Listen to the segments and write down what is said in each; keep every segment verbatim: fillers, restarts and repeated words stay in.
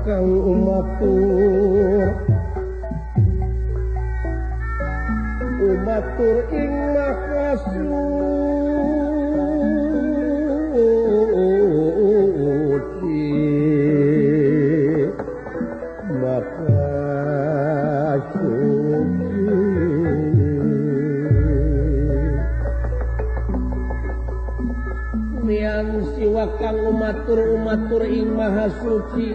Kakang umatur umatur ing makasuci makasuci mian siwa kang umatur umatur ing maha suci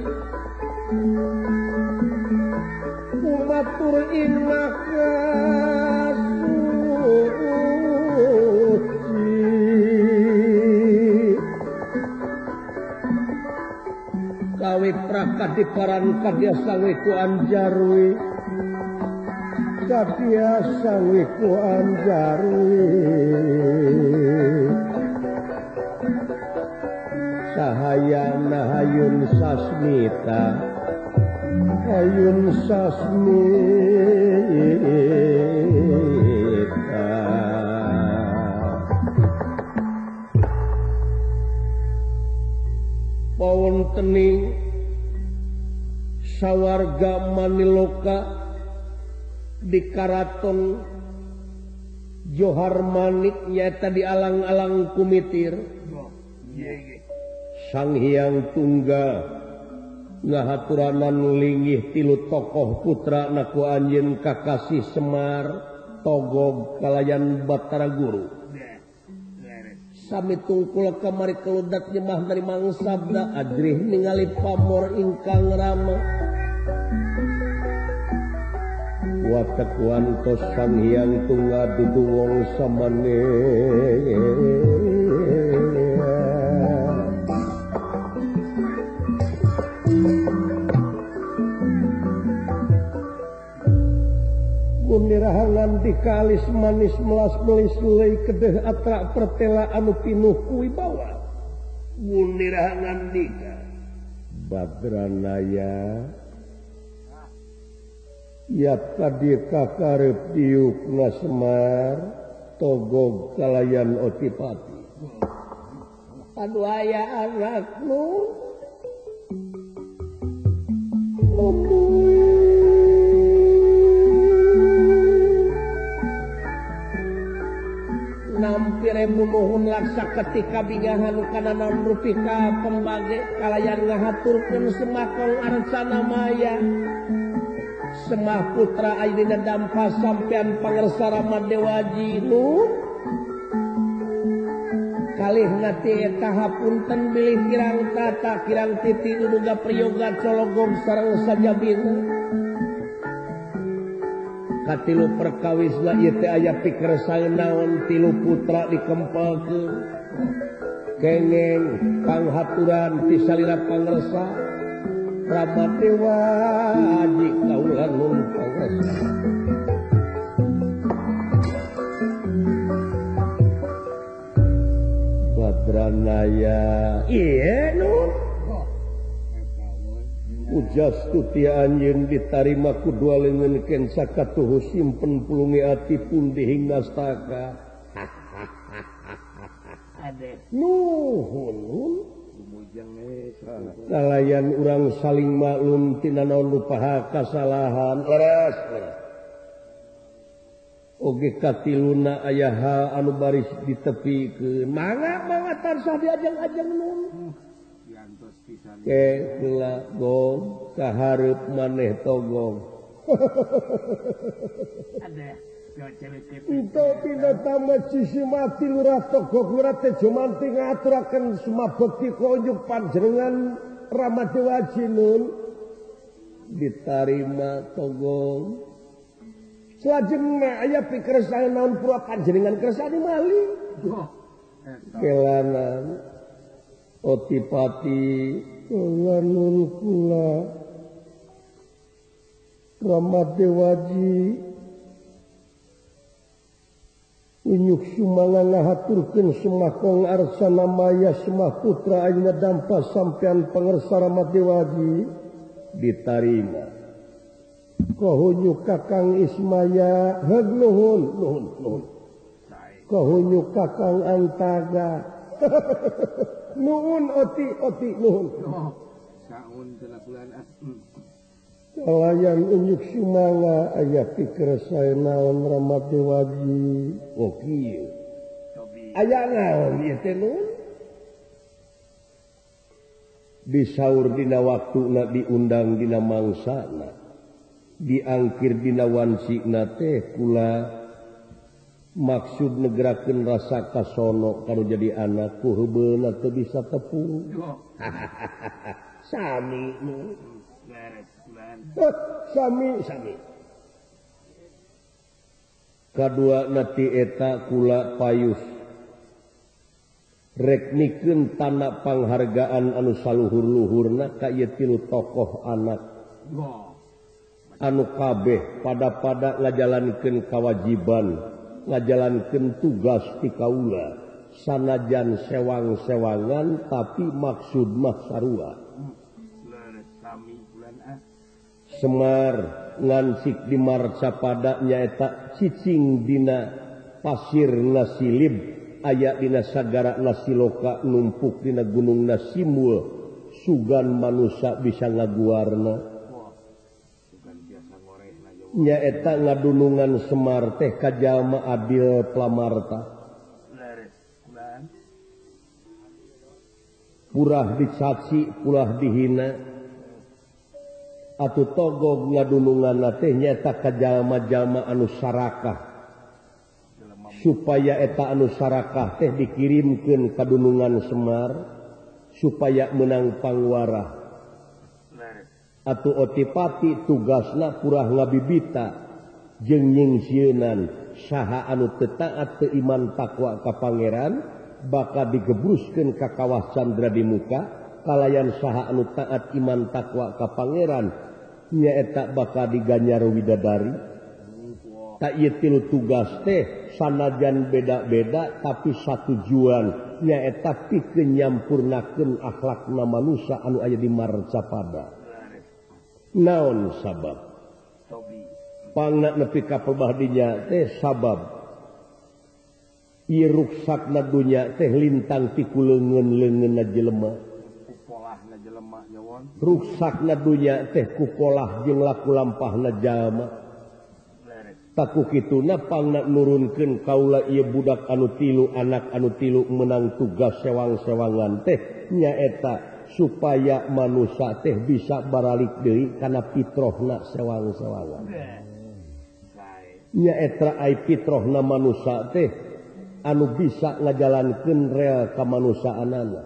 umatur ing maha suci kawi prakadi paran kadya sangiku anjarwi kadya sangiku anjarwi sahayana hayun sasmita hayun sasmita pawontening sawarga Maniloka di karaton Johar Manik nyaeta di alang-alang kumitir Sang Hyang Tunggal ngahaturanan linggih tilu tokoh putra naku anjeun Kakasih Semar Togog kalayan Batara Guru sami tungkul kamari keludak nyemah dari mangsabda adrih ningali pamor ingkang rama watak wantos Sang Hyang Tunggal dudu wong samane nirahangan di kalis manis melas melis lei kedeh atrak pertela anu pinuh wibawa nirahangan dika Badranaya ya tadi kakarep diukna Semar Togog kalayan Otipati aduh aya anakmu nampire munuhun laksa ketika bingahan kana namrupika pembage kalayan ngahaturkeun semakong arsana maya semah putra ayeuna dampa sampean pangersa Ramadewaji nun kalih nate eta hapunten bilih kirang tata kirang titi nuduga priyoga cologom sareng sajabina katilu perkawisna ieu teh aya pikersaan naon tilu putra dikempelkeun kengeng panghaturan ti salira pangersa Ramadewaji kaula nun pangersa Badranaya ieu nun ujas tuti anjeun ditarima kudua leungeun ken sakatuhu simpen pulungi ati pun dihing nastaka nuhun kalayan urang saling maklum tina naon lupaha kasalahan leres oge katiluna aya hal anu baris ditepikeun mangga mangga tansah diajeng-ajeng nun ke kela gong kaharep maneh Togong ada itu tidak tambah sisi mati lurah Togog lurah teh jumanti ngaturaken sumabekti konjuk panjenengan Ramadewaji nun ditarima Togong selajengna aya pikersaan naon pura panjenengan kersane malih kelanan Otipati lanun kula Ramadewaji unyuk sumanga ngahaturkeun semakong arsana maya semah putra ayeuna dampa sampean pangersa Ramadewaji ditarima kahunyuk Kakang Ismaya heug nuhun nuhun nuhun kahunyuk Kakang Antaga nuhun oti oti nuhun Kalayan unjuk sumanga aya pikir saya naon Ramat Dewaji. Oh kieu. Aya naon ieu teh nun? Disaur dina waktuna diundang dina mangsana. Diangkir dina wansina teh kula maksud negerakeun rasa kasono kanu jadi anak ku heubeuna teu bisa tepung. Sami nu. Sami sami. Kadua nati eta kula payus rek nikeun tanda panghargaan anu saluhur-luhurna ka ieu tilu tokoh anak anu kabeh pada-pada ngajalankeun kawajiban, ngajalankeun tugas ti kaula sanajan sewang-sewangan tapi maksud mah sarua. Semar ngansik di marcapada nyaeta cicing dina pasir nasilib aya dina sagara nasiloka numpuk dina gunung nasimul sugan manusia bisa ngaguarna nyaeta ngadunungan Semar teh ka jalma adil plamarta purah dicaci purah dihina atuh togog ngadunungan teh nyaeta ka jalma-jalma anu sarakah supaya eta anu sarakah teh dikirimkeun ka dunungan Semar supaya menang pangwarah atuh otipati tugasna purah ngabibita jeung nyingsieun saha anu teu taat teu iman takwa ka pangeran bakal digebruskeun ka kawah candra di muka kalayan saha anu taat iman takwa ka pangeran nyaeta bakal diganyar widadari. Tak ieu tilu tugas teh sanajan beda-beda tapi satujuan nyaeta pikeun nyampurnakeun akhlakna manusia anu aya di marcapada. Naon sabab? Pangna nepi ka pabahdinya teh sabab ieu ruksakna dunya teh lintang ti kuleungeun-leungeunna jelema. Ruksakna dunya teh kupolah jeung laku lampahna jalma. Taku kituna pangna nurunkeun kaula ieu budak anu tilu anak anu tilu menang tugas sewang-sewangan teh nyaeta supaya manusia teh bisa baralik deui kana fitrahna sewang-sewangan. Nyaeta ai fitrahna manusia teh anu bisa ngajalankeun rel kamanusiaanana.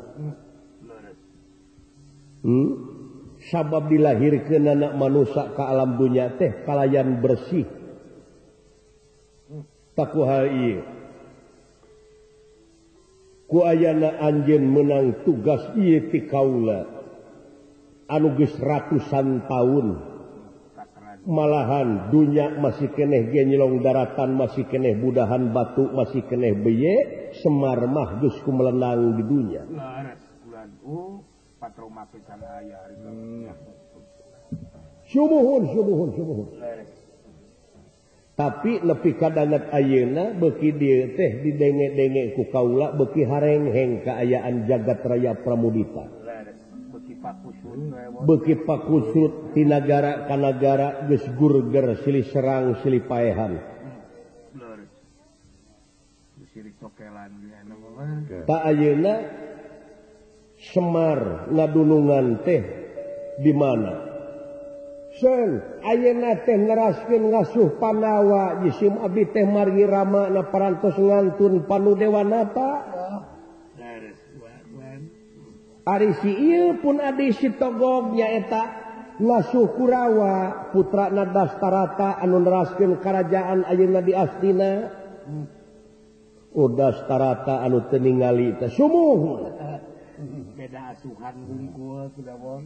Hmm? Sabab dilahirkeun anak manusia ka alam dunya teh kalayan bersih. Taku hal ieu. Ku ayana anjeun menang tugas ieu ti kaula anu geus ratusan taun. Malahan dunya masih keneh ge nyelong daratan, masih keneh budahan batu, masih keneh beye, Semar mah geus kumelenang di dunya. Sumuhun, sumuhun, sumuhun. Tapi nepi ka dangat ayeuna beuki dieu teh didenge-denge ku kaula beuki harengheng kaayaan jagat raya Pramudita. Beuki pakusut ti nagara ka nagara geus gurger silih serang silih paehan. Ta ayeuna Semar ngadunungan teh di mana? Sen ayeuna teh neraskeun ngasuh Panawa jisim abdi teh margi rama na parantos ngantun Panudewanata. Ari si ieu pun adi si Togog nyaeta ngasuh Kurawa putrana Dastarata anu neraskeun karajaan ayeuna di Astina. Oh Dastarata anu teu ningali teh sumuh. Beda asuhan hungkul kudawon.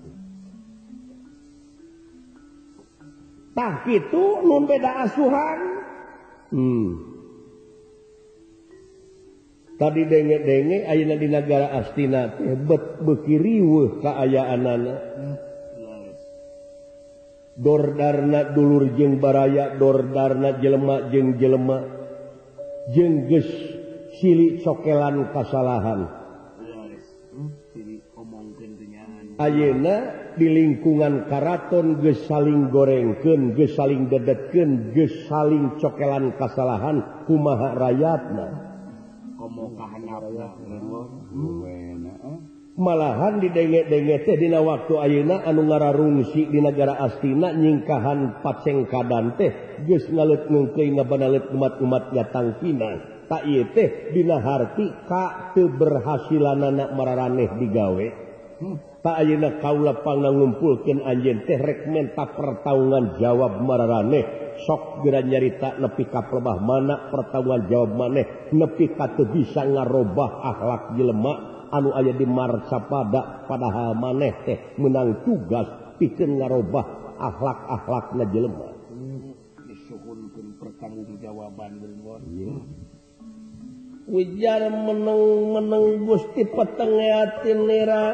Tah kitu nun beda asuhan. Hmm. Tadi denge-denge ayeuna di nagara Astina teh bet beuki riweuh kaayaanana. Dordarna dulur jeung baraya, dordarna jelema jeung jelema. Jeung geus silih cokelan kasalahan. ayeuna di lingkungan karaton geus saling gorengkeun, geus saling dedetkeun, geus saling cokelan kasalahan kumaha rakyatna. Komokahan malahan didenge-denge teh dina waktu ayeuna anu ngararungsi di negara astina nyingkahan pacengkadan teh geus ngaleut ngeukeui ngabanalet umat-umat gatangkina. Tak ieu teh dina harti ka teu berhasilanana mararaneh digawe. Tak ayeuna kaula pangna ngumpulkeun anjeun teh rek menta pertaungan jawab mararaneh sok geura nyarita nepi ka pelebah mana pertaungan jawab maneh nepi ka teu bisa ngarobah akhlak jelema anu aya di marcapada padahal maneh teh menang tugas pikeun ngarobah akhlak-akhlakna jelema. Disuhunkeun pertanggungjawaban beungon. Wijar meneng-meneng Gusti petengeatin nira.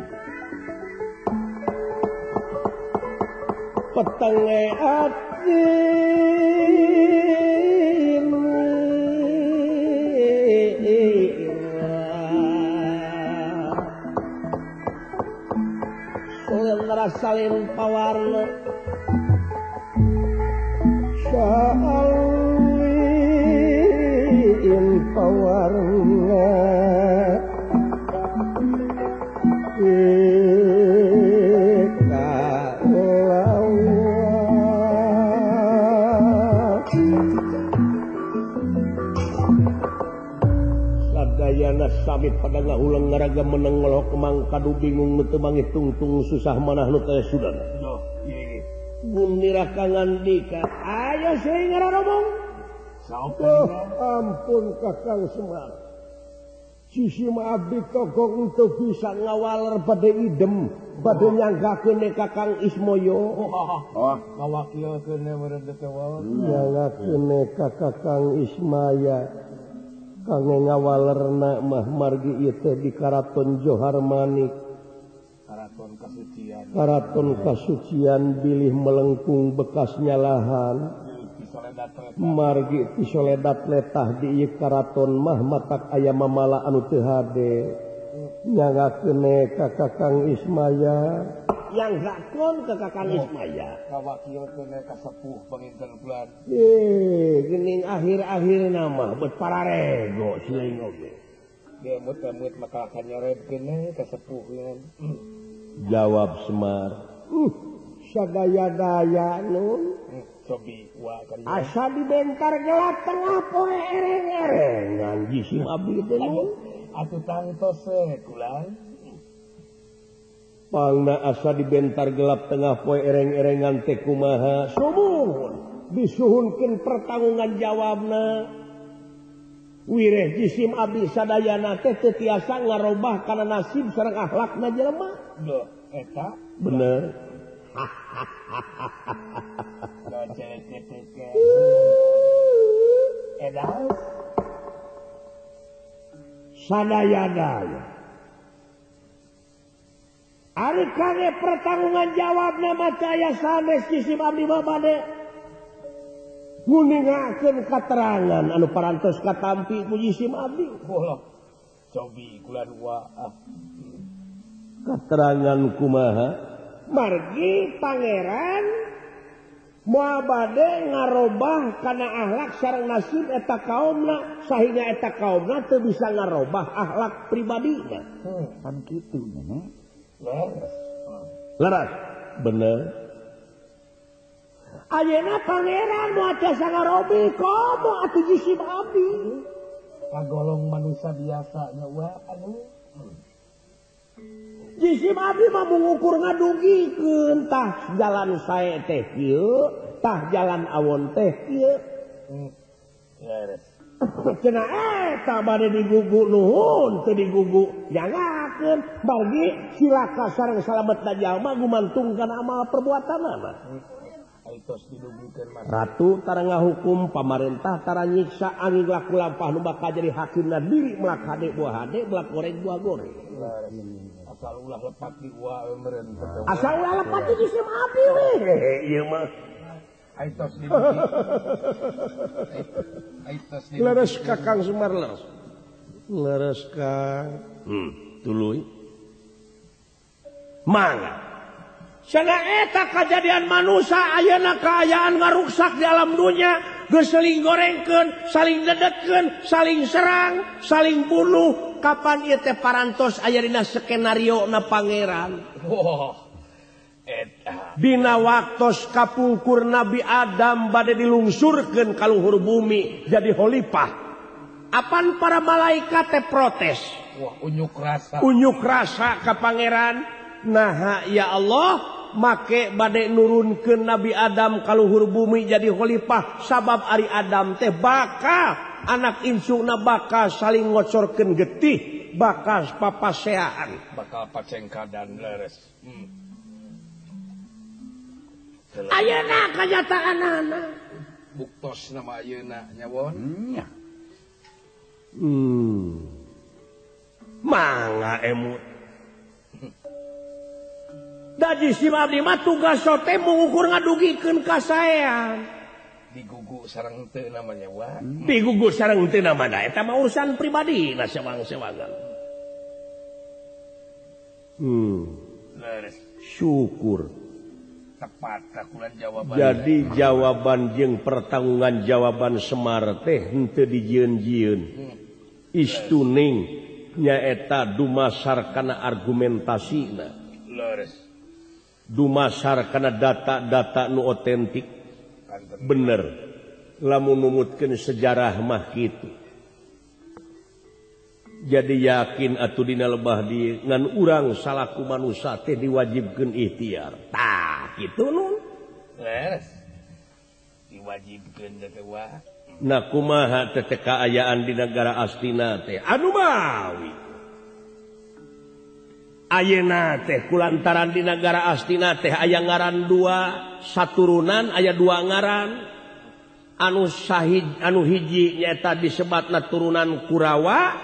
Petengeatin Solen ngerasalin pawarna Sya'alin pawarna samit pada ngahulang ngaraga meneng ngelok mangkadu bingung teu mangih tungtung susah manah nu teh sudah. Duh, ieu. Mun nirakangan dika, aya seuing ngararomong. Saopo? Oh, ampun Kakang Semar. Sisi mah abdi togong teu bisa ngawaler bade idem, bade nyanggakeun Kakang Ismoyo. Oh, ngawakilkeun meureun teh wae. Nyanggakeun ka Kakang Ismaya. Kangge ngawalerna mah margi ieu teh di Karaton Johar Manik. Karaton kasucian. Karaton kasucian bilih melengkung bekas nyalahan. Margi ti soledat letah di ieu karaton mah matak aya mamala anu teu hade. Nyanggakeun ka Kakang Ismaya. Yang zakon ke Kakang Ismaya. Ngawakilkeun ka sepuh panginten bulan. Eh, geuning akhir-akhir nama bet pararego siling oge. Ge mut-mut maka akan nyorebkeun ka sepuh yan. Jawab Semar. Uh, sadaya-daya nun. Hmm, cobi wa kan. Asa dibentar gelap tengah poe ereng-erengan jisim abdi teh nun. Atuh tangtos we kulan. Pangna asa dibentar gelap tengah poe ereng-erengan teh kumaha sumuhun disuhunkeun pertangungan jawabna wireh jisim abdi sadayana teh teu tiasa ngarobah kana nasib sareng akhlakna jelema. Duh, eta bener. Edas sadaya-daya ari kage pertanggungan jawabna maca aya sanes jisim abdi babade nguningakeun katerangan anu parantos katampi ku jisim abdi. Boh, cobi kulan wa katerangan kumaha margi pangeran moal bade ngarobah kana akhlak sareng nasib eta kaumna sahingga eta kaumna teu bisa ngarobah akhlak pribadina. Hmm, kan kitu nya. Leres. Leres. Bener. Ayeuna pangeran moal tiasa ngarobi komo atuh jisim abdi. Kagolong manusia biasa nya wa anu. Jisim abdi mah mengukur ngadugikeun tah jalan sae teh kieu, tah jalan awon teh kieu. Hmm. Leres. Cenah eta bade digugu nuhun teu digugu jangakeun bagi silaka sareng salametna jalma gumantung kana amal perbuatanna. Aitos didugikeun mah. Ratu tara ngahukum, pamarentah tara nyiksa, angin laku lampah nu bakal jadi hakimna diri melak hade buah hade, melak goreng buah goreng. Asal ulah lepat di wa meureun. Asal ulah lepat di jisim abdi we. Ieu mah aitos didugi. Aitos didugi. Leres Kakang Semar leres. Leres Kang. Hmm, tuluy. mangga sana eta kejadian manusia ayeuna kaayaan ngaruksak di alam dunia geus saling gorengkeun saling dedetkeun saling serang saling bunuh kapan ieu teh parantos aya dina skenario na pangeran wow eta dina waktos kapungkur Nabi Adam bade dilungsurkeun ka luhur bumi jadi khalifah apan para malaikat teh protes wah unyuk rasa unyuk rasa ka pangeran nah ya Allah make bade nurunkeun Nabi Adam ka luhur bumi jadi khalifah sabab ari Adam teh bakal anak insuna bakal saling ngocorkeun getih bakal papaseaan bakal pacengkadan leres hmm. ayeuna kanyataanana buktos nama ayeuna nyawon nya hmm mangga emut Daji si abdi mah tugas sote mengukur ngadugikeun kasaean. Digugu sareng teu namanya wa. Digugu sareng teu namana eta mah urusan pribadi na sewang-sewangan. Hmm. Leres. Syukur. Tepat kakulan jawaban. Jadi jawaban jeung pertanggungan jawaban Semar teh henteu dijieun-jieun. Hmm. Istuning nyaeta dumasar kana argumentasina. Leres. Dumasar kana data-data nu otentik bener lamun numutkeun sejarah mah kitu jadi yakin atuh dina lebah di ngan urang salaku manusia teh diwajibkeun ikhtiar tah kitu nun leres diwajibkeun teh wa nah kumaha teh kaayaan di negara astina teh anu mawi ayeuna teh kulantaran di negara astina teh aya ngaran dua saturunan aya dua ngaran anu sahid anu hiji nyaeta disebatna turunan Kurawa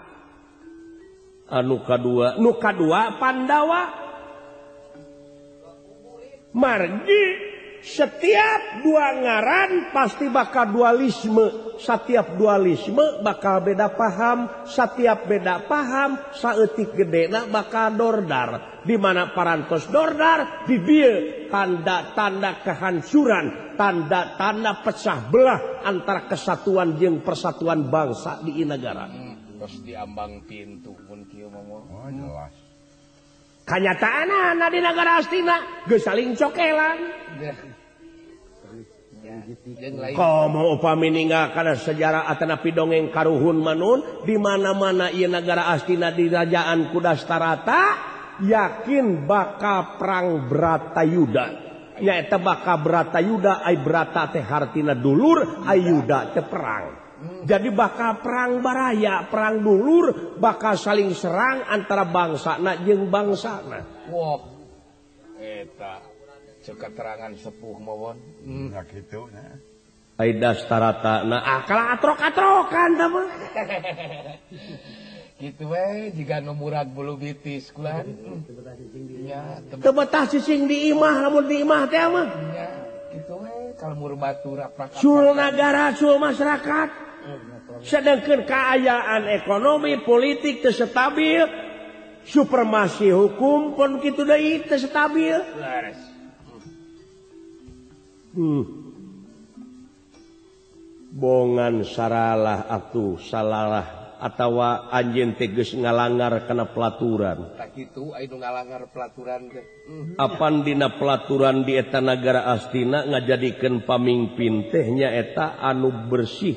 anu kadua nu kadua Pandawa margi setiap dua ngaran pasti bakal dualisme setiap dualisme bakal beda paham setiap beda paham saeutik gedena bakal dordar di mana parantos dordar di dieu tanda-tanda kehancuran tanda-tanda pecah belah antara kesatuan jeung persatuan bangsa di negara terus diambang pintu pun kieu mah oh jelas kanyataanna di negara astina geus saling cokelan komo upami ninggalkeun sejarah atanapi dongeng karuhun manun di mana-mana ieu negara astina dirajaan ku Dastarata yakin bakal perang Bratayuda nyaeta bakal Bratayuda ai Brata teh hartina dulur ai Yuda teh perang jadi bakal perang baraya perang dulur bakal saling serang antara bangsana jeung bangsana wah eta keterangan sepuh mawon hmm nah kitu nah ai Dastarata nah ah kalah atrok-atrokan tah mah kitu we jiga nu murag bulu bitis kulan nya teu betah cicing di imah lamun di imah teh mah nya kitu we kalmur batur aprak sul nagara sul masyarakat sedangkeun kaayaan ekonomi politik teu stabil supremasi hukum pun kitu deui teu stabil laras Hmm. Bongan saralah atuh salalah atawa anjeun teh geus ngalanggar kana pelaturan. Tak kitu aya nu ngalanggar pelaturan teh. Hmm. Apan dina pelaturan di eta nagara astina ngajadikeun pamimpin teh nya eta anu bersih.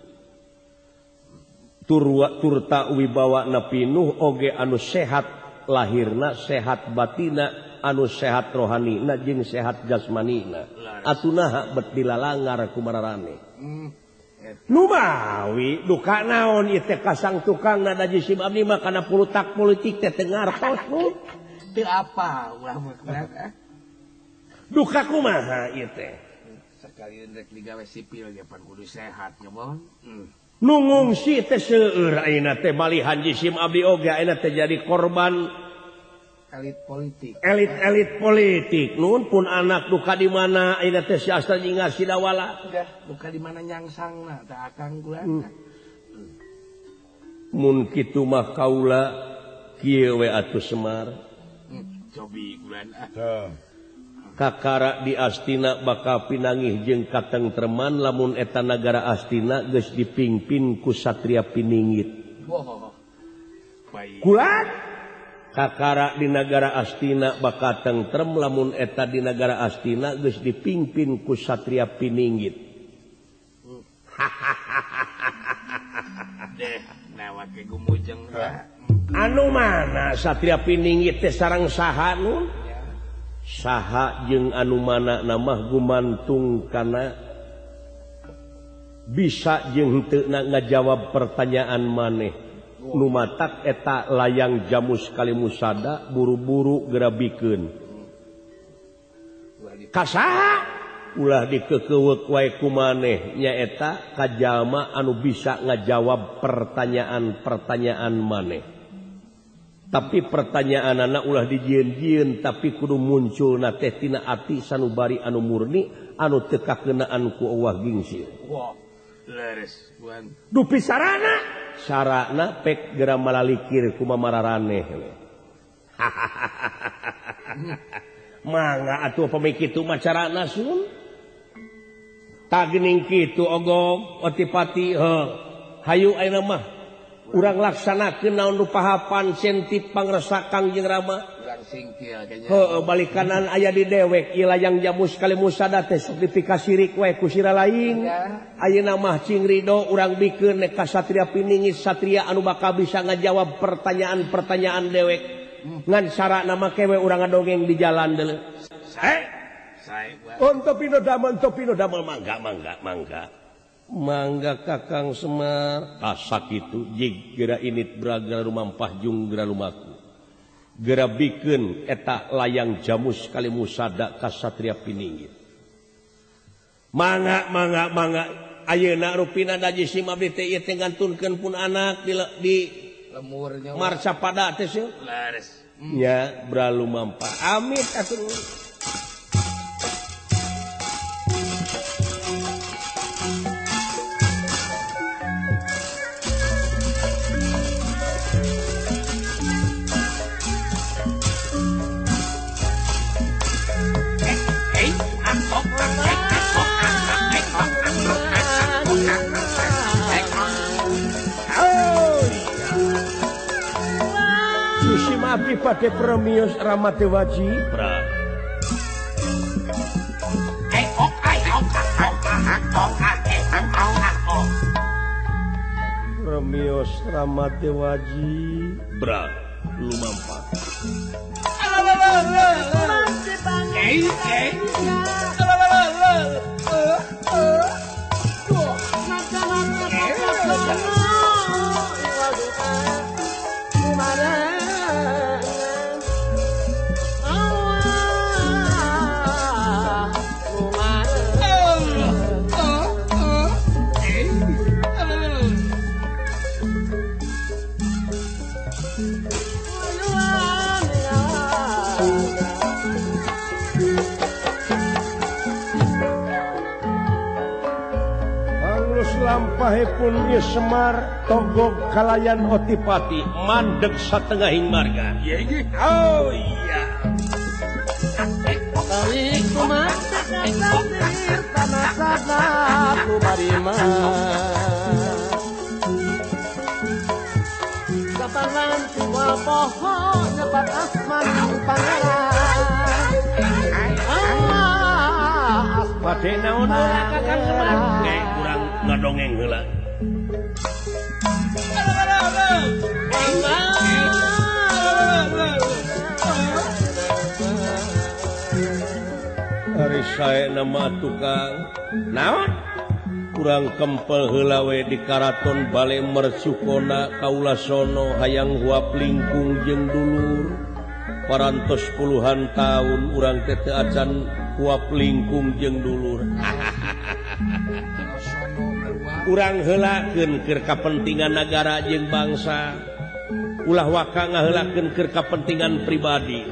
Turwa turta wibawana pinuh oge anu sehat lahirna sehat batina anu sehat rohanina jeung sehat jasmanina atunaha bet dilalangar ku mararane hmm. nu mawi duka naon ieu teh kasang tukangna Daji Sim Abdi mah kana pulutak politik teh teu ngartos teu apa ulah mah duka kumaha ieu teh sakalian rek digawe sipil ge pan kudu sehat nya bon hmm. nu ngungsi teh seueur ayeuna teh malihan Daji Sim Abdi oge ayeuna teh jadi korban elit politik elit-elit politik nun pun anak duka di mana ayeuna teh si Astra nyingar si Dawala duka di mana nyangsangna teh akang kula hmm. mun kitu mah kaula kieu we atuh Semar hmm. Kakara di Astina bakal pinangih jeung katengtreman lamun eta nagara Astina geus dipingpin ku satria piningit. Kulat kakara di negara Astina bakal tentrem lamun eta di negara Astina geus dipingpin ku satria piningit. Anu mana satria piningit teh sareng saha nun? Saha jeung anu mana nama gumantung kana bisa jeung henteu ngajawab pertanyaan maneh. Nu matak eta layang jamus kalimusada buru-buru gerabikeun. Kasaha ulah dikekeuweuk wae ku maneh nyaeta ka jalma anu bisa ngajawab pertanyaan-pertanyaan maneh. Tapi pertanyaanana ulah dijieun-jieun tapi kudu munculna teh tina ati sanubari anu murni anu teu kakeunaan ku euwah gingsil. Wah, leres wan. Dupi sarana, sarana pek gera malalikir ku mamararaneh. Mangga atuh pami kitu mah carana sun. Tak geuning kitu ogog otipati heuh. Hayu ayeuna mah urang laksanakeun naon nu pahapan sentip pangresa Kangjeng Rama. Urang singkil kayaknya. Heuh balikanan aya di dewek ieu layang jamus kalimusada teh sok dipikasirik wae ku sira lain. Ayeuna mah cing ridho urang bikeun ka satria piningit satria anu bakal bisa ngajawab pertanyaan-pertanyaan dewek. Ngan sarana make we urang ngadongeng di jalan deuleu. Sae sae. Onto pino damel, onto pino damel mangga mangga mangga. Mangga Kakang Semar asa kitu jig geura init braga rumampah jung geura lumaku. Geura bikeun eta layang jamus kalimusada ka satria piningit. Mangga mangga mangga ayeuna rupina daji sim abdi teh ieu teh ngantunkeun pun anak di, di lemurnya marca pada teh sih. Lares. Ya bralu mampah. Amit atuh. Abdi pake premius Ramatewaji pra. Premius Ramatewaji bra lumampah. Eh eh. Lampahipun ieu Semar togog kalayan otipati mandeg satengahing marga. Oh iya. Kali kumatik kadir tanah-tanah ku barima. Kapanan tua pohon nyebat asman pangeran. Bade naon ora Kakang Semar? Nggih kurang ngadongeng heula. Ari sae nama tukang naon? Kurang kempel heula we di karaton bale mercukona kaula sono hayang huap lingkung jeung dulur. Parantos puluhan tahun urang teh teu acan huap lingkung jeung dulur. Urang heulakeun keur kapentingan negara jeung bangsa. Ulah waka ngaheulakeun keur kapentingan pribadi.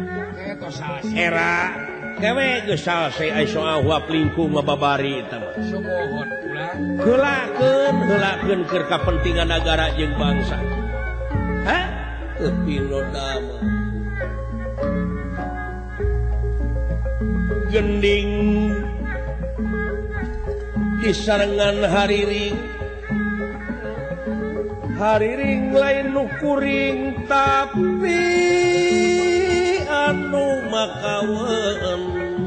Era kewe geus salse aya soal huap lingkung mababari eta mah. Sumohon ulah. Heulakeun, heulakeun keur kapentingan negara jeung bangsa. Hah? Teu pino damel. gending di sarengan hariring hariring lain nukuring tapi anu makawen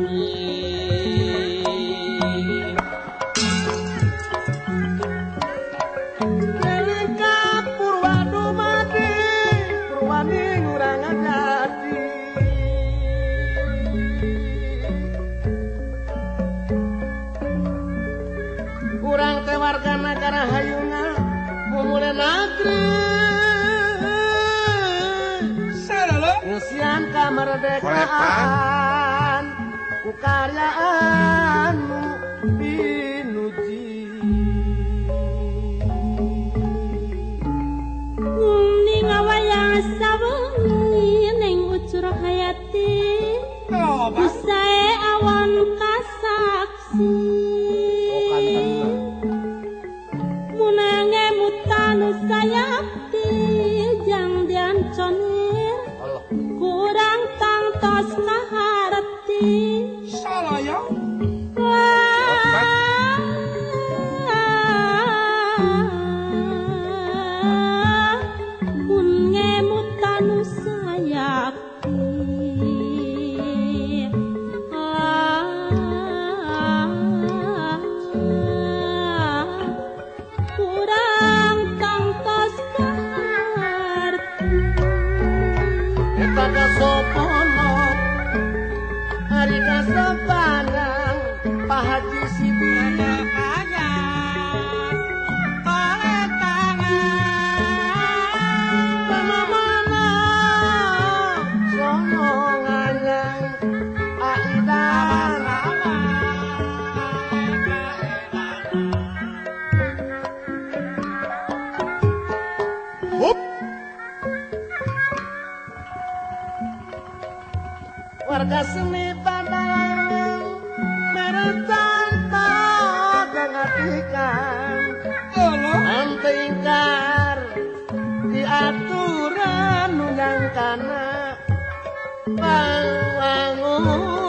warga negara hayuna memulai negeri ngesian kemerdekaan ku karyaanmu pinuji Ning ngawayang sawengi ning ucur hayati Usae awan kasaksi sayakti jang dianconir kurang tangtos kaharti salah ya kun ngemutanu sayakti pada sopono hari kasopanang Pak Haji Siti kaya oleh tangan mana sono nganyang aidan Hup warga seni padang meretanto dengatikan antingkar di aturan undang kana bangunan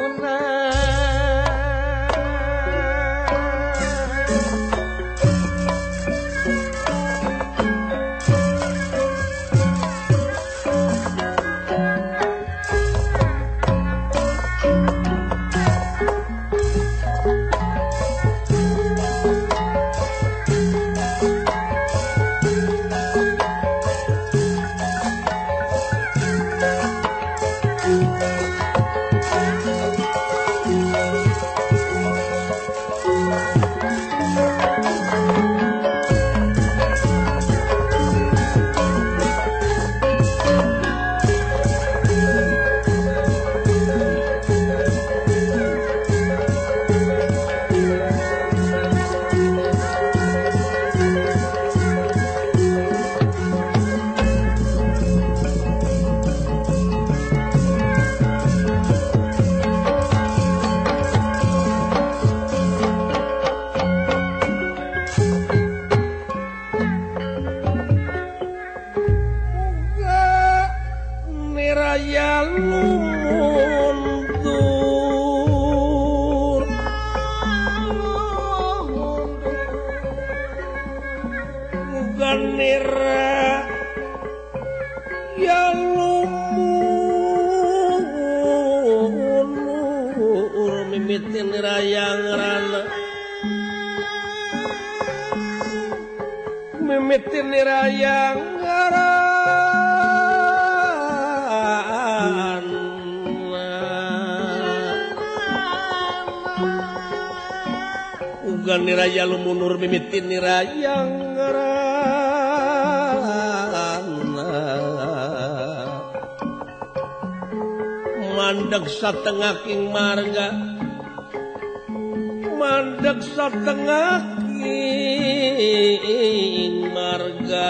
ganira ya lumur mimitin rayang rana mimitin rayang rana ugan niraya lumunur mimitin nirayang rana mandeg satengah king marga mandeg satengah king marga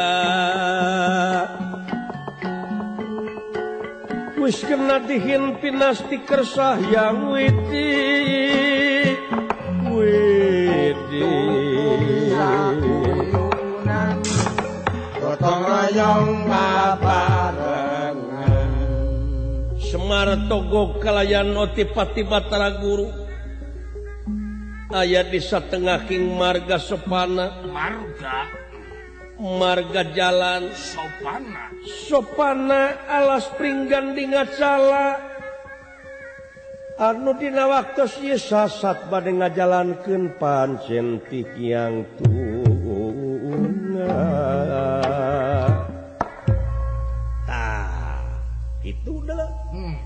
wis kena dihin pinasti kersah yang witi witi gotong royong babarengan Semar Togo kalayan Otipati Batara Guru aya di satengah king marga sopana marga marga jalan sopana sopana alas pringgan di ngacala anu dina waktos ieu sasat bade ngajalankeun pancen ti kiang tunggal tah itu adalah hmm.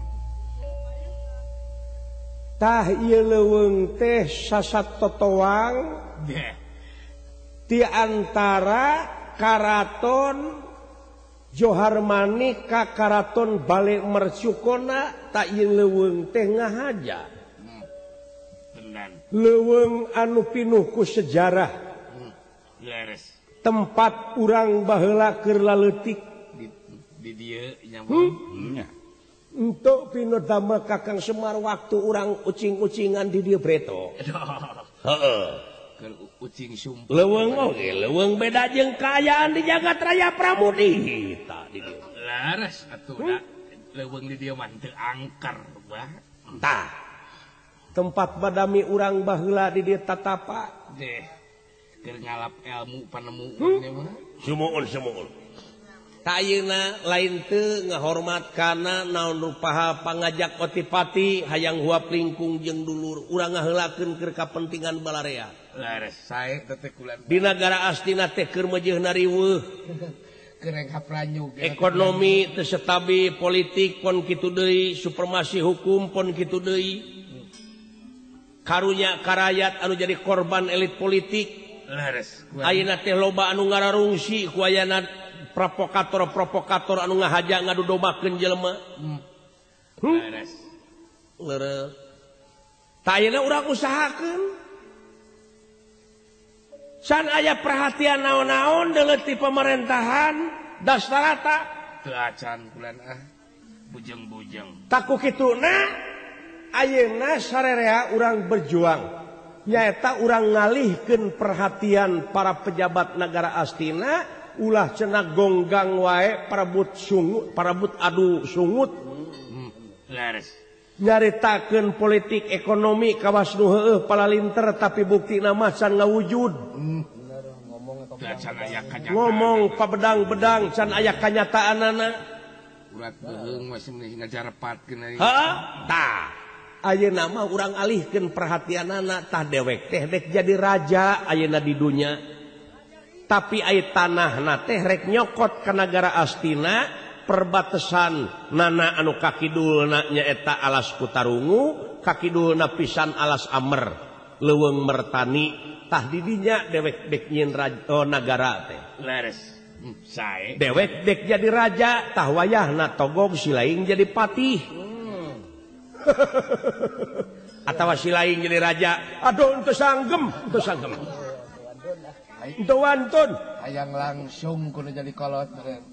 tah ieu leuweung teh sasat totoang yeah. Di antara karaton Johar Mani ka karaton Bale Mercukona tak ieu leuweung teh ngahaja hmm. leuweung anu pinuh ku sejarah hmm. yes. tempat urang baheula keur laleutik di, di dieu nya hmm? Untuk pino damel Kakang Semar waktu urang ucing-ucingan di dieu breto heeh ucing sumpah leuweung oge leuweung beda jeung kaayaan di jagat raya Pramudi tah di dieu laras atuh da leuweung di dieu mah teu angker bah tah tempat badami urang baheula di dieu tatapa deh keur ngalap ilmu panemu hmm? mah sumuun sumuun ta ayeuna lain teu ngahormat kana naon rupaha pangajak Otipati hayang huap lingkung jeung dulur urang ngaheulakeun keur kapentingan balarea laras sae teh kulan di nagara Astina teh keur meujeunna riweuh kereng hapranyug ekonomi teu stabil politik pon kitu deui supremasi hukum pon kitu deui karunya karayat anu jadi korban elit politik laras ayeuna teh loba anu ngararungsi ku ayana provokator-provokator anu ngahaja ngadudomakeun jelema hmm. laras leureuh ta ayeuna urang usahakeun can aya perhatian naon-naon deuleu ti pemerintahan dastarata teu acan kulan ah bujeng-bujeng taku kituna ayeuna sarerea urang berjuang nyaeta urang ngalihkeun perhatian para pejabat negara Astina ulah cenah gonggang wae parebut sungut parebut adu sungut hmm. laras nyaritakeun politik ekonomi kawas nu heueuh palalinter tapi buktina mah can ngawujud hmm. can aya kanyataan ngomong pabedang-bedang can aya kanyataanana urat beung masih ngajarepatkeun heeh tah ayeuna mah urang alihkeun perhatianana tah dewek teh dek jadi raja ayeuna di dunya tapi aya tanahna teh rek nyokot ka nagara Astina perbatasan nana anu kakidulna nyaeta alas Kutarungu kakidulna pisan alas Amer leuweung Mertani tah di dinya dewek dek nyieun oh, nagara teh leres hmm, sae dewek dek jadi raja tah wayahna togog si laing jadi patih hmm. atawa si laing jadi raja aduh teu sanggem teu sanggem teu wantun hayang langsung kudu jadi kolot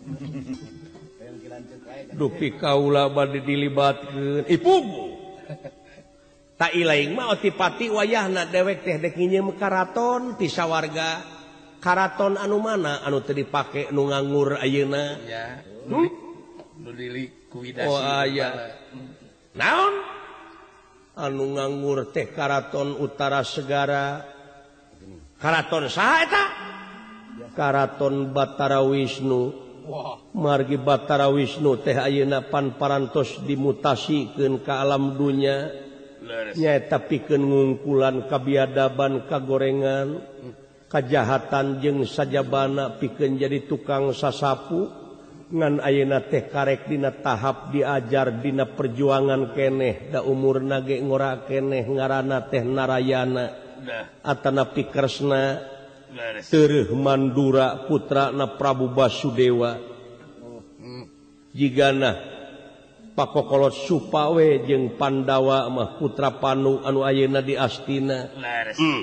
duh pikaula bade dilibatkeun ipugu ta ilaing mah Otipati wayahna dewek teh dek nyieum karaton ti sawarga karaton anu mana anu teu dipake nu nganggur ayeuna ya hmm? nu dilikuidasi oh aya naon anu nganggur teh karaton Utara Segara karaton saha eta karaton Batara Wisnu wah margi Batara Wisnu teh ayeuna pan parantos dimutasikeun ka alam dunya nyaeta pikeun ngungkulan kabiadaban kagorengan kajahatan jeung sajabana pikeun jadi tukang sasapu ngan ayeuna teh karek dina tahap diajar dina perjuangan keneh da umurna ge ngora keneh ngaranna teh Narayana atana pikersna teureum Mandura putrana Prabu Basudewa jigana pakokolot Supawe jeung Pandawa mah putra Panu anu ayeuna di Astina hmm.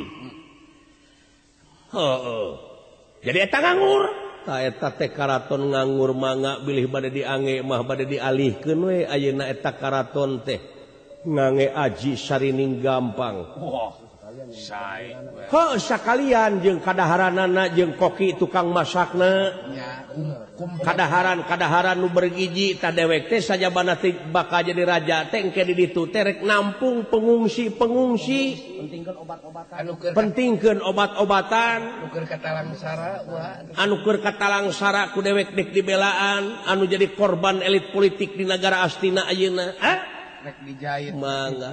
heeh jadi eta nganggur ta eta teh karaton nganggur mangga bilih bade diange mah bade dialihkeun we ayeuna eta karaton teh ngange aji sarining gampang wah sekalian jeung kadaharanana jeung koki tukang masakna kadaharan kadaharan nu bergiji tak dewek teh sajabana teh bakal jadi raja teh engke di ditu terek nampung pengungsi pengungsi pentingkeun obat-obatan pentingkeun obat-obatan anu keur katalang sara anu keur katalang sara ku dewek dek dibelaan anu jadi korban elit politik di negara Astina ayeuna ah rek dijahit mangga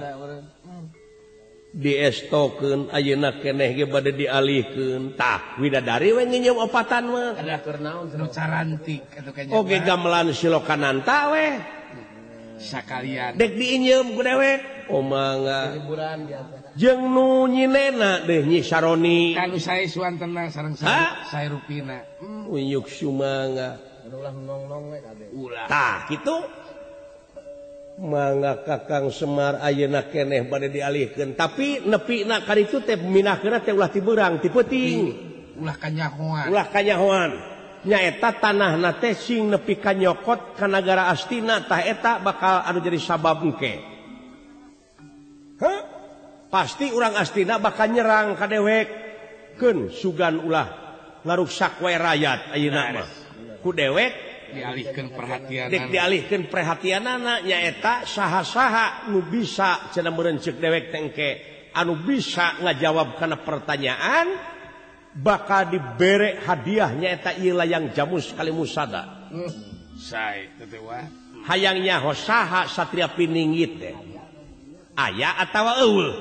diestokeun ayeuna keneh ge bade dialihkeun tah widadari we nginyeum opatan mah ada keur naon nu carantik atuh kayaknya oge gamelan silokananta we sakalian dek diinyeum ku dewek oh mangga liburan biasa jeung nu nyinena deui Nyi Saroni kanu sae suantena sareng sae rupina uyuk sumangga ulah nong-nong we kade ulah tah kitu mangga Kakang Semar ayeuna keneh bade dialihkeun tapi nepina ka ditu teh minahkeunna teh ulah ti beurang ti peuting ulah kanyahoan ulah kanyahoan nyaeta tanahna teh sing nepi ka nyokot ka nagara Astina tah eta bakal anu jadi sabab engke hah pasti urang Astina bakal nyerang ka dewek keun sugan ulah ngaruksak wae rakyat ayeuna mah ku dewek dialihkeun perhatian dek dialihkeun perhatianana nyaeta saha-saha nu bisa cenah meureun ceuk dewek teh engke anu bisa ngajawab kana pertanyaan bakal dibere hadiah nyaeta ieu layang jamus kalimusada hmm. sae teh wah hayang nyaho saha satria piningit teh aya atawa eueuh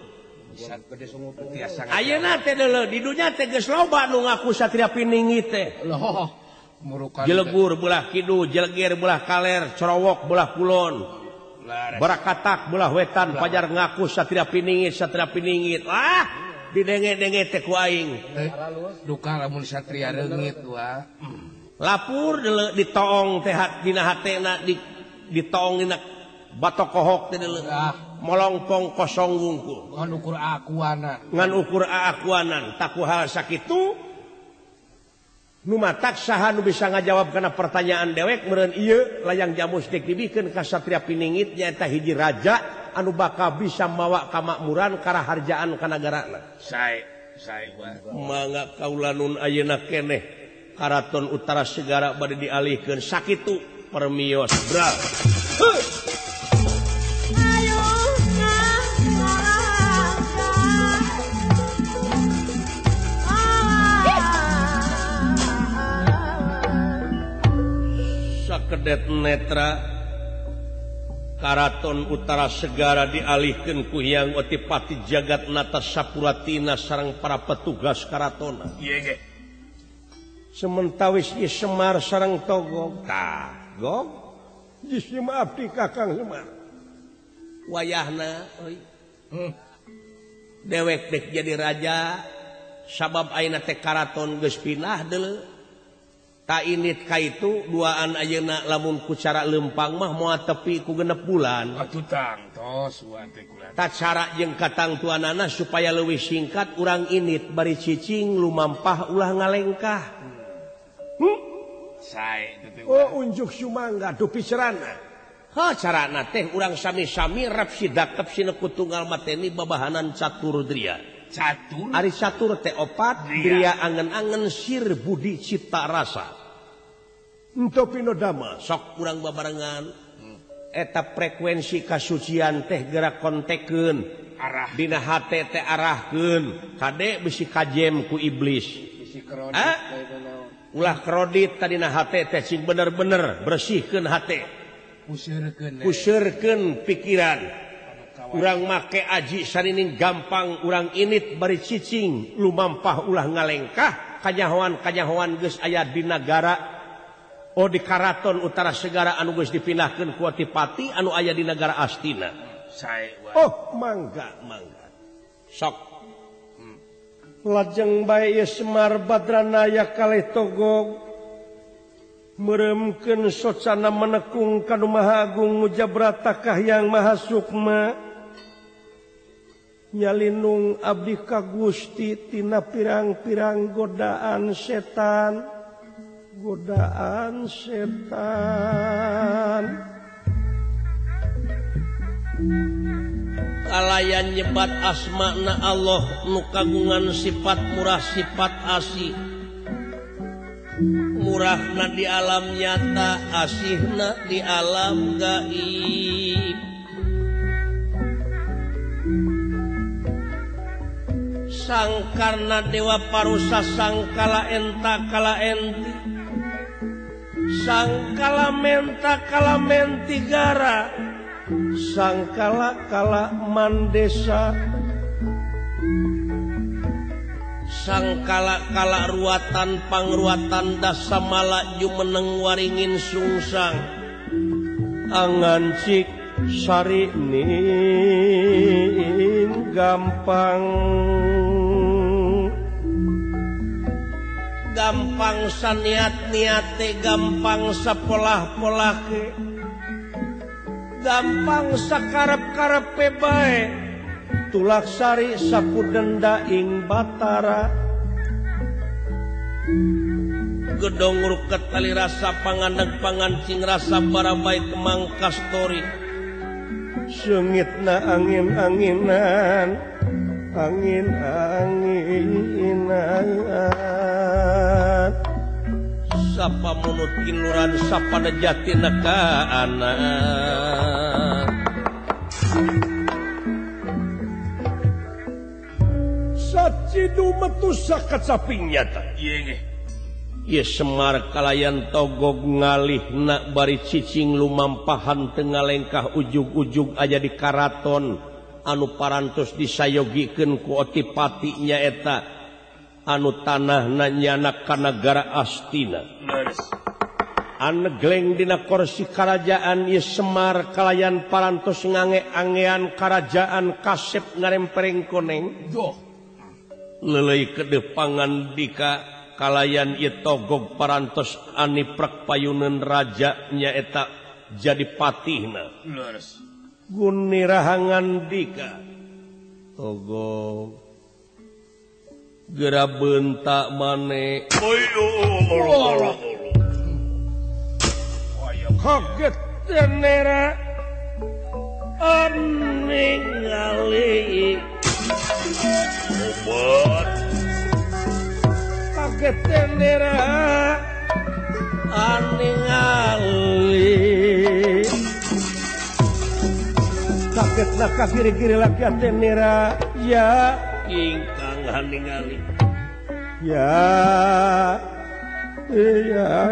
ayeuna teh deuleu di dunya teh geus loba nu ngaku satria piningit teh loh Jelegur belah kidul, Jelegir belah kaler, Corowok belah kulon, Barakatak belah wetan, Pajar ngaku satria piningit, satria piningit. Ah, didenge-denge teh ku aing. Duka lamun satria reungit wah. Lapur deuleu ditoong teh dina hatena di ditoong dina batok kohok teh deuleu. Molongpong kosong wungkul. Ngan ukur akuanan. Ngan ukur akuanan, tak kuhal sakitu. Nu matak saha nu bisa ngajawab kana pertanyaan dewek meureun ieu layang jamus dek dibikeun ka satria piningit nyaeta hiji raja anu bakal bisa mawa kamakmuran karaharjaan ka nagarana. Sae, sae wah. Mangga kaula nun ayeuna keneh Karaton Utara Segara bade dialihkeun sakitu permios bra. Kedet netra Karaton Utara Segara dialihkeun ku Hyang Otipati Jagat Nata Sapuratina sareng para petugas karatona. Ieu ge. Sementawis ieu Semar sareng Togog. Tah, Gog. Jisi abdi Kakang Semar. Wayahna euy. Hmm. Dewek dek jadi raja sabab ayeuna teh karaton geus pinah deuleu. Tak init ka itu duaan ayeuna lamun ku cara lempang mah moal tepi ku genep bulan. Atuh tang tos wa teh kula. Tak cara jeung katang tuanana supaya leuwih singkat urang init bari cicing lumampah ulah ngalengkah. Hmm? Sae teh. Oh unjuk sumangga dupi cerana. Ha carana teh urang sami-sami rap sidakep sineku tunggal mateni babahanan catur dria. Catur ari catur teh opat dria angen-angen sir budi cipta rasa ento pinodama sok urang babarengan hmm. eta frekuensi kasucian teh gerak kontekeun arah dina hate teh arahkeun kade bisi kajem ku iblis bisi krodit ah? ulah krodit tadina hate teh sing bener-bener bersihkeun hate puseurkeun puseurkeun pikiran. Urang make aji sarining gampang urang init bari cicing lumampah ulah ngalengkah kanyahoan-kanyahoan geus aya di nagara oh di Karaton Utara Segara anu geus dipindahkeun ku Otipati anu aya di nagara Astina. Sae oh mangga mangga sok hmm. lajeng bae Semar Badranaya kalih Togog meuremkeun socana menekung kanu Maha Agung mujabrata Kahyang Maha Sukma nyalinung abdi ka Gusti tina pirang-pirang godaan setan godaan setan kalayan nyebat asmana Allah nu kagungan sifat murah sifat asih murahna di alam nyata asihna di alam gaib sangkarna dewa parusa sangkala enta kala enti sangkala menta kala menti gara sangkala kala mandesa sangkala kala ruatan pangruatan dasamala jumeneng waringin sungsang angan cik sari ning gampang gampang saniat-niate gampang sapolah-polake gampang sakarep-karepe bae tulaksari sapudenda ing batara gedong ruket tali rasa pangandeg pangancing rasa barabai kemang kastori seungitna angin-anginan angin-anginan sapa munut kiluran sapa jatina kaana sacidu metu sakacaping nyata ieu ge ieu Semar kalayan togog ngalihna bari cicing lumampahan teu ngalengkah ujug-ujug aja di karaton anu parantos disayogikeun ku Otipati nyaeta anu tanahna nyana ka nagara Astina anegleng dina kursi kerajaan ieu Semar kalayan parantos ngange-angean kerajaan kasep ngarempereng koneng lelei kedepangan dika kalayan ieu togog parantos aniprek payuneun raja nyaeta jadi patihna Guni rahangan dika togog gera bentak mane kaget tenera aningali obat kaget tenera aningali kaget lah kiri-kiri laki tenera ya ingkang ningali ya iya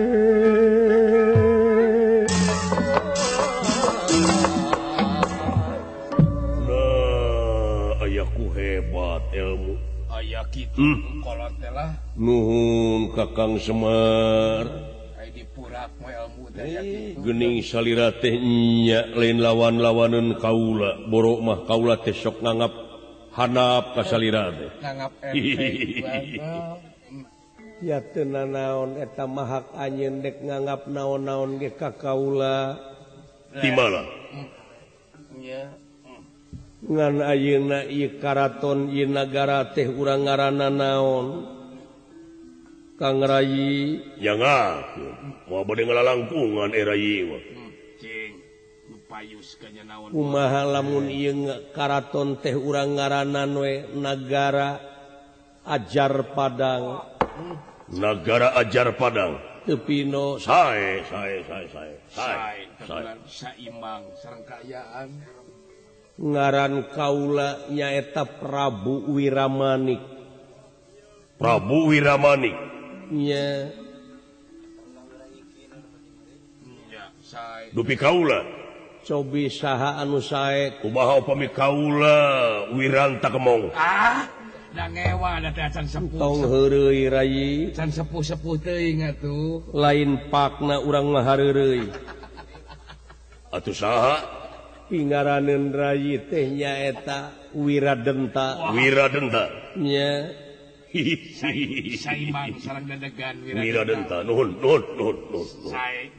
nah ayaku hebat ilmu aya kitu hmm. Kolot teh lah nuhun Kakang Semar ai dipurak mah ilmu teh aya kitu geuning salira teh nya lain lawan-lawaneun kaula borok mah kaula teh sok nganggap hanap ka salira teh nganggap enteng ya teu nanaon eta mahak anjeun dek nganggap naon-naon ge ka kaula di mana nya ngan ayeuna ieu karaton ieu nagara teh urang ngaranna naon Kang Rayi nyangakeun moal bade ngalalangkungan era ieu mah cing nu payus kanya naon kumaha lamun ieu karaton teh urang ngaranan we nagara Ajar Padang Nagara Ajar Padang tepino sae sae sae sae sae saimbang sareng kaayaan ngaran kaula nyaeta Prabu Wiramanik Prabu Wiramanik nya nya sae dupi kaula cobi saha anu sae kumaha upami kaula Wiranta Kemong ah da ngewa da can sepuh tong heureuy Rayi can sepuh-sepuh teuing atuh lain pakna urang mah hareureuy atuh saha pingaraneun Rayi teh nyaeta Wiradenta Wiradenta nya saimbang sareng dedegan Wiradenta nuhun nuhun nuhun nuhun sae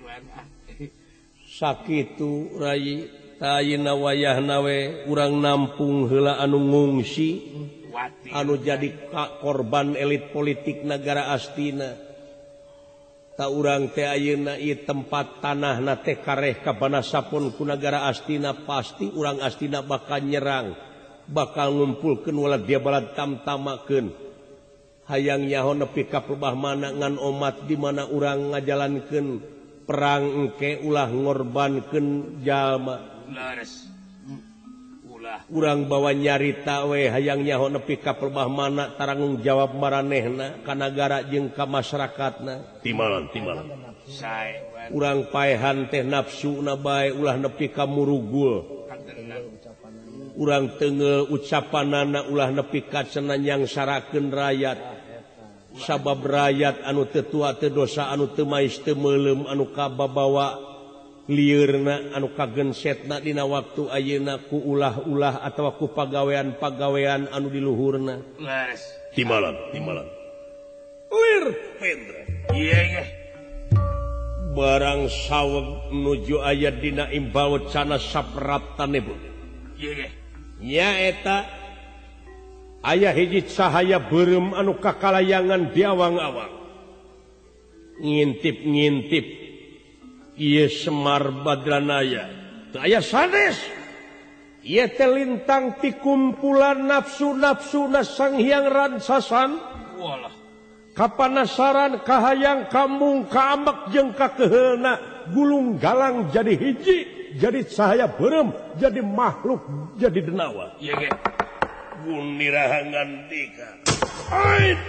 sakitu Rayi tayina wayahna we urang nampung heula anu ngungsi anu jadi korban elit politik negara Astina urang teh ayeuna ieu tempat tanahna teh kareh kapanasapun ku nagara astina pasti urang astina bakal nyerang bakal ngumpulkeun walad dia balad tamtamakeun hayang nyaho nepi ka pelebah mana ngan omat di mana urang ngajalankeun perang engke ulah ngorbankeun jalma laras ulah urang bawa nyarita we hayang nyaho nepi ka pelebah mana taranggung jawab maranehna ka nagara jeung ka masyarakatna timalan timalan sae urang paehan teh nafsuna bae ulah nepi ka murugul urang teungel ucapanana ulah nepi ka cenah nyangsarakeun rakyat sabab rakyat anu teu tua teu dosa anu teu mais teu meulem anu kababawa liurna anu kagensetna dina waktu ayeuna ku ulah-ulah atawa ku pagawean-pagawean anu di luhurna laras timalan timalan wir Pendra iya iya barang saweg nuju aya dina imbau cana sapraptanebun iya iya nyaeta aya hiji cahaya beureum anu kakalayangan di awang-awang ngintip-ngintip ieu Semar Badranaya teu aya sanes ieu teh lintang ti kumpulan nafsu-nafsuna Sang Hyang Ransasan walah kapanasaran kahayang kambung kaamek jeung kakeheulna gulung galang jadi hiji jadi cahaya beureum jadi makhluk jadi denawa iya ge gunirahangan dika ait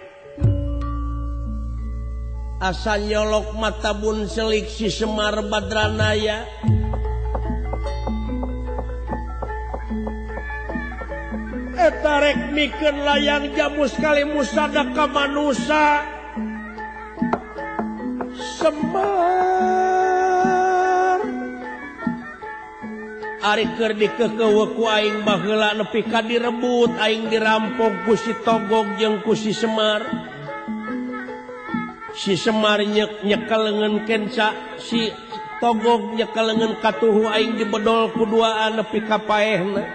asa nyolok mata bun selik si Semar Badranaya eta rek mikeun layang jamu sekali musada ka manusa Semar ari keur dikeukeuweuk ku aing baheula nepi ka direbut aing dirampok ku si Togog jeung ku si Semar si Semar nyek nyekaleungeun kenca si Togog nyekaleungeun katuhu aing dibedol kuduaan nepi ka paehna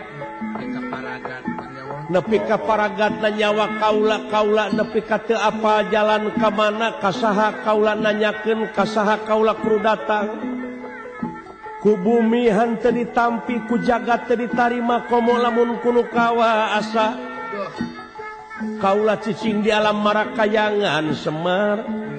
nepi ka paragatna nyawa kaula kaula nepi ka teu apal jalan ka mana ka saha kaula nanyakeun ka saha kaula kudu datang ku bumi henteu ditampi ku jagat teu ditarima komo lamun kuno kawa asa kaula cicing di alam marakayangan Semar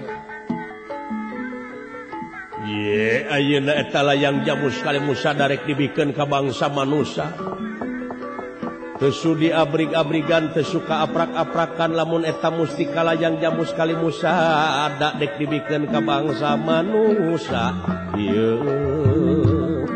ye ayeuna eta layang jamu sekali musa darek dibikeun ka bangsa manusia teu sudi abrig-abrigan teu suka aprak-aprakan lamun eta mustika layang jamu sekali musa ada dek dibikeun ka bangsa manusia ieu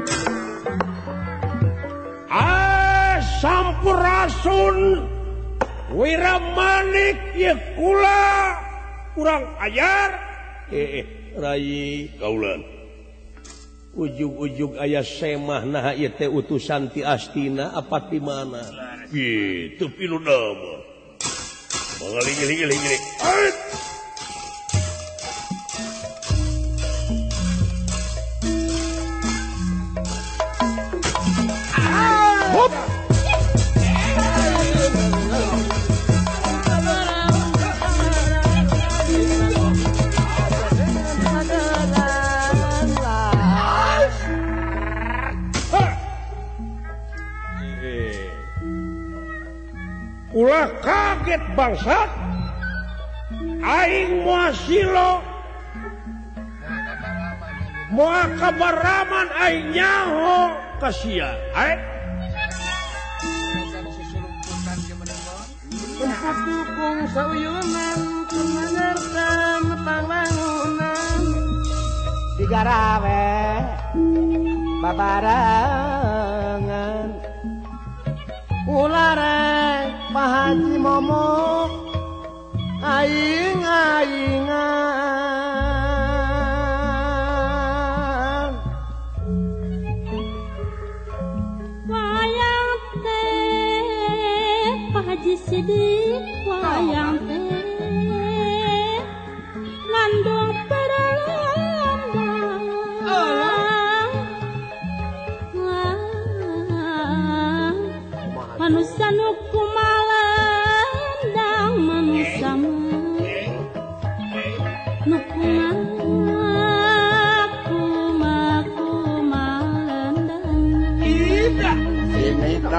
Sampurasun Wiramanik ye kula kurang ajar eh, eh Rai kaulan ujug-ujug aya semah nah ieu teh utusan ti Astina apa ti mana kitu pilu nama mangaling-ling-ling ulah kaget bangsat aing moal silo moal kabaraman aing nyaho ka sia ae dukung sauyunan kumangertan pangwangunan digarawe babarengan ularek Pak Haji Momo aing-aingan wayang teh Pak Haji Sidik wayang teh ngandung perlombaan manusia nu kumalandang manusia nu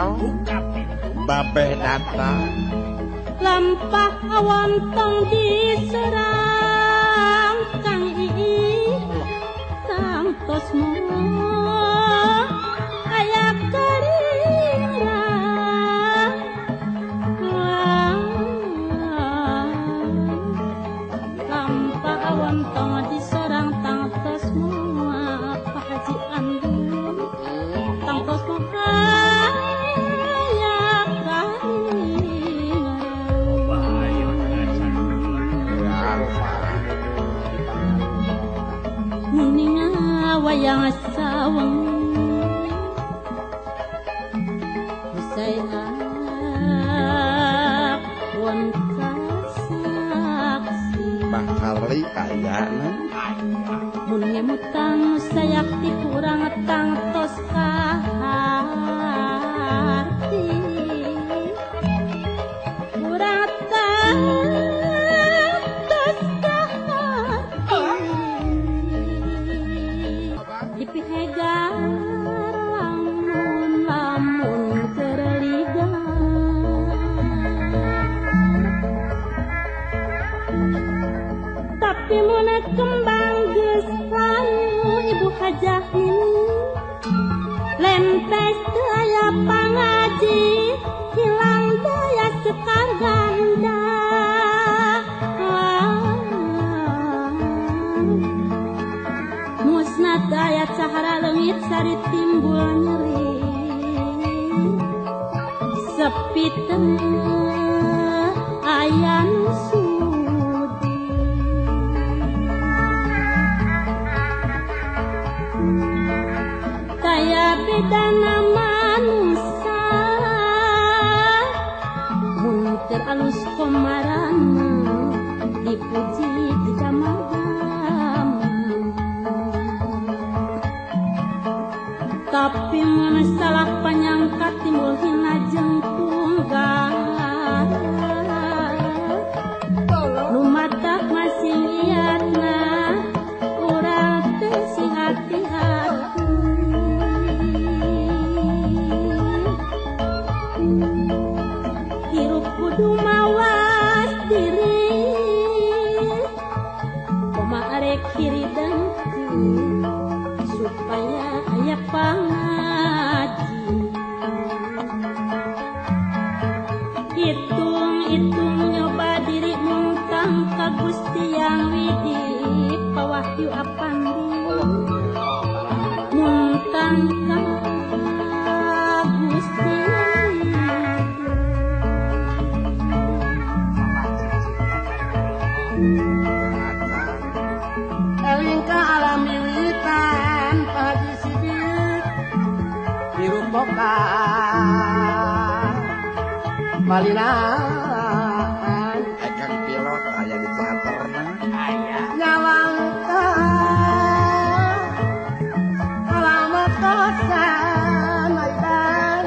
Naon babeh datang lampah awontong diserang Kang Ii tangtos mo aya karirang lampah awontong diserang tangtos mo Pak Haji Andun tangtos mo wayang sawang usai akon saksi bakali ayana mun ngemutang sayak ti kurang tangtos kaharti kurang tangtos dipihegar lamun-lamun terliga tapi mun kembang geus layu ibu hajah ini lempes teu aya pangaji hilang daya sekar ganda musnah daya cahara leungit sari timbul nyeri sepi teu aya nu sudi daya bedana manusia mun teu alus komaranna dipuji di jamagam tapi mun salah panyangka timbul hina jeung tunggal nu matak masing liatna urang teh si hati-hati hirup kudu mawas diri koma arek kiri dengki supaya aya pangaji hitung-hitung nyoba diri muntang ka Gusti Yang Widi pawahyu apandi muntang ka Gusti eling ka alam wiwitan Pak Haji Sidik hirup boka balinan ekang pilot aya di teaterna aya nyalangka alamat kosan maidan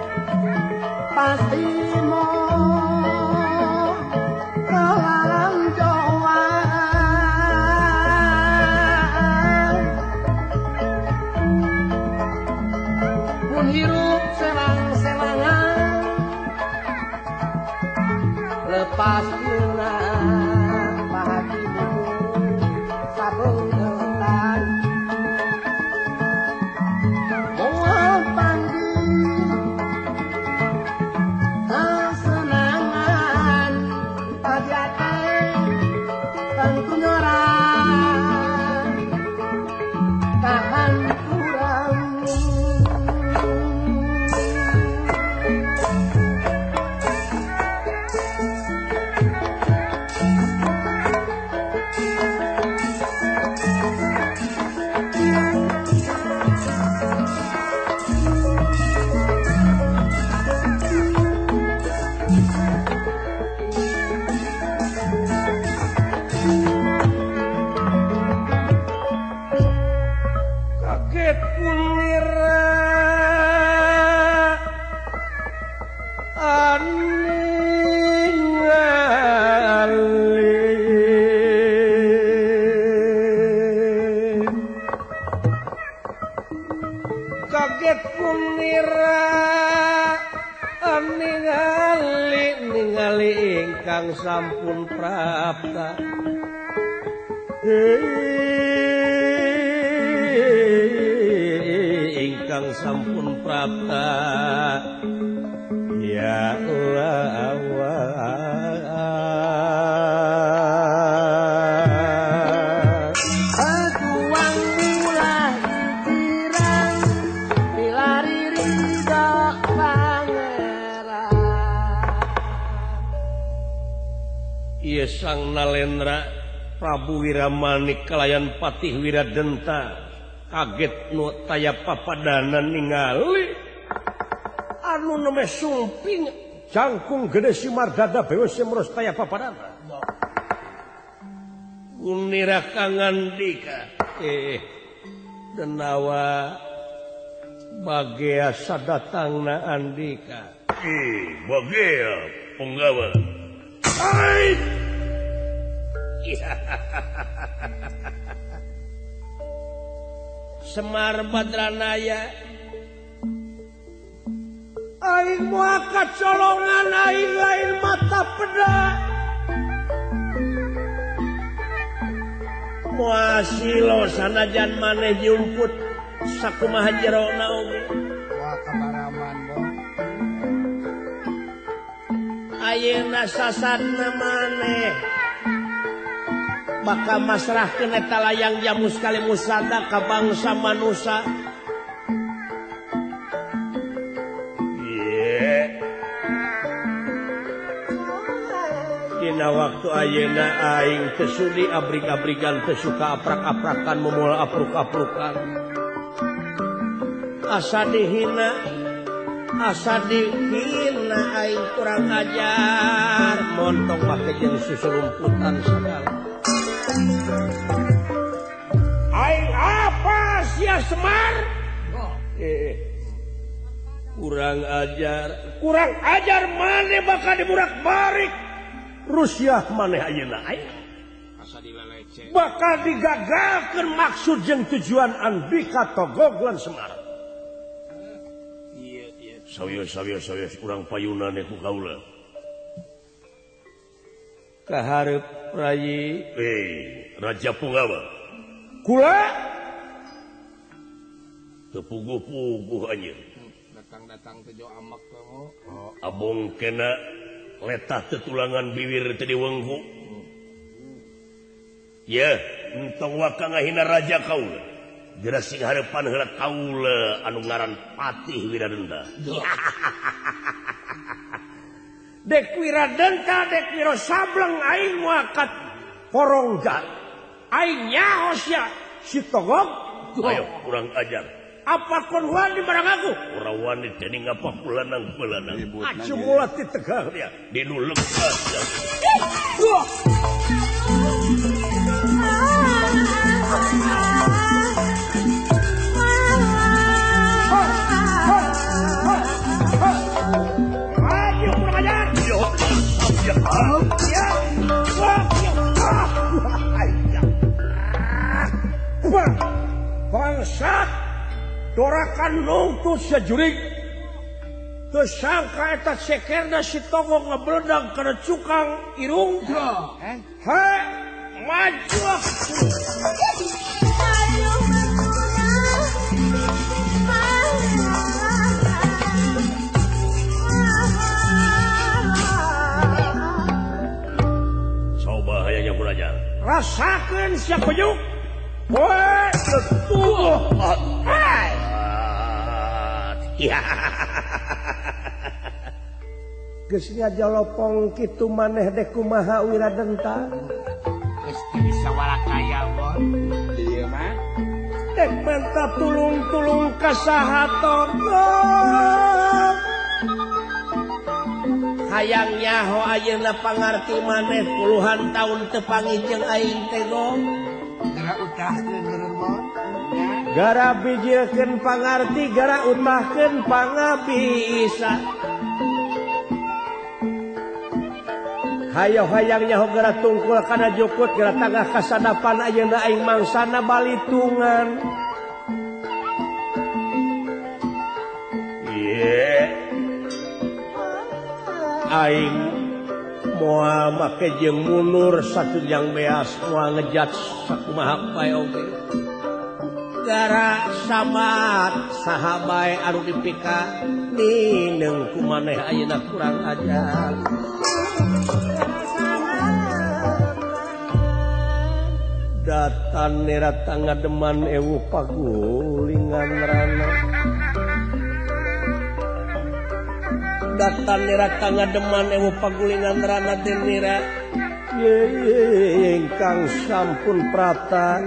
pasti mo kawalang Jawa pun hirup serang-serangan lepas dina bahagia sabung depan moal pandi kesenangan pajate tentu nyorang tahan kurang kaget punira aningali kaget punira ningali ningali ingkang sampun prapta ingkang sampun prapta ya Allah Sang Nalendra Prabu Wiramanik kalayan Patih Wiradenta kaget nu taya papadanan ningali anu neme sumping jangkung gede Simardada beus semros taya papadana unira kangandika eh denawa bagea sadatangna andika eh bagea penggawa ai Semar Badranaya aing moal kacolongan aing lain mata peda moal silo sanajan maneh jumput sakumaha jerona oge wah kamaraman boh ayeuna sasadna maneh bakal masrahkeun eta layang jamu sekali musada ka bangsa manusia. Ieu. Dina waktu ayeuna aing teu sudi abrig-abrigan teu suka aprak-aprakan momoal apruk-aprukan. Asa dihina, asa dihina aing kurang ajar, montong make jeung susulumputan sagala. Aing apa sia Semar? Oh. Eh, kurang ajar, kurang ajar maneh bakal diburak-barik. Rusia maneh ayeuna aing. Asa dilelece. Bakal digagalkeun maksud jeung tujuan Andika Togoglan Semar. Iya, iya. Sawios-sawios urang payunan ku kaula. Kaharep Rayi, eh Raja Punggawa. Kula teu puguh-puguh anjeun. Datang-datang teh jo amak kamu. Oh, abong kena letah tetulangan bibir teu diwengku. Ya, entong waka ngahina raja kaula. Geura sing hareupan heula kaula anu ngaran Patih Wiradenta. Dek Wiradenta, dek Wiro Sableng aing wakat poronggat. Aing nyaho sia si Togog. Ayo kurang ajar. Apa kon wani barang aku? Ora wani teh ngapa pulanang-pulanang. Acu mula ti tegah dia. Dinu lekas. Ayo kurang ajar. Yo, ya kamu. Ya. Bangsat dorakan nungtu sajurig teu sangka eta cekerna si Togog ngabeledag kana cukang irung. eh He, maju. So bahayanya kuraja. Rasakeun sia penyuk. Woi, tuh. Hai. Ya. Geus ngajolopong kitu maneh dek kumaha Wiradenta. Geus bisa walakaya boh. ieu mah Dek mantap tulung-tulung ka saha Togog. Hayang nyaho ayeuna pangarti maneh puluhan taun teu pangijeng aing teh gong. gara utahkeun bener boh nya Gara bijilkeun pangarti, gara utahkeun pangabisa. Hayo hayang nyaho gara tungkul kana jukut, gara tangah kasadapan ayeuna aing mangsana balitungan. Iye. aing moal make jeung mundur satu yang beas moal ngejat sakumaha bae oge gara sabat sahabae anu dipika nineng kumaneh ayeuna kurang ajar datan nerat ngademan ewu pagulingan rana datan nerat ngademan ewu pagulingan rana den nira ingkang sampun prata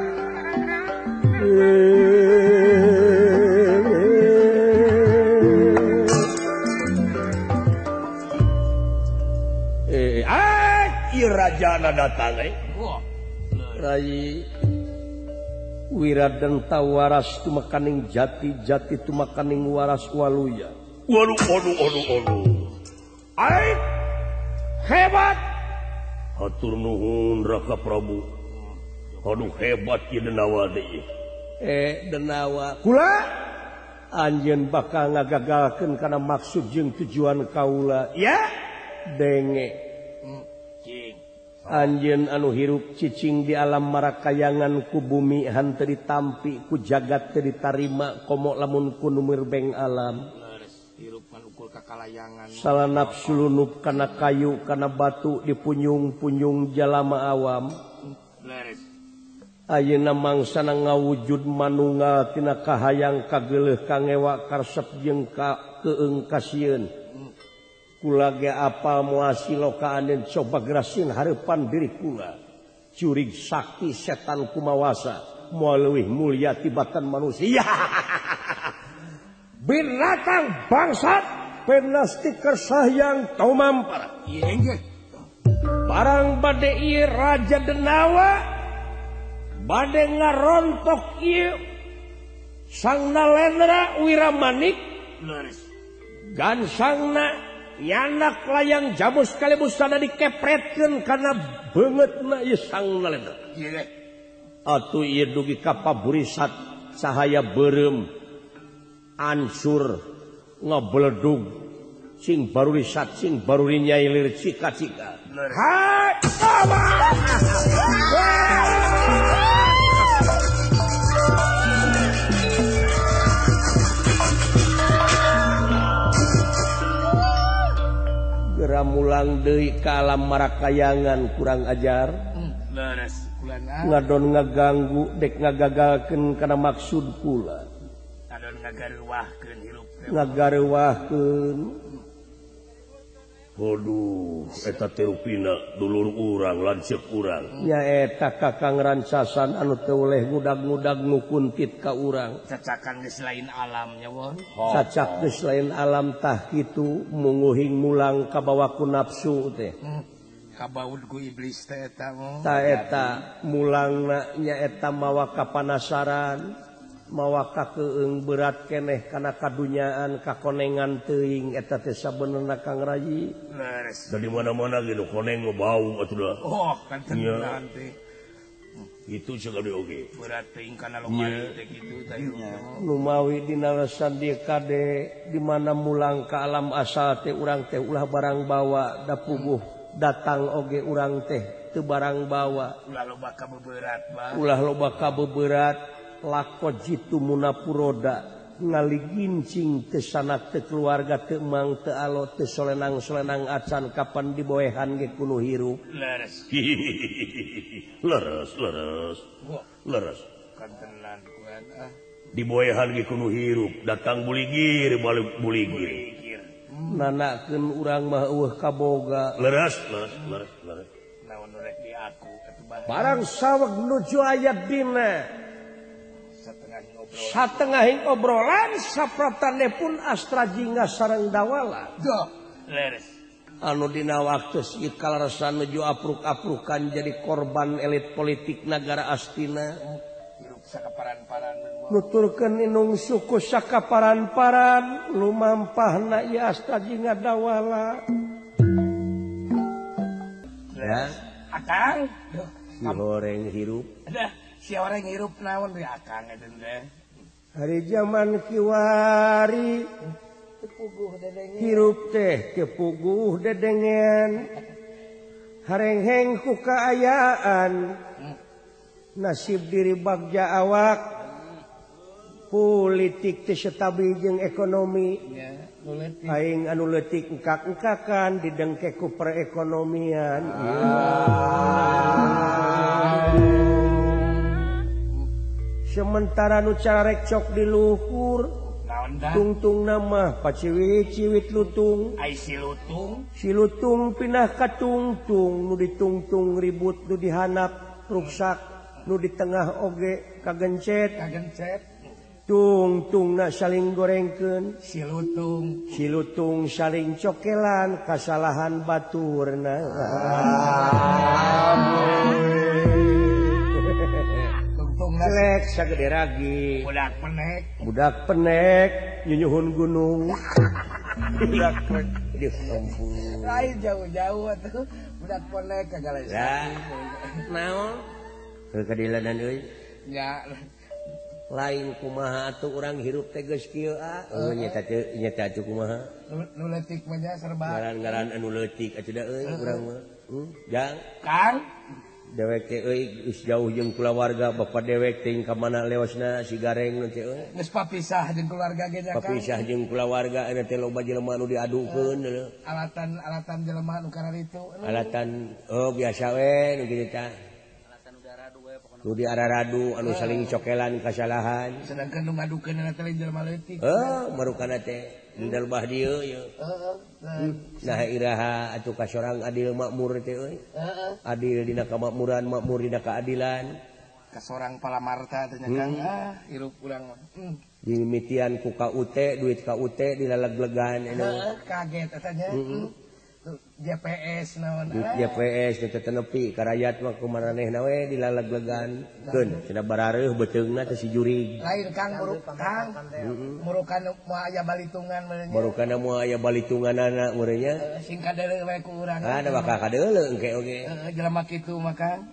eh ah ieu rajana datang eh Rai Wiradan tawaras tumakaning jati jati tumakaning waras waluya. Waduh waduh waduh waduh. Ai hebat. Hatur nuhun Raka Prabu. Aduh hebat ieu Denawa deui. Eh Denawa. Kula anjeun bakal ngagagalkeun kana maksud jeung tujuan kaula. Ya denge. Anjeun anu hirup cicing di alam marakayangan ku bumi hanteu ditampi ku jagat teu ditarima komo lamun ku numeur beng alam hirup manukul ka kalayangan salah nafsu lunup kana kayu kana batu dipunyung-punyung jalama awam ayeuna mangsana ngawujud manunggal tina kahayang kageuleuh kangewa karesep jeung ka keung kasieun kula ge apal moasi lokaaneun coba gerasin hareupan diri kula curig sakti setan kumawasa moal leuwih mulia tibatan manusia binatang bangsat penasti kersayang tau mampar ieu engge barang bade ieu Raja Denawa bade ngarontok ieu Sang Nalendra Wiramanik gansangna nyanak layang jamus kalebus sana dikepretkeun kana beungeutna ieu Sang Nalendra. Atuh ieu dugi ka paburisat cahaya beureum ansur ngabledug sing baru risat sing baru nyailir cika-cika. Hai mulang deui ka alam marakayangan kurang ajar leres ngadon ngaganggu dek ngagagalkeun kana maksud kula ngadon ngagareuwahkeun hirup ngagareuwahkeun waduh eta teh rupina dulur urang lanceuk urang nya eta kakang rancasan anu teu oleh ngudag-ngudag nukuntit ka urang cacakan geus lain alam nya won cacak geus lain alam tah kitu munguhing mulang kabawa ku nafsu teh kabaud ku iblis teh eta mah tah eta mulangna nya eta mawa kapanasaran mawa ka keung berat keneh kana kadunyaan kakonengan teuing eta teh sabenerna Kang Rayi leres da di mana-mana ge nu koneng bau atuh da oh kan tenan teh itu segala oge berat teuing kana lomari teh kitu tah nu mawi dina lesan dieu kade di mana mulang ka alam asal teh urang teh ulah barang bawa da puguh datang oge urang teh teu barang bawa ulah loba ka beberat ba ulah loba ka beberat lako jitu munapuroda ngaligincing teu sanak teu keluarga teu emang teu alo teu solenang-solenang acan kapan diboehan ge kuno hirup leres leres leres leres kantenan kuan ah diboehan ge kuno hirup datang buligir balik buligir nanakeun urang mah eueuh kaboga leres leres leres leres naon rek di aku barang saweg nuju ayat dina satengahing obrolan sapratane pun astra jingga sareng dawala dah leres anu dina waktu si kalarasan nuju apruk-aprukan jadi korban elit politik negara Astina hirup sakaparan-paran nuturkeun inung suku sakaparan-paran lumampahna ieu astra jingga dawala ya akang si horeng hirup ada si orang hirup naon we akang eta teh hari zaman kiwari hirup teh kepuguh dedengen harengheng ku kaayaan nasib diri bagja awak politik teh stabil jeung ekonomi aing anu leutik engkak-engkakan didengke ku perekonomian sementara nu carek cok di luhur tungtung nama paciwit-ciwit lutung ai si lutung si lutung pindah ka tungtung nu ditungtung ribut nu dihanap ruksak nu di tengah oge kagencet kagencet tungtungna saling gorengkeun si lutung si lutung saling cokelan kasalahan baturna Lek sagede ragi budak penek budak penek nyunyuhun gunung budak penek di ampun lain jauh-jauh atuh budak penek kagak ya naon teu kadilanan euy ya lain kumaha atuh urang hirup teh geus kieu ah euy nyata teu nyata atuh kumaha nu leutik mah nya serba ngaran-ngaran anu leutik atuh da euy urang mah jang Kang dewek teh euy geus jauh jeung keluarga bapak dewek teh ka mana leosna si gareng nu teh euy geus papisah jeung keluarga ge nya Kang papisah jeung keluarga ana teh loba jelema nu diadukeun alatan alatan jelema nu kana ditu alatan oh biasa we nu kitu tah alatan udara we pokona nu di araradu anu saling cokelan kasalahan sedangkan nu ngadukeun ana teh jelema leutik heuh marukana teh dindal bah dieu ye nah iraha atuh ka sorang adil makmur teh euy adil dina kamakmuran makmur dina keadilan ka sorang palamarta teh nya Kang ah hirup urang mah dimitian ku K U T duit K U T dilaleg-legan anu kaget eta nya J P S naon J P S teh tenepi ka rakyat mah kumaranehna we dilaleg-legan keun cenah barareuh beuteungna teh si jurig lain Kang muruk Kang murukan moal aya balitungan meureun barukana moal aya balitunganana meureun nya sing kadeuleu we ku urang ah da bakal kadeuleu engke oge jelema kitu mah Kang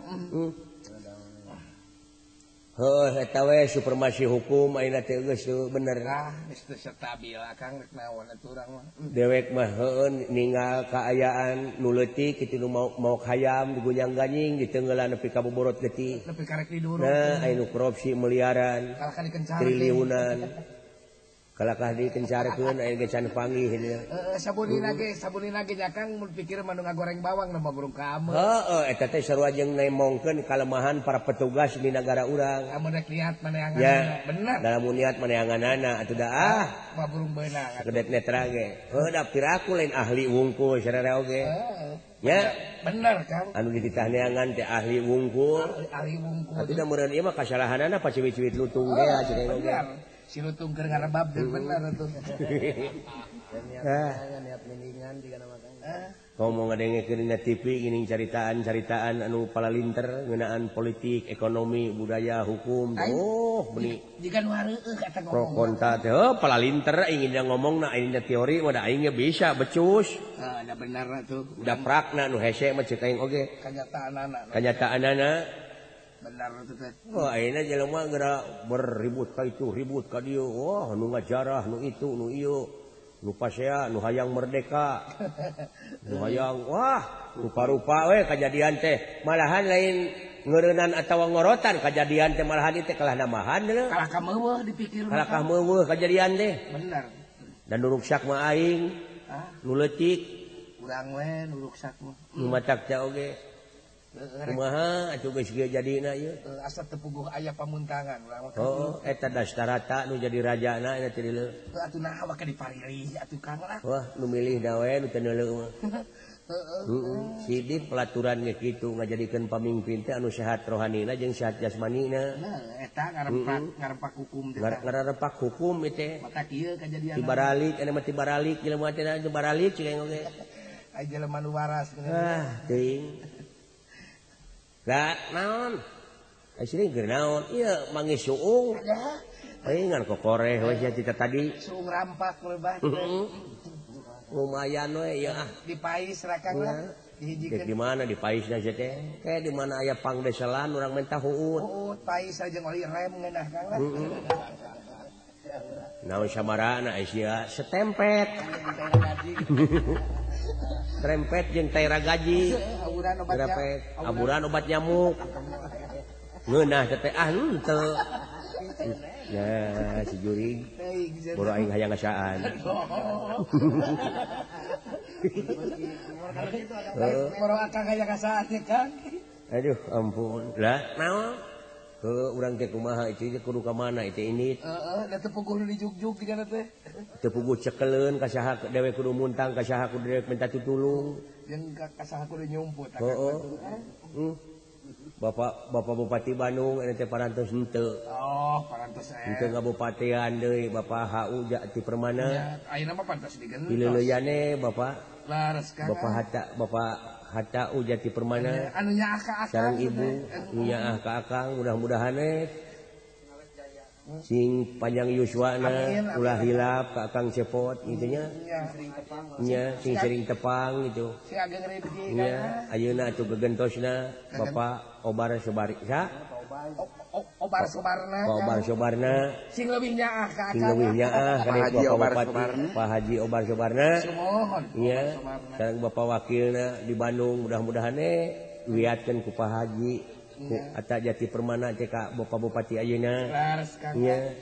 heuh eta we supremasi hukum ayeuna teh geus bener ah geus teu stabil Kang rek naon atuh urang mah dewek mah heuh ninggal kaayaan nu leutik kitu nu mau mau hayam digunyang-ganying diteunggelan nepi ka boborot leutik nepi karek diduruk nah aya nu korupsi miliaran kalahkan dikencar triliunan kalakah dikencarkeun aya ge can panggih nya heeh sabunina ge sabunina ge nya Kang mun pikir mah nu ngagoreng bawang mah gurung ka ameu heeh eta teh sarua jeung nemongkeun kalemahan para petugas di negara urang amun rek lihat maneangan ya bener dalam niat maneanganana atuh da ah mah burung beunang kedek netra ge heuh da piraku lain ahli wungkul sararea oge nya bener Kang anu dititah neangan teh ahli wungkul ahli wungkul atuh da meureun ieu mah kasalahanana paciwit-ciwit lutung ge cenah oge si lutung keur ngarebab deun bener atuh ah niat mendingan digana makan ngomong ngadengekeun dina T V geuning caritaan-caritaan anu palalinter ngeunaan politik, ekonomi, budaya, hukum. Oh, beuni. Jika nu hareueuh kata ngomong. Pro kontra teh heuh palalinter ingin ngomongna ayeuna teori mah da aing ge bisa becus. Heeh, da bener atuh. Da prakna nu hese mah ceuk aing oge. Kanyataanana. Kanyataanana bener atuh teh. Oh, ayeuna jelema geura berribut ka itu, ribut ka dieu. Wah, nu ngajarah, nu itu, nu ieu. Nu pasea, nu hayang merdeka. Nu hayang, wah, rupa-rupa we kejadian teh. Malahan lain ngeureunnan atawa ngorotan kejadian teh malahan teh kalah namahan deuleu. Kalah ka meuweuh dipikir. Kalah ka meuweuh kejadian teh. Bener. Dan nu ruksak mah aing. Ah, nu leutik. Urang we nu ruksak mah. Nu matak teh oge. Kumaha atuh geus ge jadina ieu? Asa teu puguh aya pamuntangan urang mah. Oh, eta Dastarata nu jadi rajana eta teh dieu. Atuh naha wa ka diparilih atuh Kang lah. Wah, nu milih da we nu teu neuleuh mah. Heeh. Sidit pelaturan ge kitu ngajadikeun pamimpin teh anu sehat rohanina jeung sehat jasmanina. Nah, eta ngarempak ngarempak hukum teh. Ngarempak hukum ieu teh. Mata kieu kajadian. Tibaralik, anu mah tibaralik jelema teh tibaralik cing oge. Ai jelema nu waras geuning. Ah, teuing. Da naon? Asli keur naon? Ieu manggis suung. Aing ngan kokoreh we sia cita tadi. Suung rampak lebah. Lumayan we ya. Di pais rakang lah. Dihijikeun. Di mana di paisna sia teh? Kayak di mana aya pangdeselan urang menta huut. Huut pais aja jeung oli rem ngeunah Kang lah. naon samarana Asia setempet. Trempet jeung taira gaji. Trempet aburan obat nyamuk. Ngeunah teh ah henteu. Nah, si Juring. Boro aing hayang ngasaan. Boro akang hayang ngasaan Kang. Aduh ampun. Lah naon? Heuh urang teh kumaha itu kudu ka mana itu ini? Heeh, da teu puguh di jugjug digana teh. Teu puguh cekeleun ka saha dewe kudu muntang ka saha kudu dewe minta tutulung. Jeung ka saha kudu nyumput. Heeh. Hmm. Bapak Bapak Bupati Bandung eta teh parantos henteu. Oh, parantos eh. Henteu ngabupatian deui Bapak H U ja ti Permana. Ya, ayeuna mah pantos digentos. Pileuleuyane Bapak. Laras Kang. Bapak Hatta Bapak Hatta U Jati Permana. Anu nyaah ka akang. Sareng Ibu nyaah ka akang mudah-mudahan eh sing panjang yuswana ulah hilap ka akang cepot gitu nya. Nya sing sering tepang gitu. Si ageng rezeki nya ayeuna atuh gegentosna Bapak Obar Sobari sa Obar Sobarna. Obar Sobarna. Sing leuwih nyaah ka akang. Sing leuwih nyaah ka Bapak Bupati Pak Haji Obar Sobarna. Sumohon. Iya. Sareng Bapak Wakilna di Bandung mudah-mudahan eh lihatkeun ku Pak Haji ku Atta Jati Permana teh ka Bapak Bupati ayeuna. Laras Kang. Iya.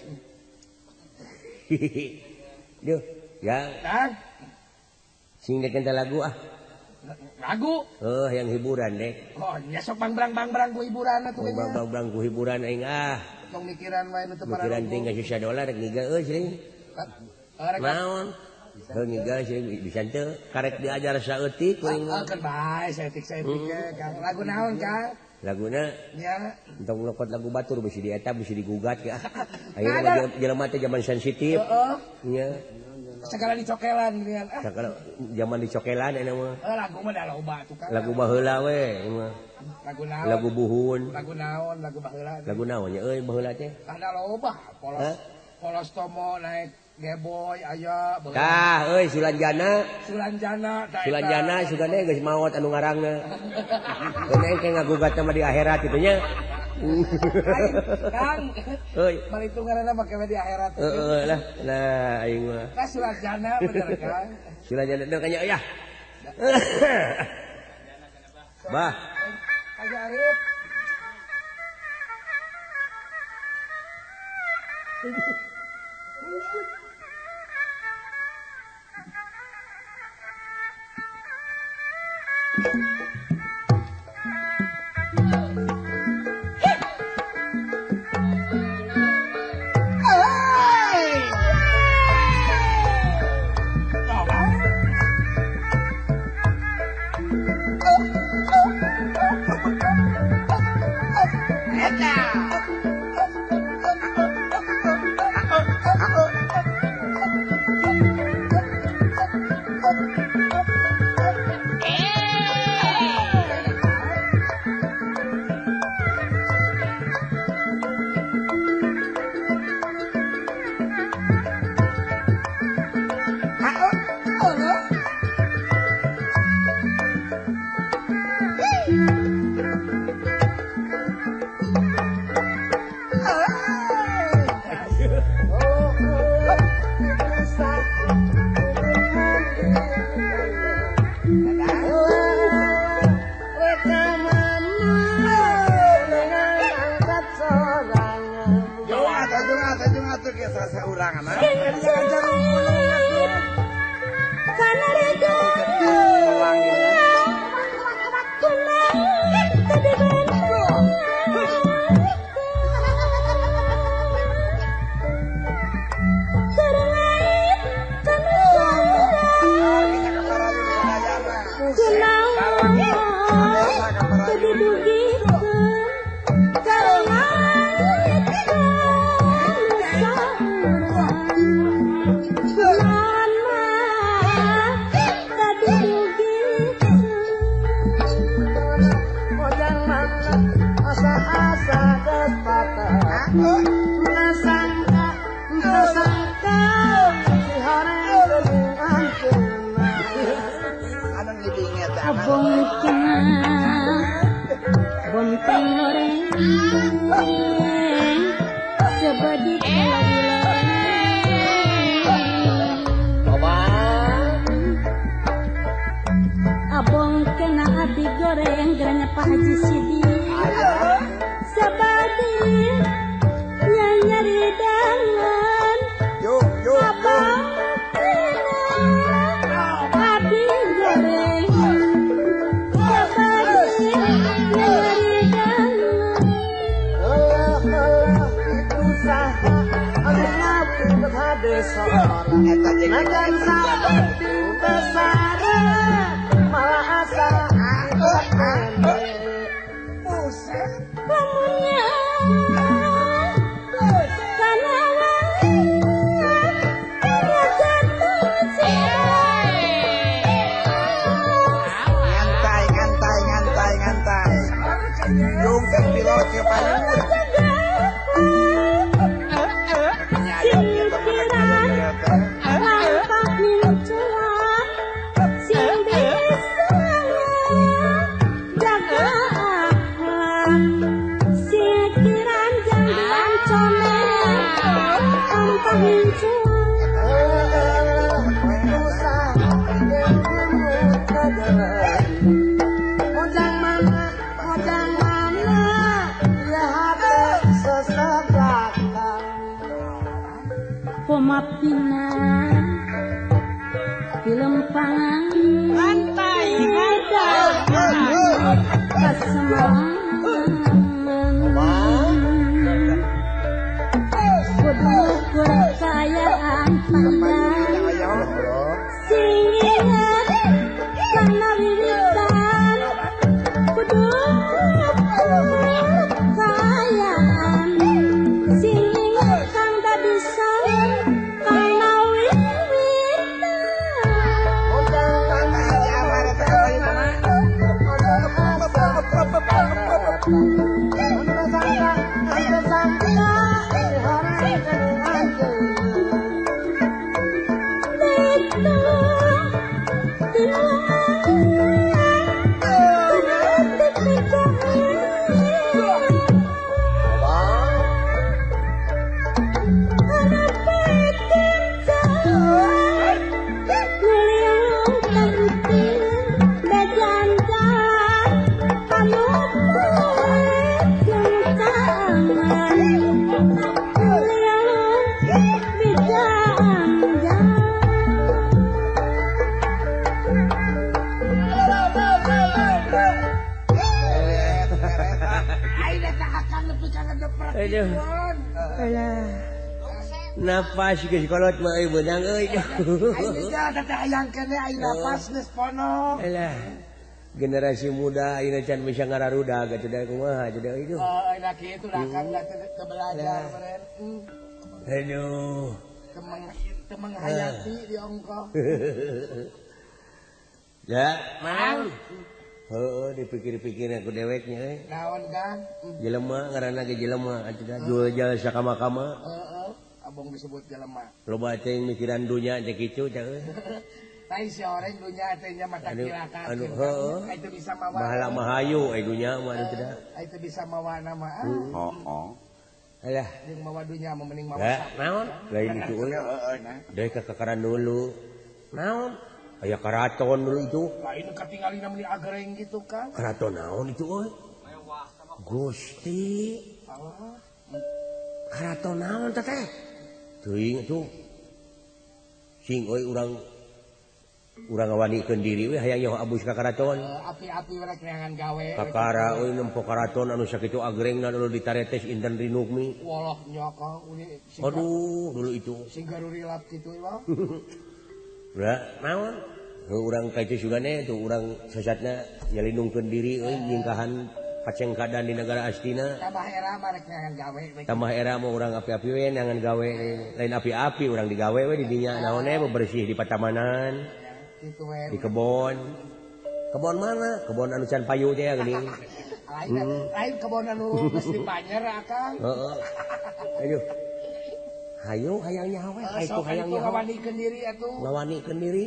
Duh, ya. Kang. Sing dek enta lagu ah. Lagu. Oh, yang hiburan dek. Oh, nya sok bang-brang-bang ku hiburan atuh nya. Bang-bang ku hiburan aing ah. Tong mikiran wae nu teu parah. Mikiran tinggal susah dolar rek ngiga euy sering. Naon? Heuh ngiga sering bisa teu karek diajar saeutik kuring mah. Kan bae saeutik-saeutik Kang. Lagu naon Kang? Laguna nya entong lokot lagu batur bisi dieta bisi digugat ya. Ayeuna jelema teh zaman sensitif. Heeh. Nya. Segala dicokelan geuningan. Ah. Sakala zaman dicokelan eta mah. Eh lagu mah da loba tuh Kang. Lagu baheula we mah. Lagu naon? Lagu buhun. Lagu naon? Lagu baheula. Lagu naon nya euy baheula teh? Ada loba. Polos. Polos tomo naik Geboy aya baheula. Tah euy Sulanjana. Sulanjana da. Sulanjana sugane geus maot anu ngarangna. Euneu engke ngagugat mah di akhirat kitu nya. Kang. Euy. Bari tungaranna make di akhirat. Heeh lah. Nah aing mah. Ka Sulanjana bener Kang. Sulanjana bener kanya ya. Bah. Aja Arif. Sebadi eta jeung najan besar malah asa buset lamunnya ngantai ngantai ngantai ngantai yung ke pilot ke paling Pemapina film pangan lantai ada kesemangan kudu kekayaan pandang singingat karena wiritan kudu kekayaan singingat kang tadi sayang karena wiritan Aduh. Alah. Napas geus kolot mah euy beunang euy. Aing teh teh hayang kene aing napas geus pono. Alah. Generasi muda ayeuna can bisa ngararudag atuh da kumaha atuh da itu. Oh, enak kitu lah kan teh belajar meren. Aduh. Temeng temeng hayati di ongko. Ya, mang. Heeh, dipikir-pikir aku deweknya euy. Naon Kang? Jelema ngaranna ge jelema atuh da jual-jual sakama-kama. Heeh, abong disebut jelema. Loba teh mikiran dunya teh kitu teh euy. Tai si oreng dunya teh nya mata kilaka. Anu heeh. Itu bisa mawa. Bahala mahayu aya dunya mah atuh da. Itu bisa mawa nama. Heeh. Alah, Jeung mawa dunya mah mending mawa. ya, naon? Lain itu euy. Deui ka kakaran dulu. Naon? Aya karaton dulu itu. Lain katingali namanya agreng gitu kan. Karaton naon itu euy? Gusti. Karaton naon teh teh? Teuing atuh. Sing euy urang urang ngawanikeun diri we hayang nyaho abus ka karaton. Api-api we neangan gawe. Kakara euy nempo karaton anu sakitu agrengna dulu ditaretes inten rinugmi. Walah nya ka uni. Aduh, dulu itu. Sing garuri lap kitu mah. Udah, naon? Urang ka itu sugane tuh urang sesatna nyalindungkeun diri euy nyingkahan pacengkadan di negara Astina. Tambah era mah rek neangan gawe. Tambah era mah urang api-api we neangan gawe. Lain api-api urang digawe we di dinya naon we bebersih di patamanan. Kitu we. Di kebon. Kebon mana? Kebon anu can payu teh geuning. Lain lain kebon anu geus dipanyer akang. Heeh. Aduh. Hayu hayang nyaho we, hayang hayang nyaho. Ngawanikeun diri atuh. Ngawanikeun diri.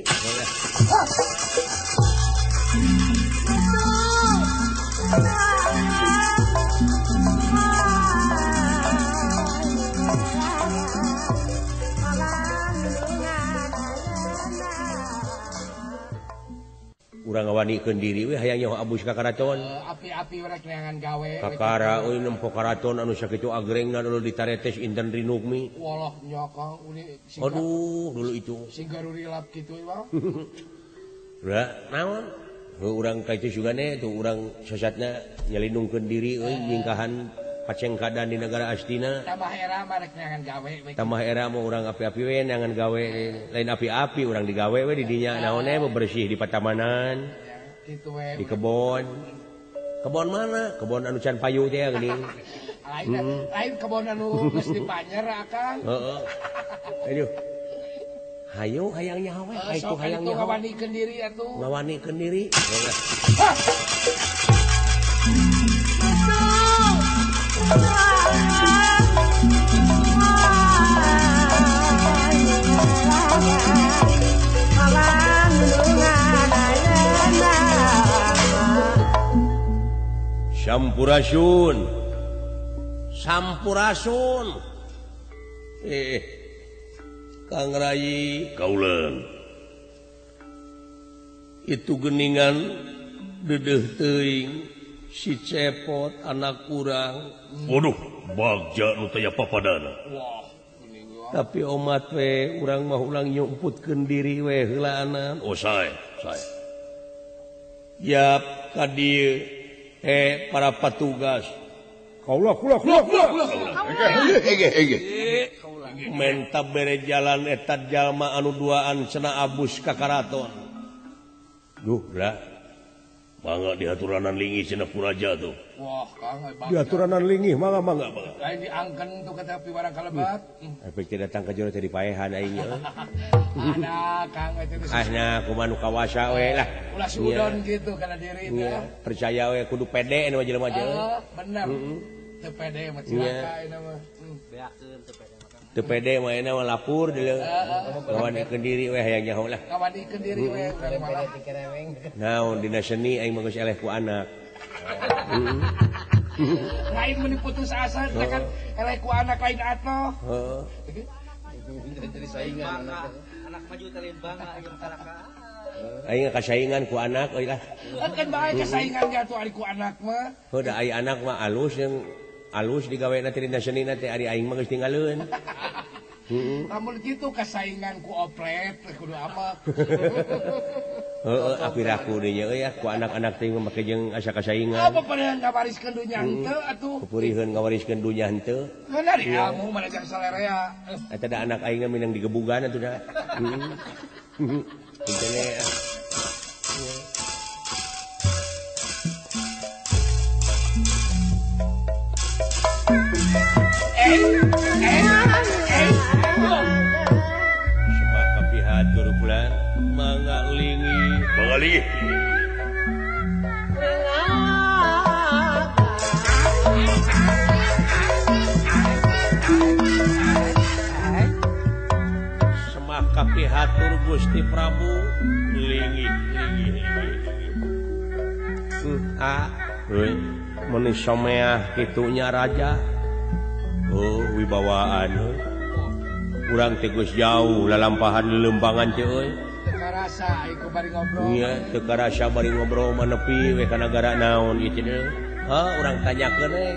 Urang ngawanikeun diri we hayang nyaho abus ka karaton. Api-api we rek neangan gawe. Kakara euy nempo karaton anu sakitu agrengna dulu ditaretes inten rinugmi. Walah nya ka uni. Aduh, dulu itu. Sing garuri lap kitu mah. Udah, naon? Urang ka itu sugane tuh urang sesatna nyalindungkeun diri euy nyingkahan paceng keadaan di negara Astina. Tambah era mah rek nyangan gawe. Tambah era mau urang api-api we nyangan gawe lain api-api urang digawe we di dinya naonnya bebersih di patamanan. Kitu we. Di kebon. Kebon mana? Kebon anu can payu teh geuning. Lain lain kebon anu geus dipanyer Akang. Heeh. Aduh. Hayu hayang nyawa we, hayang hayang nyawa. Ngawanikeun diri atuh. Ngawanikeun diri. Sampurasun. Sampurasun. Eh. Kang Rayi kaulan itu geningan dedeh teuing si cepot anak kurang waduh bagja nu teh papadana wah tapi omat we urang mah ulang nyumputkeun diri we heulaanan oh sae sae ya ka dieu eh para petugas kaulah kaulah kaulah kaulah ege ege menta bere jalan eta jalma anu duaan cenah abus ka karaton. Duh, lah. Mangga diaturanan lingih cenah puraja tuh. Wah, Kang bangga. Diaturanan lingih mangga mangga mangga. Lain diangken tuh ka tapi barang kalebat. Efek tidak datang ke jono teh dipaehan aing nya. Ada Kang eta geus. Ahna kumaha nu kawasa we lah. Ulah sudon gitu kana diri teh. Percaya we kudu pede anu jelema jeung. Heeh, bener. Teu pede mah cilaka eta mah. Beakeun teu pede. Teu pede mah eta mah lapur deuleu. Ngawanikeun diri we hayang nyaho lah. Ngawanikeun diri we urang malah. Naon dina seni aing mah geus eleh ku anak. Lain mun putus asa teh kan eleh ku anak lain atoh. Heeh. Jadi saingan anak. Anak maju teh bangga aya karaka. Aing kasaingan ku anak euy lah. Kan bae kasaingan dia tuh ari ku anak mah. Heuh da aya anak mah alus yang alus digaweana teh dina seni teh ari aing mah geus tinggalieun. Heeh. Lamun kitu kasaingan ku oplet kudu amak. Heeh, apiraku dinya euy ya ku anak-anak teh make jeung asa kasaingan. Apa pada ngawariskeun dunya henteu atuh? Kupurieun ngawariskeun dunya henteu. Kana di ilmu mana jang salerea. Eta da anak aing minang digebugan atuh da. Heeh. Intene Eh, eh, eh. Sebab kapihat guru bulan mangga lingi. Mangga lingi. Semah kapihatur Gusti Prabu lingi lingi lingi. Ah, euy, meuni someah kitunya raja. Oh, wibawaan euy. Urang teh geus jauh lalampahan lelembangan teh euy. Teu karasa ieu bari ngobrol. Nya teu karasa bari ngobrol mah nepi we ka nagara naon ieu teh. Heuh, urang tanyakeun we.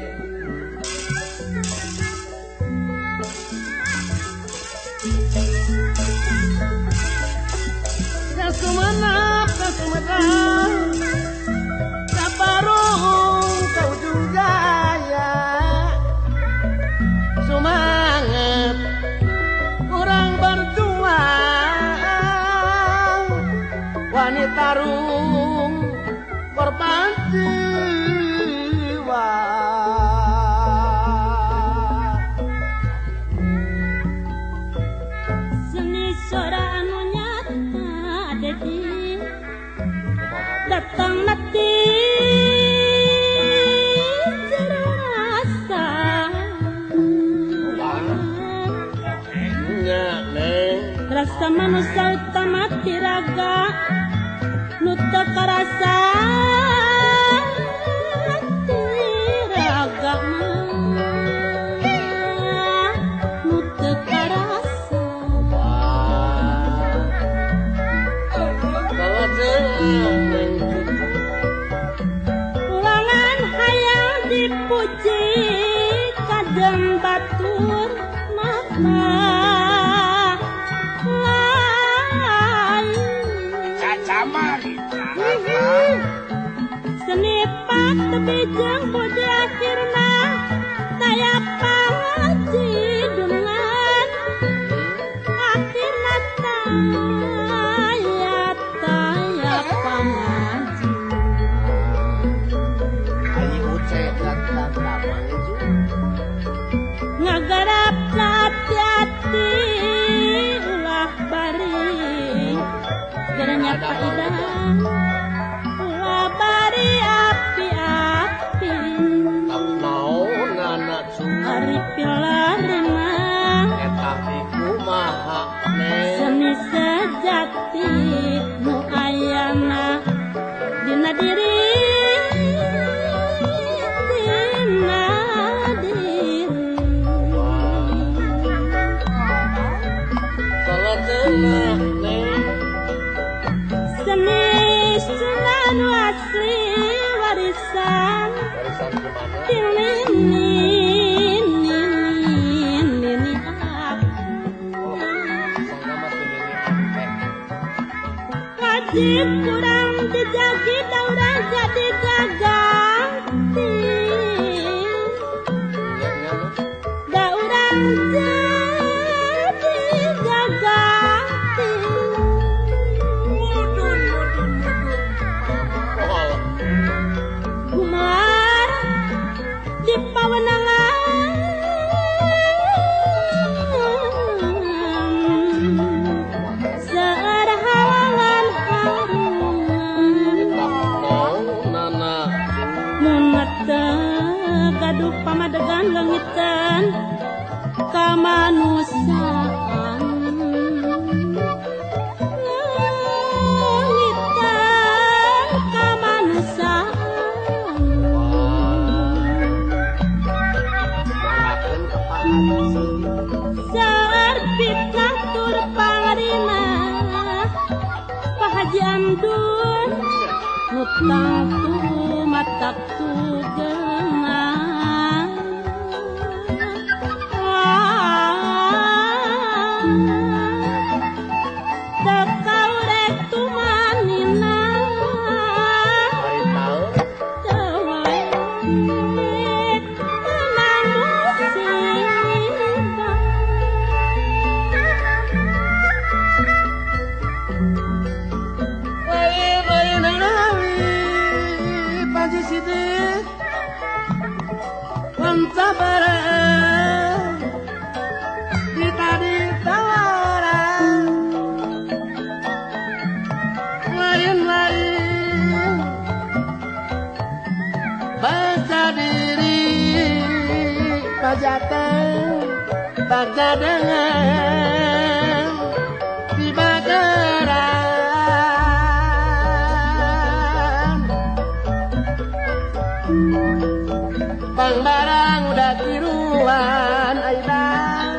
Kasumanap, kasumanap, saparong kau juga ya. Semangat orang berdua, wanita rung korban jiwa. Seni suara anu nyata ada di datang nanti jerasa rasa manusia utama tiraga nuta karasa tiraga nuta karasa ulangan hayang dipuji kadang batur makna lain Cacama seni pat tebijeng budi akhirna aya pangaji dengan akhirna taya taya pangaji Ayo ucap dan tanda maju ngagarap hati-hati ulah bari gerenya paidah ulah bari api-api naon anak sun ari pilarina eta kumaha ne seni sejati nu ayana dina diri dina diri kalau tenang ne seni selalu asli warisan barisan gimana ini ini ini aku sama sendiri angkat wajib kurang dijagi daurah jadi gaganti daurah jadi gaganti mudun mudun mudun oh kumar di pawenangan searah halangan harungan naon anak munat gaduh pamadegan leungitan kamanusaan leungitan kamanusaan akan kepahan saar pitatur pangrina pahaji amdun ngutang tu matak tu genang tekau rek tu manina hari tahu tewek tenang musibah lain lain nawi panji sidik pantabara di tadi tawaran lain lain baca diri pajatan baca dengan di bagaran bang barang udah tiruan aidan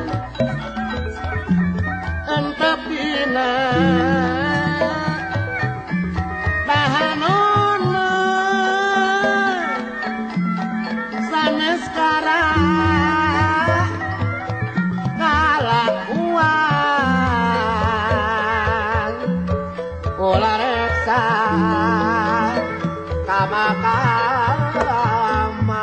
entepina bahanona sanes sekarang kalakuan ulah reksa kamakama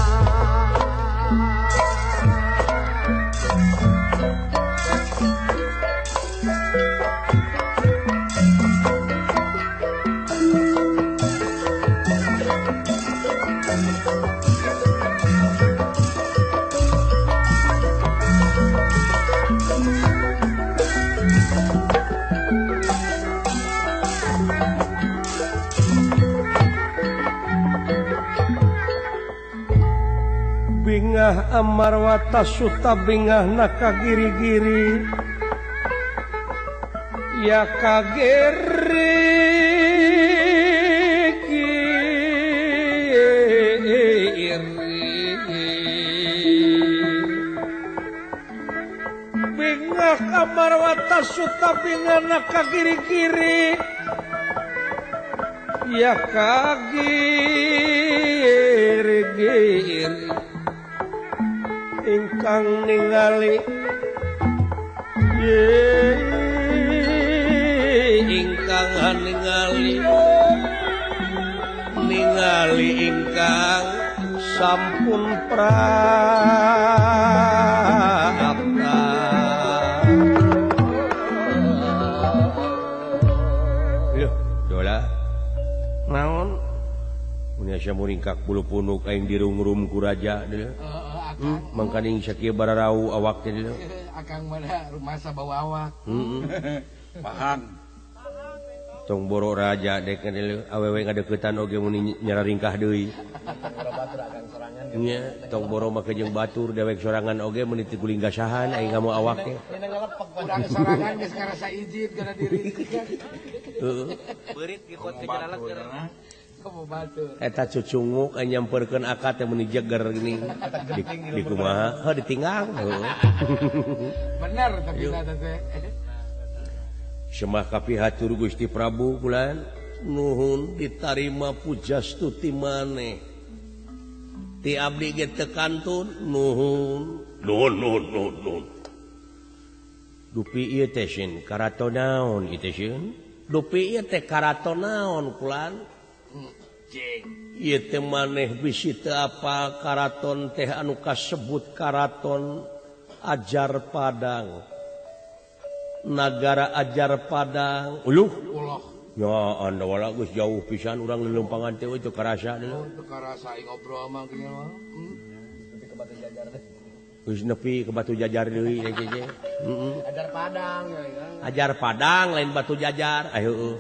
bingah amarwata suta bingah naka giri-giri ya kageri bingah amarwata suta bingah naka giri-giri ya kagiri ingkang ningali ye ingkang ningali ningali ingkang sampun prapta Loh, dola naon punya sia muringkak bulu punuk aing dirungrum ku raja deui hmm, mangkaning sakieu bararau awak teh deui akang mah rumah sabawa awak heeh paham tong boro raja dek deui awewe ngadeuketan oge mun nyararingkah deui nya tong boro make jeung batur dewek sorangan oge mun ti guling gasahan aing ngamo awak teh urang sorangan geus ngarasa izin kana diri heeh beurit di pot kejalalan keur kamu batur eta cucunguk nyamperkeun akad teh mun dijeger gini di, di kumaha heuh ditinggal heuh bener tapi eta teh semah kapihatur Gusti Prabu kulan nuhun ditarima pujastuti maneh ti abdi ge teu kantun nuhun Nuhun nuhun nuhun nuhun. dupi ieu teh sin karato naon ieu teh sin dupi ieu teh karato naon kulan ieu teh maneh bisi teu apa karaton teh anu kasebut karaton Ajar Padang Nagara Ajar Padang uluh ulah ya anda wala geus jauh pisan urang lelumpangan teh teu karasa deui teu karasa aing ngobrol mah kieu mah geus nepi ke Batu Jajar deui teh heeh Ajar Padang ya kan Ajar Padang lain Batu Jajar ayo heuh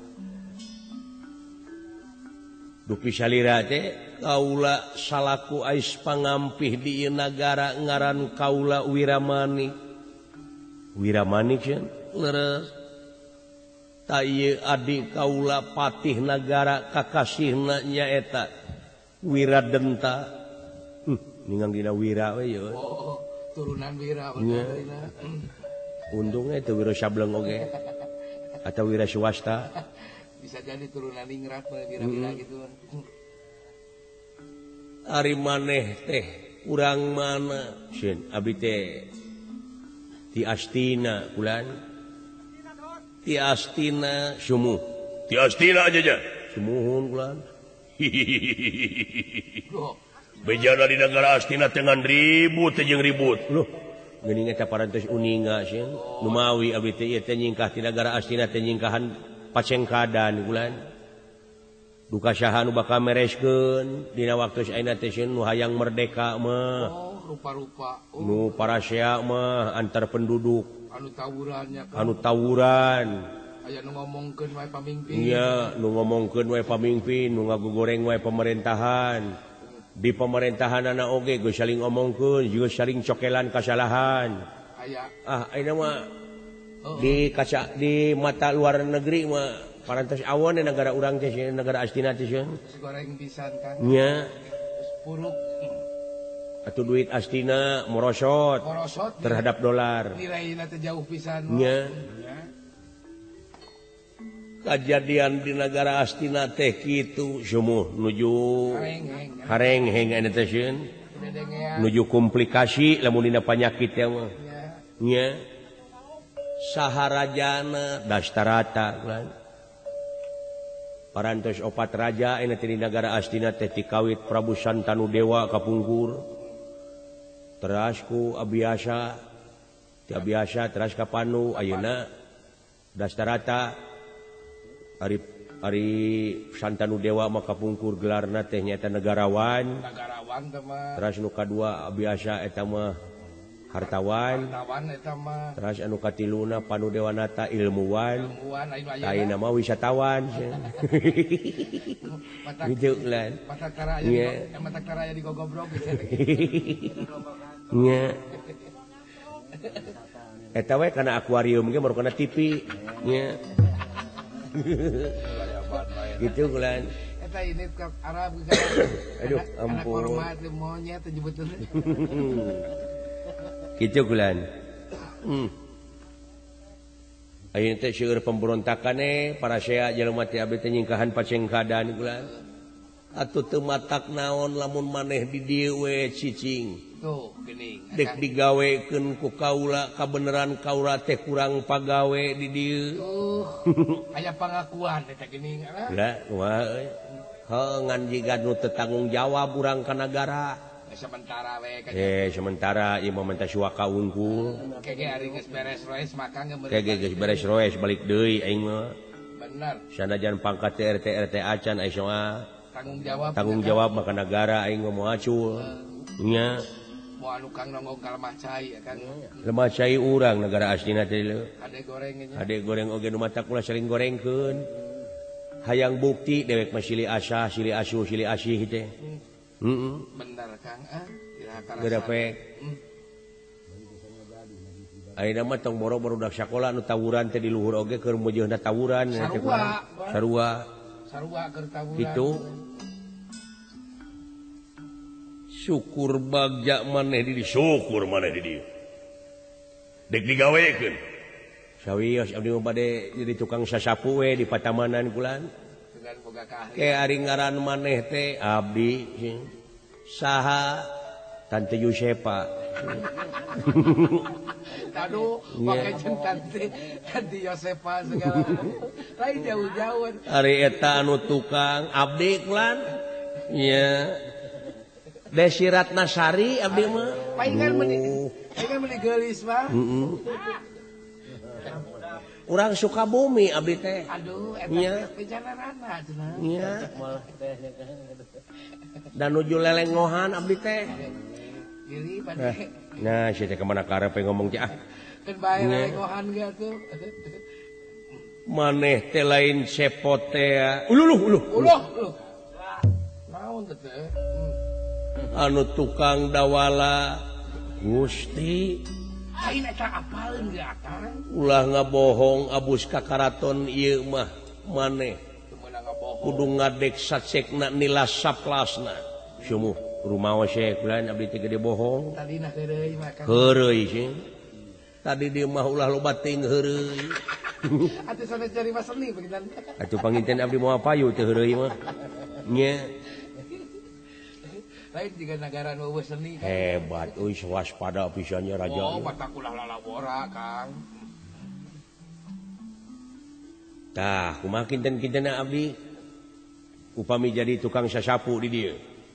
dupi salira teh kaula salaku ais pangampih di ieu nagara ngaran kaula Wiramani Wiramani kan leres ta ieu adik kaula patih nagara kakasihna nyaeta Wiradenta hmm, ningang dina wira we yeuh oh turunan wira yeah. Untungnya itu wira sableng oge atau wira swasta bisa jadi turunan ningrat wira-wira gitu ari maneh teh urang mana sin abdi teh ti Astina kulan ti Astina sumuh Ti Astina aja aja. sumuhun kulan Bejana di negara Astina dengan ribut jeung ribut. loh geuning eta parantos uninga sin numawi abdi teh ieu teh nyingkah ti nagara Astina teh nyingkahan pacengkadan kulan duka saha nu bakal mereskeun dina waktu ayeuna teh nu hayang merdeka mah oh rupa-rupa oh. nu parasea mah antar penduduk anu tawurannya kan anu tawuran aya nu ngomongkeun wae pamimpin iya nu ngomongkeun wae pamimpin nu ngagogoreng wae pemerintahan di pemerintahan anak oge geus saling ngomongkeun juga saling cokelan kasalahan aya ah ayeuna mah oh. di kaca di mata luar negeri mah parantos awon di negara urang teh negara Astina teh goreng pisan kan nya puruk atuh duit Astina merosot korosot terhadap dolar nilainya teh jauh pisan nya kejadian di negara Astina teh kitu sumuh nuju hareng heng anu teh sieun nuju komplikasi lamun dina panyakit ya mah nya saharajana Dastarata kan parantos opat raja anu di negara Astina teh ti kawit Prabu Santanu Dewa kapungkur teras ku Abiasa ti Abiasa teras ka Panu ayeuna Dastarata ari ari Santanu Dewa mah kapungkur gelarna teh nyaeta negarawan negarawan teh mah teras nu kadua Abiasa eta mah hartawan hartawan eta mah teras anu katiluna Panu Dewanata ilmuwan ilmuwan ayeuna mah wisatawan gitu lan matakara aya matakara aya di gogobrok nya eta we kana akuarium ge baru kana T V nya gitu lan eta ini ke Arab ke aduh ampun hormat monyet nyebutna gitu kulan hmm. Ayeuna teh seueur pemberontakan para sea jelema teh abdi teh nyingkahan pacengkadan kulan atuh teu matak naon lamun maneh di dieu we cicing tuh geuning dek digawekeun ku kaula kabeneran kaula teh kurang pagawe di dieu uh aya pangakuan eta geuning lah kumaha euy ngan jiga nu teu tanggung jawab urang ka negara. Sementara we Eh sementara ieu mah menta suaka unggul. kege ari geus beres roes maka geus Kege geus beres roes balik deui aing mah. bener Sanajan pangkat T R T R T acan aya mah tanggung jawab tanggung jawab mah ka negara aing mah moal acul. Nya moal anu kang nongong ka lemah cai kan lemah cai urang negara aslina teh leuh. ade goreng nya Ade goreng oge nu mata kula sering gorengkeun. Hayang bukti dewek mah silih asah, silih asuh, silih asih teh. Heeh. bener kang ah iraha Gerepek. Ayeuna mah tong boro-boro budak sakola nu tawuran teh di luhur oge keur mujeuhna tawuran. Sarua. Sarua. sarua keur tawuran Kitu. Syukur bagja maneh di dieu. Syukur maneh di dieu. Dek digawekeun. Sawios abdi mah bade jadi tukang sasapu we di Patamanan kulan. dengan boga keahlian Ke ari ngaran maneh teh abdi saha Tante Yusepa. aduh pakai jentan teh Tante Yosepa segala lain jauh-jauh Ari eta anu tukang abdi kulan. Nya. Desi Ratnasari abdi mah. paingan meuli paingan meuli geulis mah Heeh. Urang Sukabumi abdi teh. aduh Nya. eta pejanarana cenah Nya. Dan nuju lelengohan abdi teh. diri bade Nah, si teh kemana karepe ngomong teh ah. kan bae lelengohan ge tuh Maneh teh lain sepot teh. Uluh uluh. uluh uluh naon teh teh Anu tukang dawala Gusti lain eta apaleun ge akang ulah ngabohong abus ka karaton ieu mah maneh teu meunang ngabohong kudu ngadek sacekna nila saplasna. Sumuh rumaos we kulan abdi teh gede bohong. tadina heureuy mah kan Heureuy sih. Tadi dia mah ulah loba ting heureuy. atuh sana cari mas seni begitu Atuh panginten abdi moal payu teh heureuy mah. Nya lain juga negara nu eueuh seni kan hebat euy waspada pisannya raja. oh batak ulah lalabora kang Tah, kumaha kinten-kintena abdi upami jadi tukang sasapu di dieu.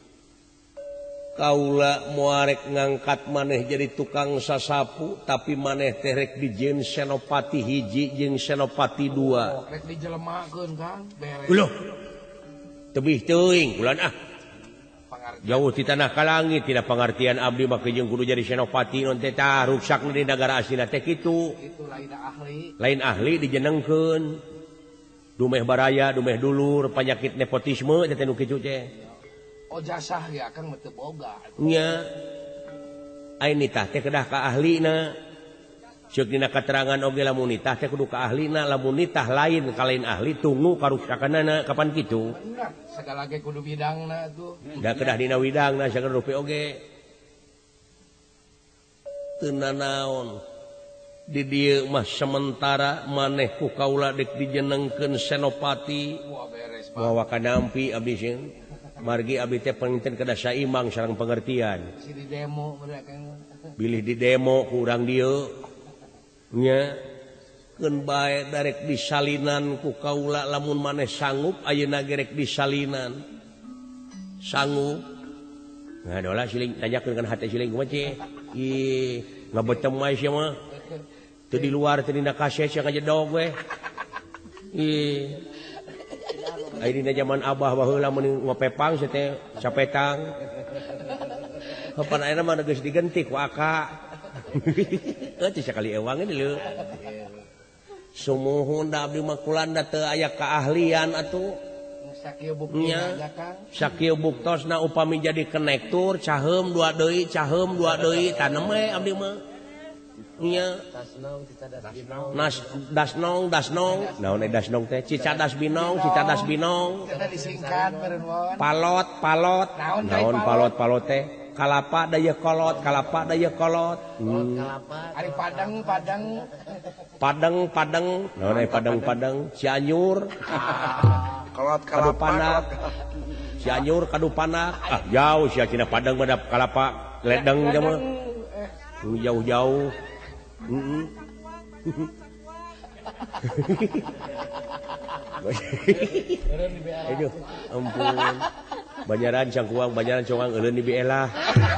Kaula moarek ngangkat maneh jadi tukang sasapu tapi maneh teh rek dijieun senopati hiji jeung senopati dua. rek dijelemakeun kang beres Ulah. Tebih teuing ulan ah. pangarti Jauh ti tanah ka langit tidak pengertian abdi mah jeung kudu jadi senopati non teh tah ruksakna di negara aslina teh kitu. itu lain ahli Lain ahli dijenengkeun. Dumeh baraya, dumeh dulur, penyakit nepotisme teh nu kitu teh. oh jasah ya kang mah teu boga Nya. Ain nitah teh kedah ka ahlina. Ceuk dina katerangan oge lamun nitah teh kudu ka ahlina, lamun nitah lain ka lain ahli tunggu karuksakanana kapan kitu. bener segala ge kudu bidangna tuh Da kedah dina widangna saged rupi oge. Teu nanaon. Di dieu mah sementara maneh ku kaula dek dijenengkeun senopati. wah beres mah Wawa kadampi abdi sieun. Margi abdi teh panginten kedah saimbang sareng pengertian. si di demo bener kang Bilih di demo ku urang dieu. Nya keun bae darek disalinan ku kaula lamun maneh sanggup ayeuna gerek disalinan. Sanggup. Nah, dola siling tanyakeun kan hate siling kumaha ce? Ih, ngabeutem wae sia mah. Teu di luar teu dina kaset sia ngajedog we. Ih. Ai dina zaman Abah baheula mun ngopepang sia teh capetang. Kapan ayeuna mah geus diganti ku aka. Heuh teh sakali ewang ini leuh. Sumuhun da abdi mah kulanda teu aya keahlian atuh. sakieu bukti Nya. aja kang Sakieu buktosna upami jadi konektor caheum dua deui, caheum dua deui tanem we abdi mah. Nya. Nas dasnong dasnong. Naon e dasnong teh? Cicadas binong, cicadas binong. cenah disingkat meureun won Palot, palot. Naon teh Naon palot? palot, palot teh? Kalapa daya kolot, kalapa daya kolot. Hmm. ari padang padang Padang, padang. Naon e padang, padang? Cianjur. Kolot Kadu kalapa. panak. Cianjur kadu panak. Ah, jauh sia cina padang mah da kalapa ledeng teh mah. Hmm, jauh-jauh. Heeh. Aduh, ampun. Banyaran cangkuang, banyaran congang euleun di bielah.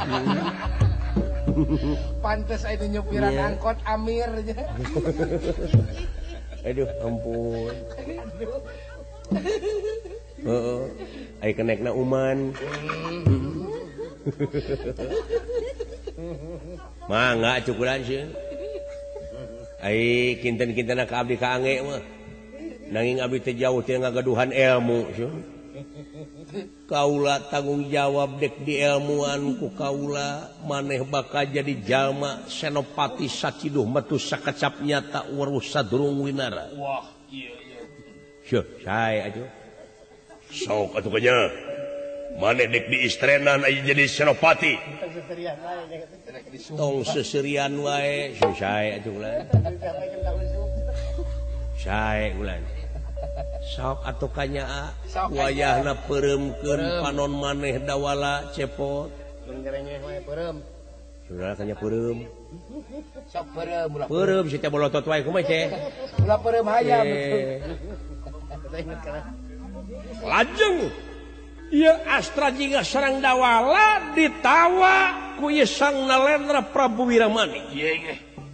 Pantes aya nyupiran yeah. angkot Amir. Aduh, ampun. Heeh. Ai kenekna uman. Mangga cukuran sih. Ai kinten-kintena ka abdi ka ange mah. Nanging abdi teh jauh teh ngagaduhan ilmu sih. Kaula tanggung jawab dek di ilmuan ku kaula maneh bakal jadi jalma senopati saciduh metu sakecap nyata urus sadurung winara. Wah, iya iya. Syuh, sae atuh. Sok atuh kanya. Maneh dek di istrenan aya jadi senopati. Tong seserian wae, syuh sae atuh ulah. Sae ulah. Sok atuh kanya wayahna peuremkeun panon maneh dawala cepot. Mun ngerenyeh wae peureum. Saudara kanya peureum. Sok peureum ulah. Peureum si teh bolotot wae kumaha teh? Ulah peureum hayam. Lajeng ieu Astra jingga sareng dawala ditawa ku ieu Sang Nalendra Prabu Wiramani. Iya iya.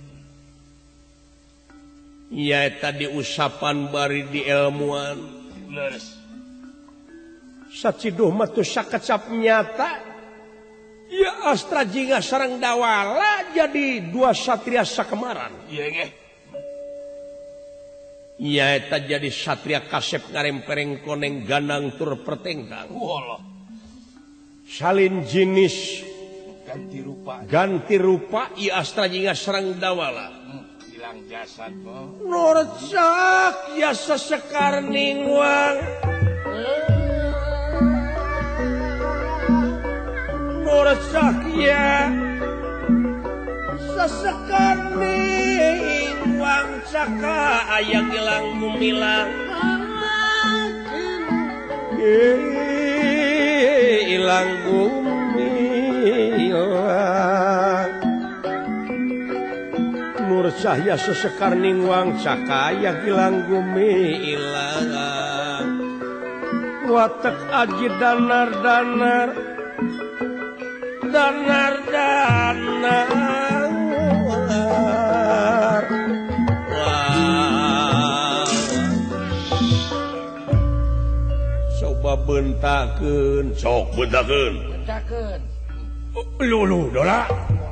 Iya tadi usapan bari di ilmuan. Leres. Saciduh matu sakecap nyata. Iya Astra jingga sareng dawala jadi dua satria sakemaran. Iya iya. Iya eta jadi satria kasep ngarempereng koneng ganang tur pertengkang. Wallah. Salin jenis Ganti rupa. ganti rupa iya Astra jingga sareng dawala. Hilang jasad mo. Norcak ya sesekar ningwang Norcak ya sesekar ningwang caka ayang ilang gumilang ilang gumilang Nur cahya sesekar ningwang cakaya gilang gumi ilang watek aji danar danar danar danar wah coba bentakeun Sok bentakeun. Bentakeun. lulu dola.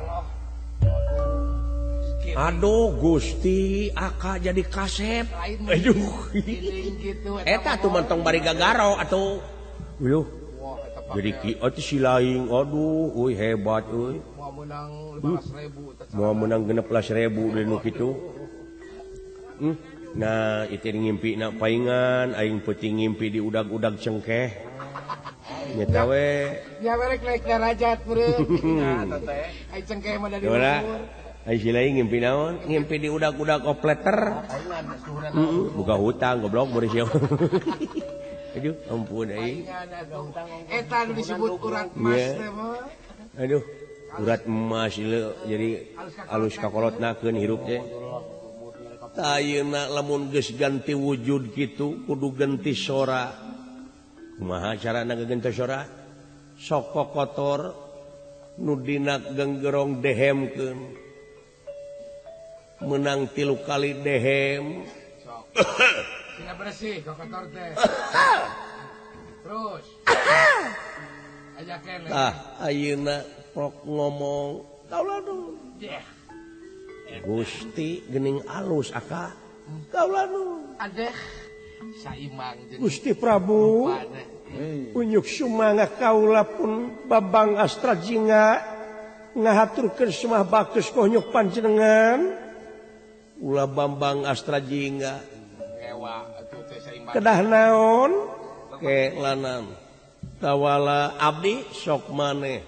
Aduh Gusti aka jadi kasep. Aduh. Gitu. Eta tuh mentong bari gagaro atuh. Yuh. Jadi ki atuh si laing aduh euy hebat euy. Mau menang lima belas ribu. Mau menang genep belas ribu deui nu kitu. Hmm. Nah, itu ngimpi na paingan aing peuting ngimpi di udag-udag cengkeh. Nyata we. Ya merek naik derajat beureum. Nah, teh. Ai cengkeh mah dari luhur. Ai si lain ngimpi naon? Ngimpi di udag-udag opleter. Heeh, boga hutang goblok beureus sia. Aduh, ampun ai. Eta nu disebut urat emas teh mah. Aduh, urat emas ieu jadi alus kakolotnakeun hirup teh. Ayeuna lamun geus ganti wujud kitu kudu ganti sora. Kumaha carana ganti sora? Sok kotor nu dina genggerong dehemkeun. Menang tilu kali dehem. Sina bersih kotor teh. Terus. Ajakeun. Tah ayeuna prok ngomong kaula nu. Gusti geuning alus aka. Kaula nu. Adeh saimang jeung Gusti Prabu. Unyuk sumangga kaula pun Babang Astra Jingga ngahaturkeun semah bagus konyuk panjenengan. Ulah Bambang Astra Jingga ngewa atuh teh saimang. kedah naon ke lanang tawala abdi sok maneh.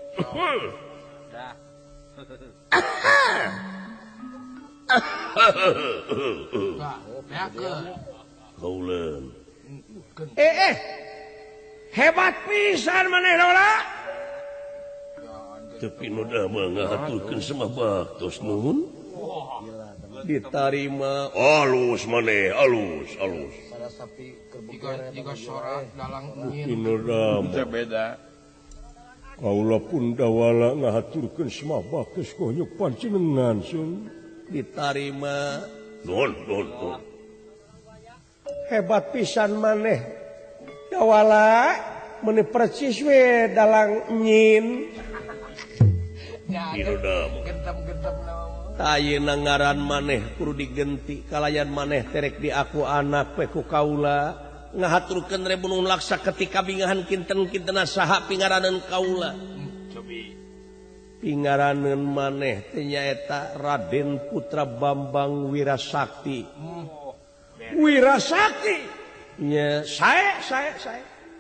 Kauleun. Eh eh hebat pisan maneh dola. Tapi nu da mah ngahaturkeun semah baktos nuhun. Ditarima halus maneh halus halus beda Kaula pun dawala ngahaturkeun semabakes koyok panjenengan sun ditarima nuhun nuhun nuhun hebat pisan maneh dawala meuni percis we dalang nyin gentep-gentep tayeuna ngaran maneh kudu digenti kalayan maneh terek di aku anak we ku kaula ngahaturkeun rebun laksa ketika bingahan kinten-kinten saha pingaraneun kaula pingaraneun maneh teh nyaeta Raden Putra Bambang Wirasakti Wirasakti nya sae sae sae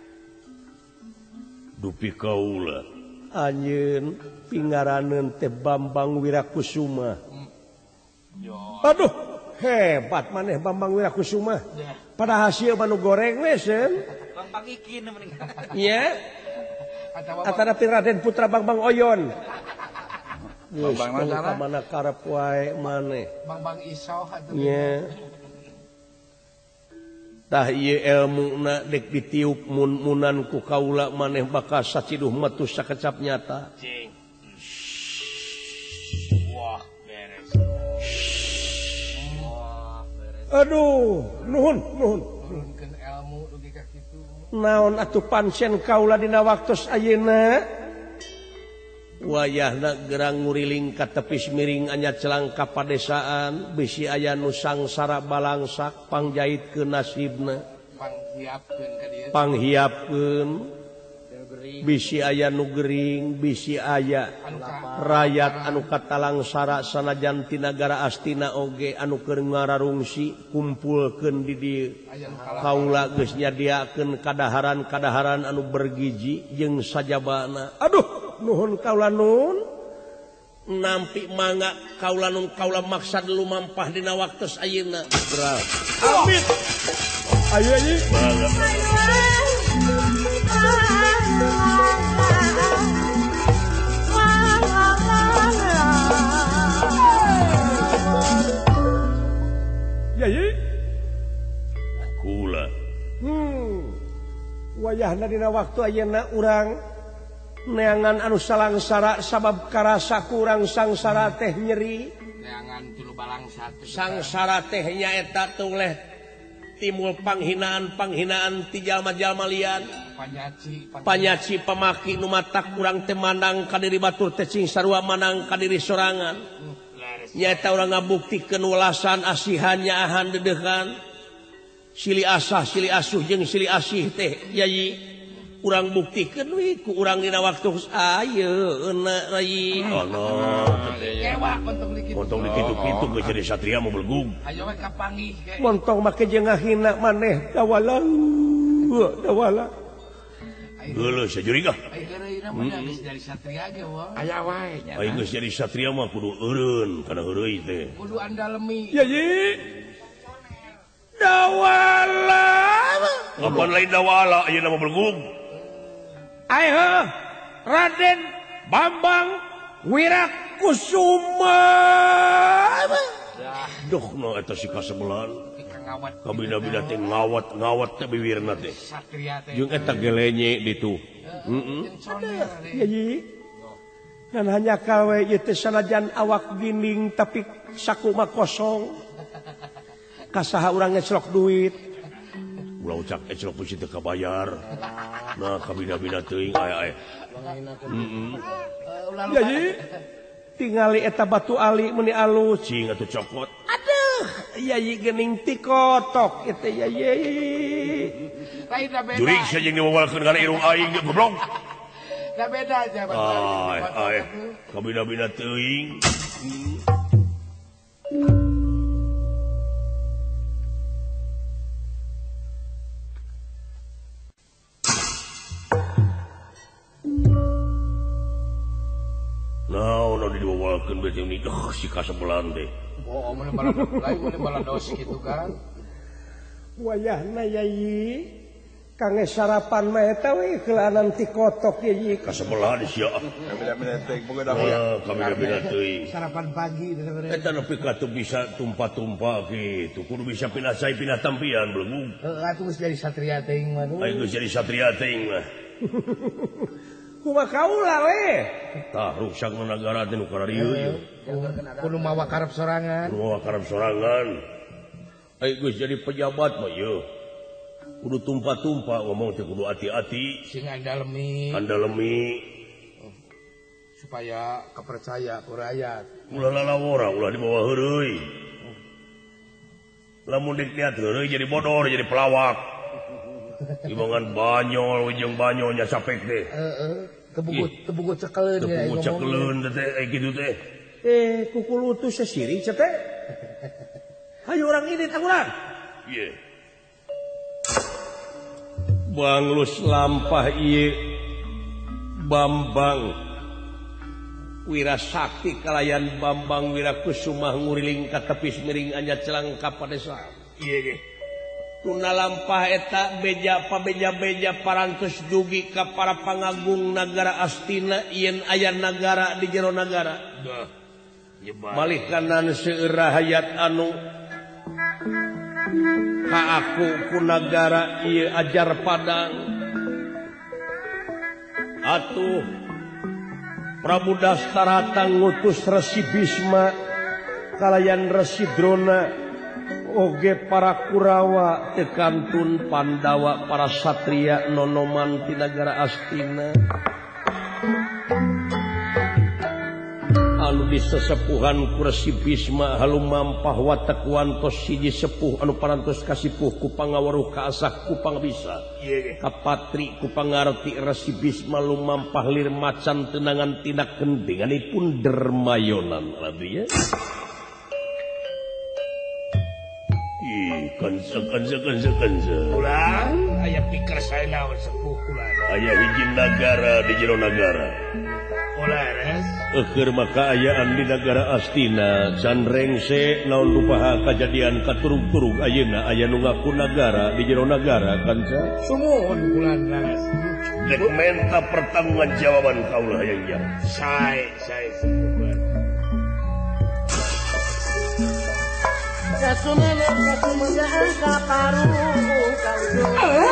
dupi kaula anjeun pingaraneun teh Bambang Wirakusuma aduh hebat maneh Bambang Wirakusuma pada hasil manu goreng we sen Bambang Ikin mending nya antara Raden Putra Bambang Oyon Bambang mana mana karep wae maneh Bambang Isoh atuh nya tah ieu elmuna dek ditiup mun-munan ku kaula maneh bakal saciduh metu sakecap nyata wah beres aduh nuhun nuhun nurunkeun ilmu dugi ka kitu naon atuh pancen kaula dina waktos ayeuna wayahna gerang nguriling ka tepis miring anya celang ka padesaan bisi aya nu sangsara balangsak pangjaitkeun nasibna panghiapkeun ka dieu panghiapkeun bisi aya nu gering bisi aya rakyat anu katalangsara sanajan ti nagara astina oge anu keur ngararungsi kumpulkeun di dieu kaula geus nyadiakeun kadaharan-kadaharan anu bergiji jeung sajabana aduh nuhun kaula nun nampi mangga kaula nun kaula maksad lumampah dina waktos ayeuna amin ayo ayo ya ya kula hmm wayahna dina waktu ayeuna urang neangan anu salangsara sabab karasa kurang sangsara teh nyeri neangan tilu balangsa sangsara teh nyaeta tuleh timbul panghinaan-panghinaan ti jalma-jalma lian panyaci panyaci pamaki nu matak kurang teh mandang ka diri batur teh cing sarua manang ka diri sorangan nyaeta urang ngabuktikeun welasan asihannya ahan dedehan sili asah sili asuh jeung sili asih teh yayi urang buktikeun we ku urang dina waktu ayeuna rai nyewa montong di kitu montong di kitu-kitu geus jadi satria mau belgug ayo we ka panggih ge montong make jeung ngahina maneh dawala dawala geuleuh sajurigah ai geureuna mah geus jadi satria ge wah aya wae nya ai geus jadi satria mah kudu eureun kana heureuy teh kudu andalemi ya ye dawala kapan lain dawala ayeuna mah belgug ayo Raden Bambang Wirakusuma duh no eta si kasebelan kabina-bina teh ngawat-ngawat teh bibirna teh satria teh jeung eta gelenye ditu heeh ya ye dan hanya kawe ieu teh sanajan awak ginding tapi saku mah kosong kasaha urang ngeclok duit ulah ucak eclok pusi teu kabayar nah kabina-bina teuing aya aya heeh ya ye tingali eta batu ali meuni alus cing atuh cokot aduh ya ye geuning ti kotok eta ya ye lain da beda jurig saja diwawalkeun kana irung aing ge goblok da beda aja ay ay kabina-bina teuing Nah, udah diwawalkeun berarti ini oh, si kasebelan teh. oh mun bala lain mun bala dos gitu kan wayahna yai Kange sarapan mah eta we keulanan ti kotok ieu. Kasebelahan sia. Kami-kami teh boga dahulu. Kami-kami teh. Sarapan pagi eta nepi ka teu bisa tumpah-tumpah kitu. Kudu bisa pindah sai pindah tampian belum. Heeh, atuh geus jadi satria teuing mah. Ayo geus jadi satria teuing mah. Kumaha kaula we? Tah rusak nagara teh nu kararieu ieu. Kudu mawa karep sorangan. Kudu mawa karep sorangan. Ayo geus jadi pejabat mah ieu. Kudu tumpah-tumpah ngomong teh kudu hati-hati sing andalemi andalemi supaya kepercaya ku rakyat ulah lalawora ulah dibawa heureuy lamun dik niat heureuy jadi bodor jadi pelawak ibangan banyol ujung banyol nya capek teh heeh kebugut kebugut cekeleun ya kebugut cekeleun teh aya kitu teh eh kukul utus sesiri teh hayu urang ini tah urang ieu yeah. Banglus lampah ieu Bambang Wirasakti kalayan Bambang Wirakusumah nguriling ka tepis miring anya celang ka padesa. Ieu ge. Tuna lampah eta beja pabeja-beja parantos dugi ka para pangagung nagara Astina yen aya nagara di jero nagara. Dah. Malih kanan seueur hayat anu ka aku ku nagara ieu ajar padang atuh Prabu Dastarata ngutus Resi Bisma kalayan Resi Drona oge para Kurawa tekantun Pandawa para satria nonoman ti nagara Astina anu disesepuhan ku Resi Bisma halumampah watak wantos siji sepuh anu parantos kasipuh ku pangaweruh kaasah ku pangabisa kapatri ku pangarti Resi Bisma lumampah lir macan tenangan tindak kendinganipun dermayonan rabi ya ih kanza kanza kanza kanza ulang aya pikir saya naon sepuh kula aya hiji nagara di jero nagara Olares Eker maka ayaan di negara Astina can rengse naon lupaha kejadian katurug-turug ayeuna aya nu ngaku nagara di jero nagara kanca sumuhun bulan Laras dek menta pertanggungjawaban jawaban kaulah aya nya sae sae sepuh Kasumene kasumene kaparu kanggo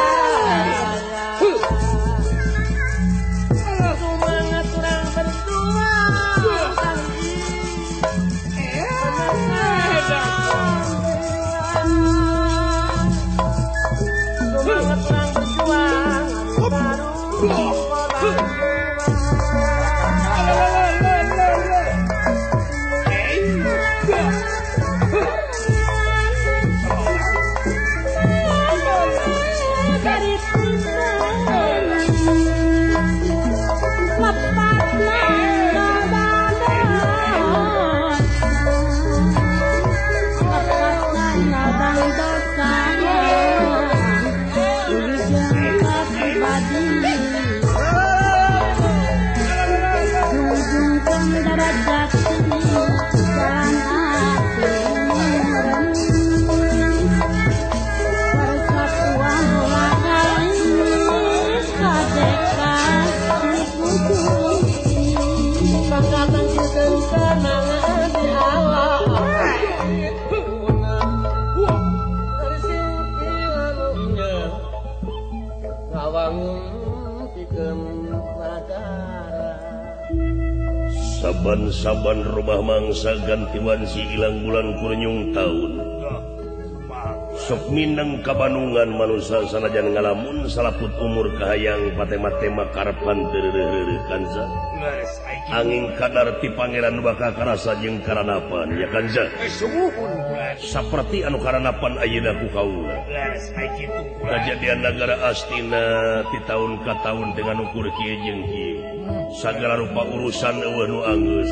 saban-saban rumah mangsa ganti wansi ilang bulan kurnyung tahun sok minang kabanungan manusia sanajan ngalamun salaput umur kahayang patema-tema karepan tereureureuh kanza angin kadar ti pangeran baka karasa jeung karanapan ya kanza saperti anu karanapan ayeuna ku kaula kejadian nagara Astina ti taun ka taun dengan ukur kieu jeung kieu sagala rupa urusan eueuh nu anggeus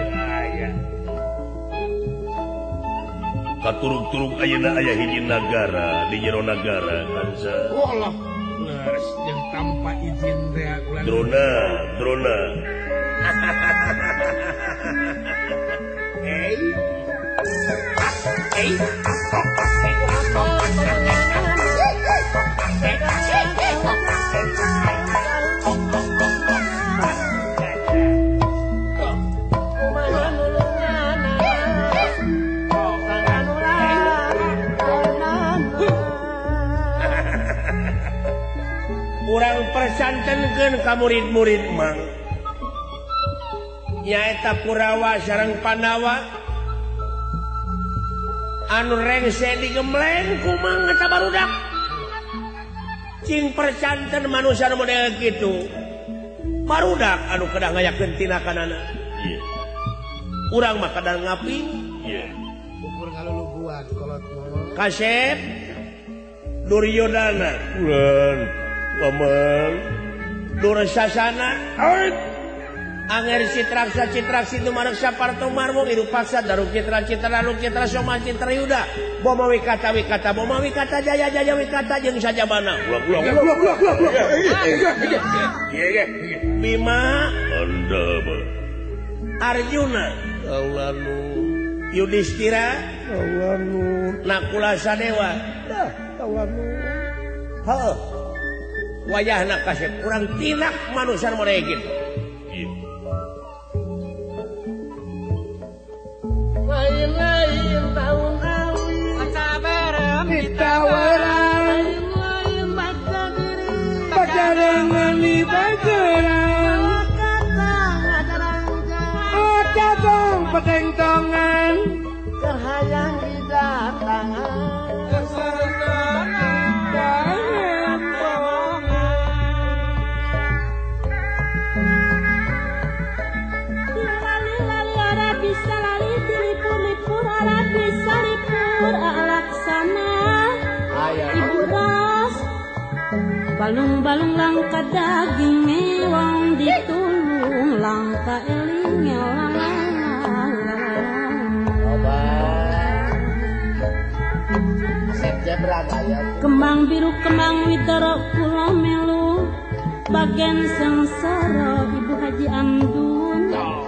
katurug-turug ayeuna aya hiji nagara di jero nagara kanza wallah leres jeung tanpa izin rea ulah drona drona hey hey urang persantenkeun ka murid-murid mang nyaeta Kurawa sareng Pandawa anu rengse digembleng ku mang eta barudak cing persanten manusia anu model kitu barudak anu kedah ngayakeun tinakanana ieu urang mah kadang ngapi ieu ukur ngaluluguan kolot ngomong Kasep Duryodana ulan paman Dursasana anger Citraksa Citraksi itu marek Saparto Marmo Iru Paksa Daru Citra Citra Lalu Citra Soma Citra Yuda Boma Wikata Wikata Boma Wikata Jaya Jaya Wikata jeung sajabana ulang ulang ulang ulang ulang Bima Anda Arjuna Kaulanu Yudhistira Kaulanu Nakula Sadewa dah Kaulanu heuh wayahna Kasep kurang tinak manusia model kitu lain-lain tahun awi aca berem ditawaran lain baca diri bacarangan di bacaran kata ngajarang oh cabang petentongan terhayang di datangan kesertangan bahan bohongan lali-lali ora bisa lali dilipur-lipur ora bisa lipur alaksana ibu ras balung-balung langka daging mewang ditulung langka eling ngelang kembang biru kembang widoro kula melu bagian sengsara ibu Haji Amdun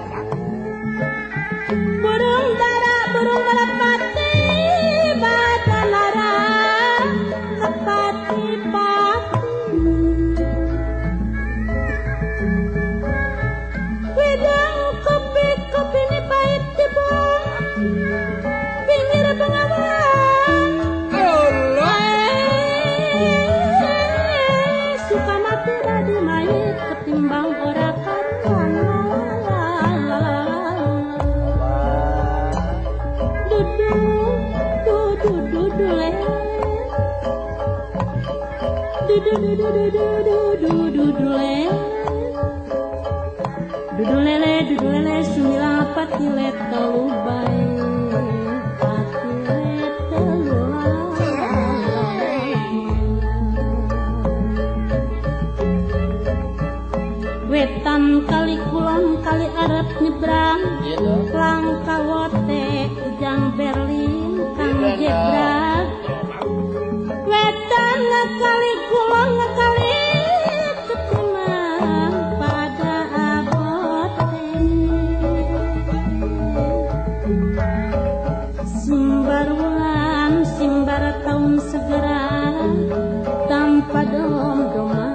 burung dara burung merpati badanara kepati pati wedang kopi kopi ini pahit dibuang pinggir pengawan suka mati radi mayit ketimbang ora karuan dudu dudu dudu le dudu dudu dudu dudu dudu le dudu lele dudu lele sumila pati le telubay pati le telubay wetan kali kulon kali arep nyebrang langka wote ujang Berlin kang jebrang wetan kali kulon kali ketimang pada abote simbar wulan simbar tahun segera tanpa dom-doman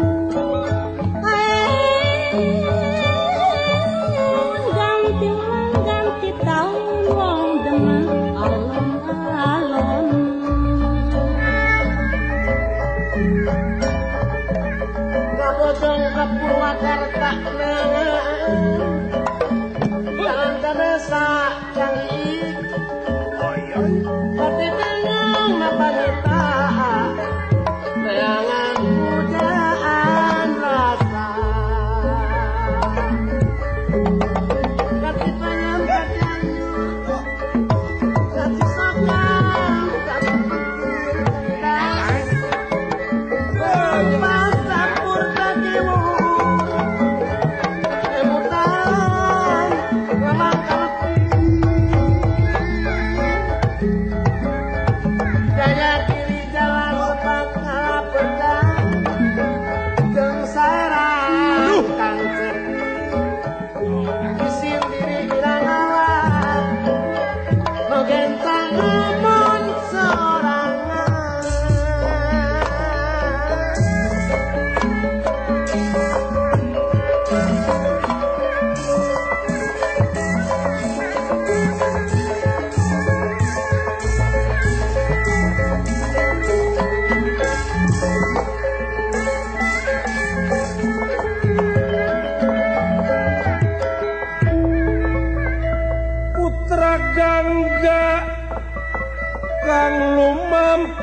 Kapodong Purwakarta jangan desa yang ik tapi dengan mapanita bayangan pujaan rasa tapi pengen badan tapi sokan tapi pasapur kakimu emutan lamang kalpi daya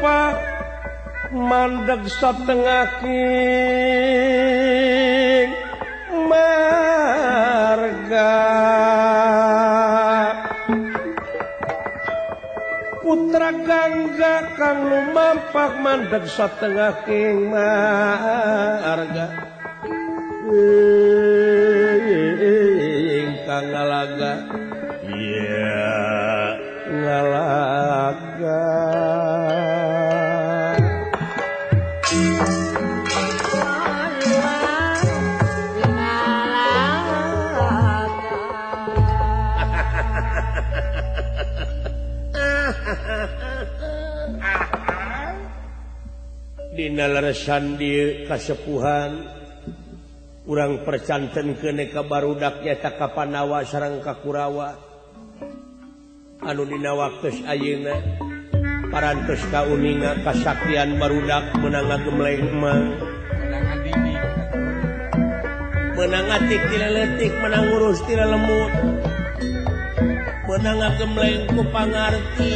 mampa mandeg satengah king marga putra gangga kang lumampak mandeg satengah king marga ingkang ngalaga iya ngalaga dina leresan di kasepuhan urang percanten kene ka barudak nyata ka Panawa sareng ka Kurawa anu dina waktos ayeuna parantos ka uninga kasaktian barudak meunang ngagemleng mang menang dini meunang atik ti leutik meunang ngurus ti lemut meunang ngagemleng ku pangarti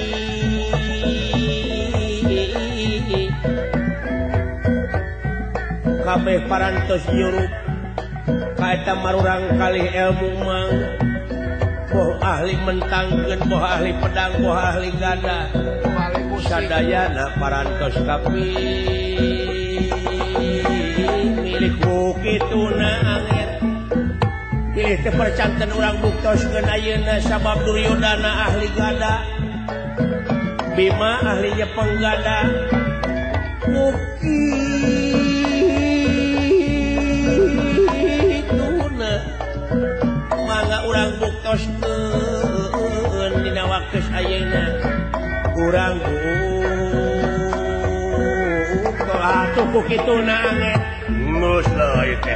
kabeh parantos nyurup kaeta marurang kalih ilmu mang boh ahli mentangkeun boh ahli pedang boh ahli gada sadayana parantos kapi milik bukituna angin pilih teu percanten urang buktoskeun ayeuna sabab Duryodana ahli gada Bima ahlinya penggada muki urang buktoskeun dina waktos ayeuna urang buktos atuh ku kituna angin ngus lah teh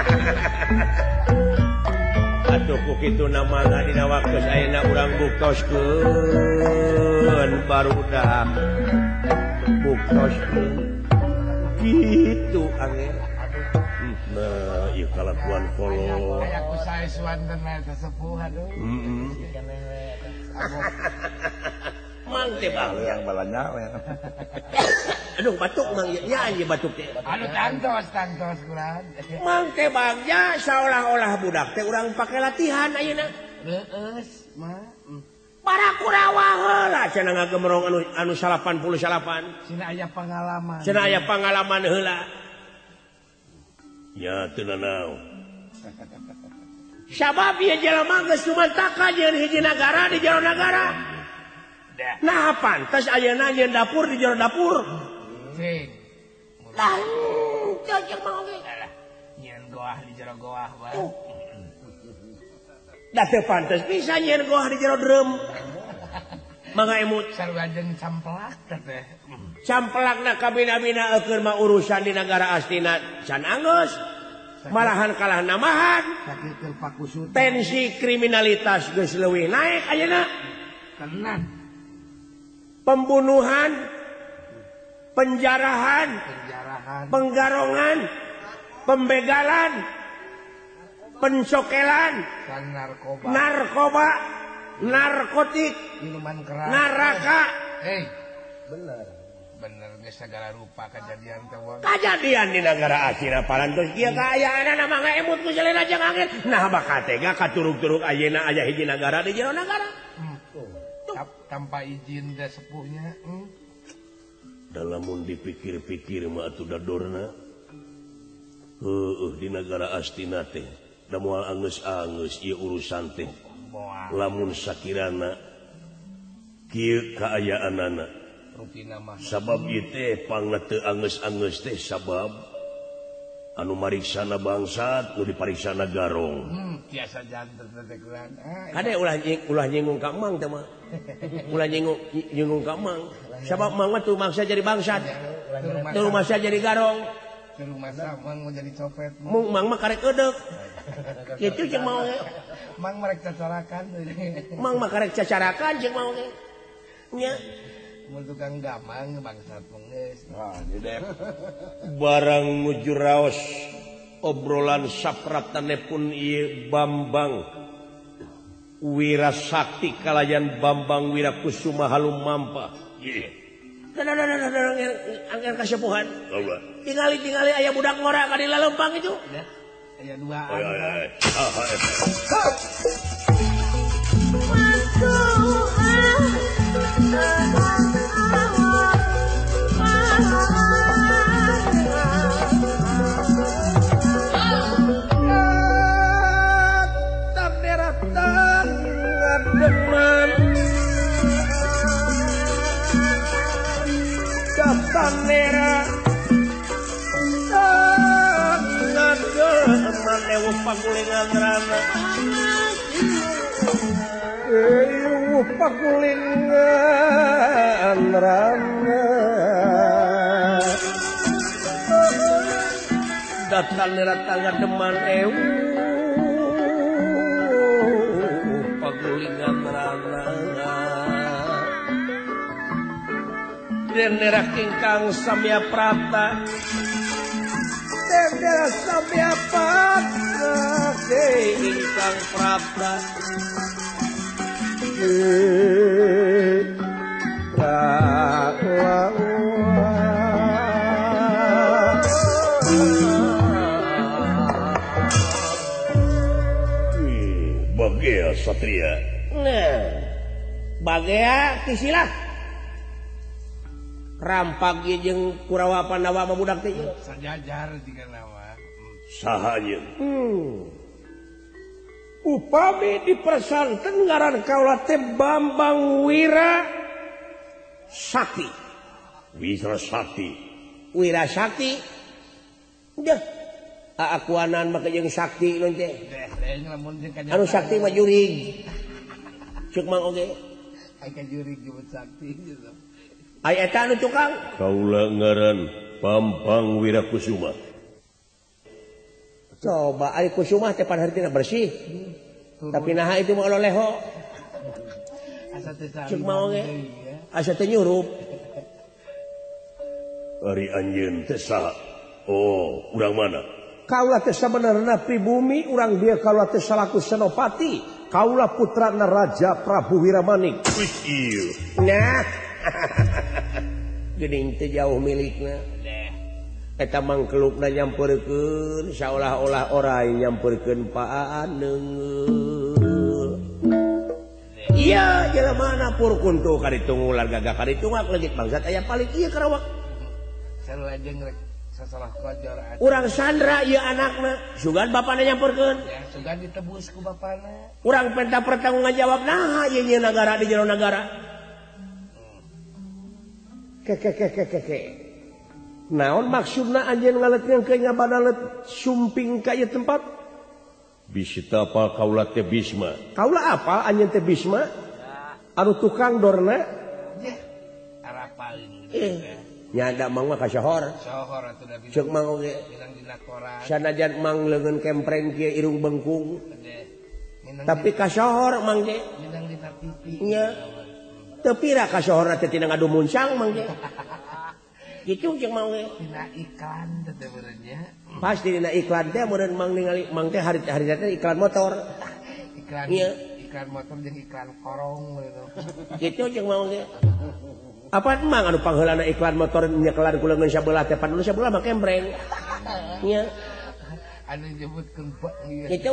atuh ku kituna mangga dina waktos ayeuna urang buktoskeun barudak buktoskeun kitu angin. Nah, iya kalakuan kolot. Kayak ku sae suanten eta sepuh aduh. Heeh. Mang teh bang yang balanya. Aduh batuk mang nya anjeun batuk teh. Anu tantos tantos kurang. Mang teh bang nya seolah-olah budak teh urang pake latihan ayeuna. Leus mah. Para Kurawa heula cenah ngagemrong anu anu salapan puluh salapan. Cenah aya pangalaman. Cenah aya pangalaman heula. Ya teu nanaon. Sabab ieu jelema geus sumantaka jeung hiji nagara di jero nagara. Nah pantes ayeuna nyeun dapur di jero dapur. Sing. Lah cocok mah oge. Nyeun goah di jero goah bae. Da teu pantes bisa nyeun goah di jero dreum. Mangga emut Sarua jeung camplak teh. camplakna kabina-bina eukeun mah urusan di nagara astina can anggeus malahan kalah namahan Sakitu pakusut. tensi kriminalitas geus leuwih naek ayeuna Kenan. pembunuhan penjarahan Penjarahan. penggarongan pembegalan pencokelan Dan narkoba. narkoba narkotik Minuman keras. naraka Hei. Bener. Bener geus segala rupa kejadian teh wong. kejadian di negara asina parantos kieu kaayaan mah ngaemut ku jelena jeung angin nah bakal tega katuruk-turuk ayeuna aya hiji nagara di jero nagara Hmm. Tanpa izin da sepuhnya. Hmm. Dalamun dipikir-pikir mah atuh dadorna. Heueuh di negara astina teh da moal angeus-angeus ieu urusan teh. Lamun sakirana kieu kaayaanana Rutina mah. sabab ieu teh pangna teu angeus-angeus teh sabab anu mariksana bangsat nu dipariksana garong. Hmm, tiasa janten teh kurang. Ah, kade ulah ulah nyinggung ka mang teh mah ulah nyinggung nyinggung ka mang sabab mang mah tuh mangsa jadi bangsat tuh mangsa jadi garong ke rumah sama mau jadi copet. mung mang mah karek eudeuh kitu jeung mau ge Mang merek cacarakan. mang mah karek cacarakan jeung mau ge nya Mun tukang gamang bangsat mengeus. Wah, di dep. barang nuju raos obrolan sapratanepun ieu Bambang Wirasakti kalayan Bambang Wirakusuma Halumampa. Ieu angker kasepuhan. Tingali-tingali aya budak ngora ka di lalempang itu. Aya dua. Tanera tangan geman ewu pagulingan rana ewu pagulingan rana datang nera tangan deman ewu pagulingan rana Dendera kingkang samya prata Dendera samya prata kingkang prata Bagea Satria. Nah, Bagea kisilah rampak jeung Kurawa Pandawa budak teh ieu. Sajajar tiga nama. Sahanya. Hmm. Upami dipersanten ngaran kaula teh Bambang Wira Sakti. Wira Sakti. Wira Sakti. Dah. Akuanan make jeung Sakti leuh teh. Anu Sakti mah jurig. Ceuk mang oge. Ai ka jurig disebut Sakti gitu. Ai eta anu tukang. Kaula ngaran Bambang Wirakusuma. Coba ari kusuma teh pan hartina bersih. Tapi naha itu mah oleho. Asa teh Ceuk mau ge. Asa teh nyurup. Ari anjeun teh saha? Oh, urang mana? Kaula teh sabenerna pribumi, urang dia kaula teh salaku senopati. Kaula putrana Raja Prabu Wiramanik. Wih ieu. Nah. Geuning teh jauh milikna. Eta mangkelukna nyampeurkeun saolah-olah orai nyampeurkeun paan neungeul. Iya jelema pur kuntu kaditung ular gagah kaditung leungit bangsat aya paling ieu Karawak. Sarua jeung rek sasalah kojor. Urang Sandra ieu anakna, sugan bapana nyampeurkeun. Ya, sugan ditebus ku bapana. Urang penta pertanggungan jawab naha ieu ieu nagara di jero nagara. Ke ke ke ke ke ke. Naon maksudna anjeun ngaletkeun ke ngabadalet sumping ka ieu tempat? Bisita apal kaula teh Bisma. Kaula apal anjeun teh Bisma? Anu tukang dorna? Yeh, arapalin. Eh, nyada mang mah kasohor. Sohor atuh da Ceuk mang oge. bilang dina koran. Sanajan mang leungeun kempreng kieu irung bengkung. Tapi kasohor mang ge. Bilang dina T V. Nya. Teu pira kasohorna teh tina ngadu muncang mang ge. Kitu jeung mang ge. Dina iklan teh benernya. Pasti dina iklan teh meureun mang ningali mang teh hari-hari teh iklan motor. Iklan Iya. iklan motor jeung iklan korong gitu. Kitu jeung mang ge. Apa emang anu pangheulana iklan motor nyekelan ku leungeun sabelah teh pan nu sabelah mah kempreng. Nya. Anu nyebutkeun bak ieu. Kitu.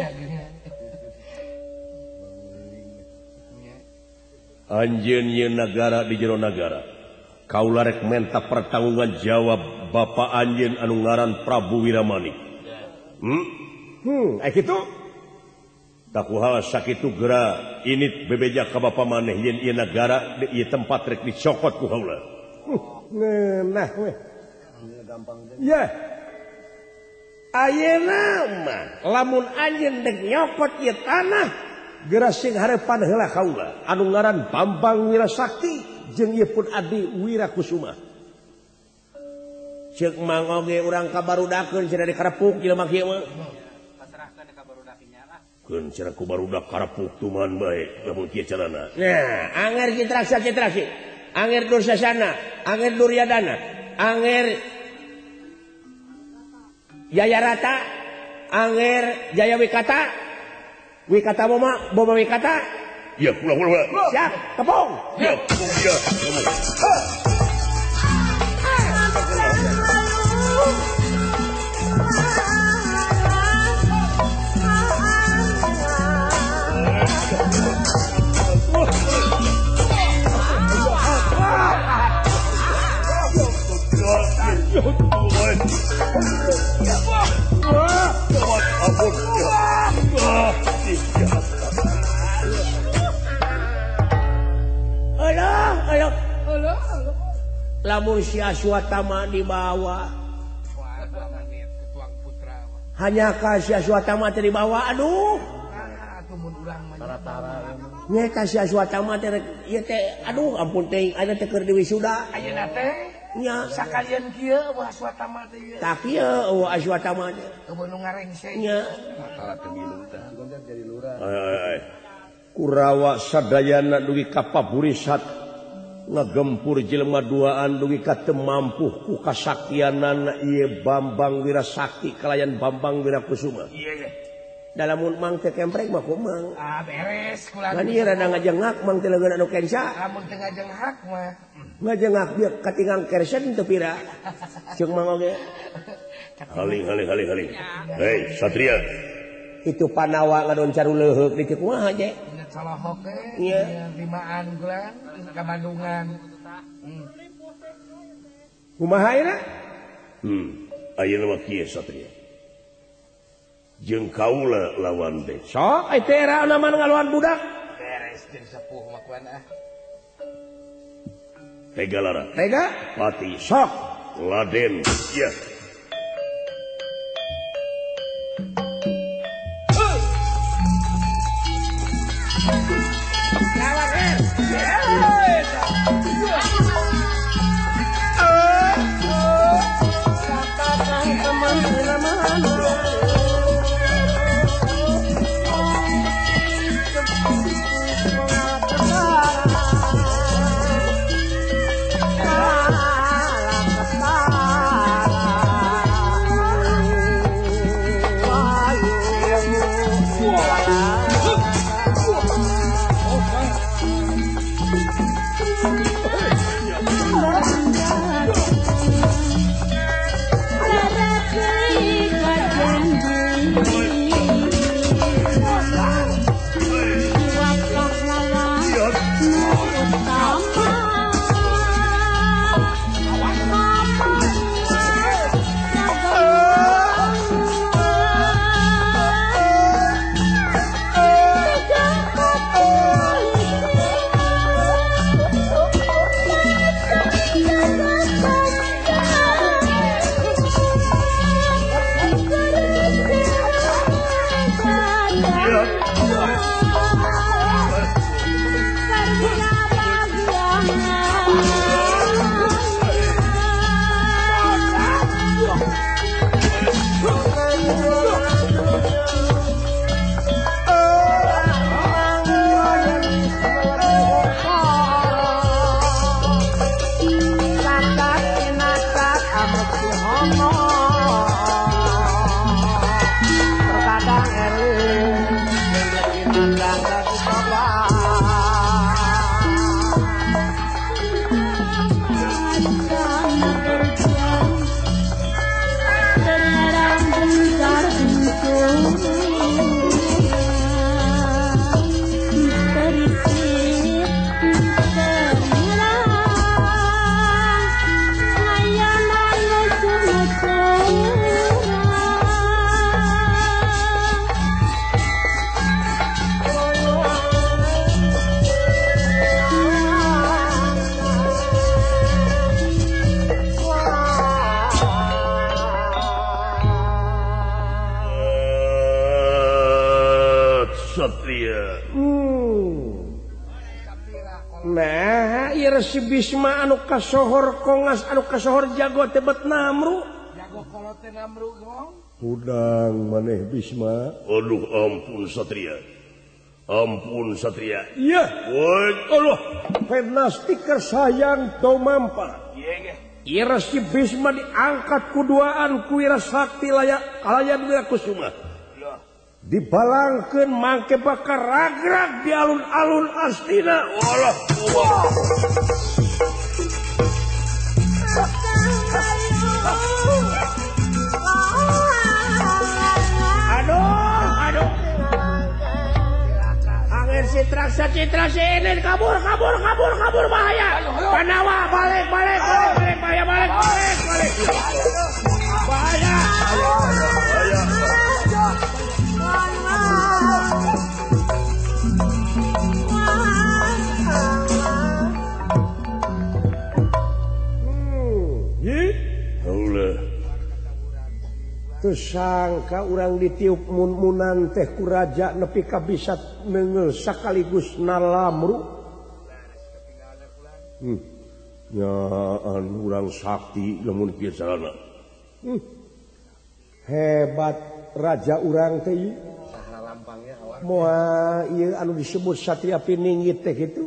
Anjeun ieu nagara di jero nagara. Kaula rek menta pertanggungan jawab bapa anjeun anu ngaran Prabu Wiramanik. Hmm? Hmm, aya kitu. Takuhal sakitu gera init bebeja ka bapa maneh yen ieu nagara di ieu tempat rek dicokot ku kaula. Nah, weh. Ya. Ayeuna mah lamun anjeun dek nyokot ieu tanah geura sing hareupan heula kaula anu ngaran Bambang Wirasakti jeung ieu pun Adi Wirakusuma. Ceuk mang oge urang kabarudakeun cenah di karepuk jelema kieu mah. Pasrahkeun ka barudakinya lah. Keun cenah ku barudak karepuk tuman bae lamun kieu carana. Nah, anger Citraksa Citrasi, anger Dursasana, anger Duryadana, anger Jayarata, anger Jaya Wikata, Wikata Boma, Boma Wikata. Iya, pulang pulang. Siap, kepong. Iya, iya. Lamun si Aswatama dibawa, hanya ka si Aswatama teh dibawa, aduh. Nyata si Aswatama teh ieu teh aduh ampun teh ada teh keur diwisuda. Ayeuna teh nya sakalian kieu eueuh Aswatama teh ieu. Tak kieu eueuh Aswatama teh. Eueuh nu ngarengseng. Nya. Masalah teh minum teh. Jadi lurah. Kurawa sadayana dugi ka paburisat ngagempur jelema duaan dugi ka teu mampu ku kasaktianan ieu Bambang Wirasakti kalayan Bambang Wirakusuma. Iya ge. Dalamun mang teh kemprek mah kumang. Ah beres kula. Kan ieu rada ngajengak mang teh leungeun anu kensa. Lamun teu ngajengak mah. Ngajengak bieu katingang kersen teu pira. Ceuk mang oge. Haling haling haling haling. Hei, Satria. Itu Panawa ngadon caru leuheuk di kumaha je? Ingat salohok teh. Iya. Limaan kula ka Bandungan. Hmm. Kumaha ayeuna? Hmm. Ayeuna mah kieu Satria. Jeung kaula lawan deh. Sok ai teh era naman ngalawan budak. Beres jeung sepuh mah kuan ah. Tega lara. Tega? Pati. Sok. Laden. Iya. Si Bisma anu kasohor kongas anu kasohor jago tebet Namru. Jago kolot teh Namru gong. Udang maneh Bisma. Aduh ampun Satria. Ampun Satria. Iya. Woi, Allah. Penastikar sayang tomampa. Iya ge. Ira si Bisma diangkat kuduaan ku Wirasakti layak kalayan Wirakusuma. Dibalangkeun mangke bakal ragrag di alun-alun Astina. Allah. Allah. Aduh, aduh. Angin citra citra sinin kabur kabur kabur kabur bahaya. Panawa balik balik balik balik bahaya balik balik balik. sangka urang ditiup mun-munan teh ku raja nepi ka bisa neungel sakaligus nalamru. Hmm. Nyaan urang sakti lamun kieu carana. Hmm. Hebat raja urang teh ieu. Saha lampangnya awak. Moal ieu anu disebut Satria Piningit teh kitu.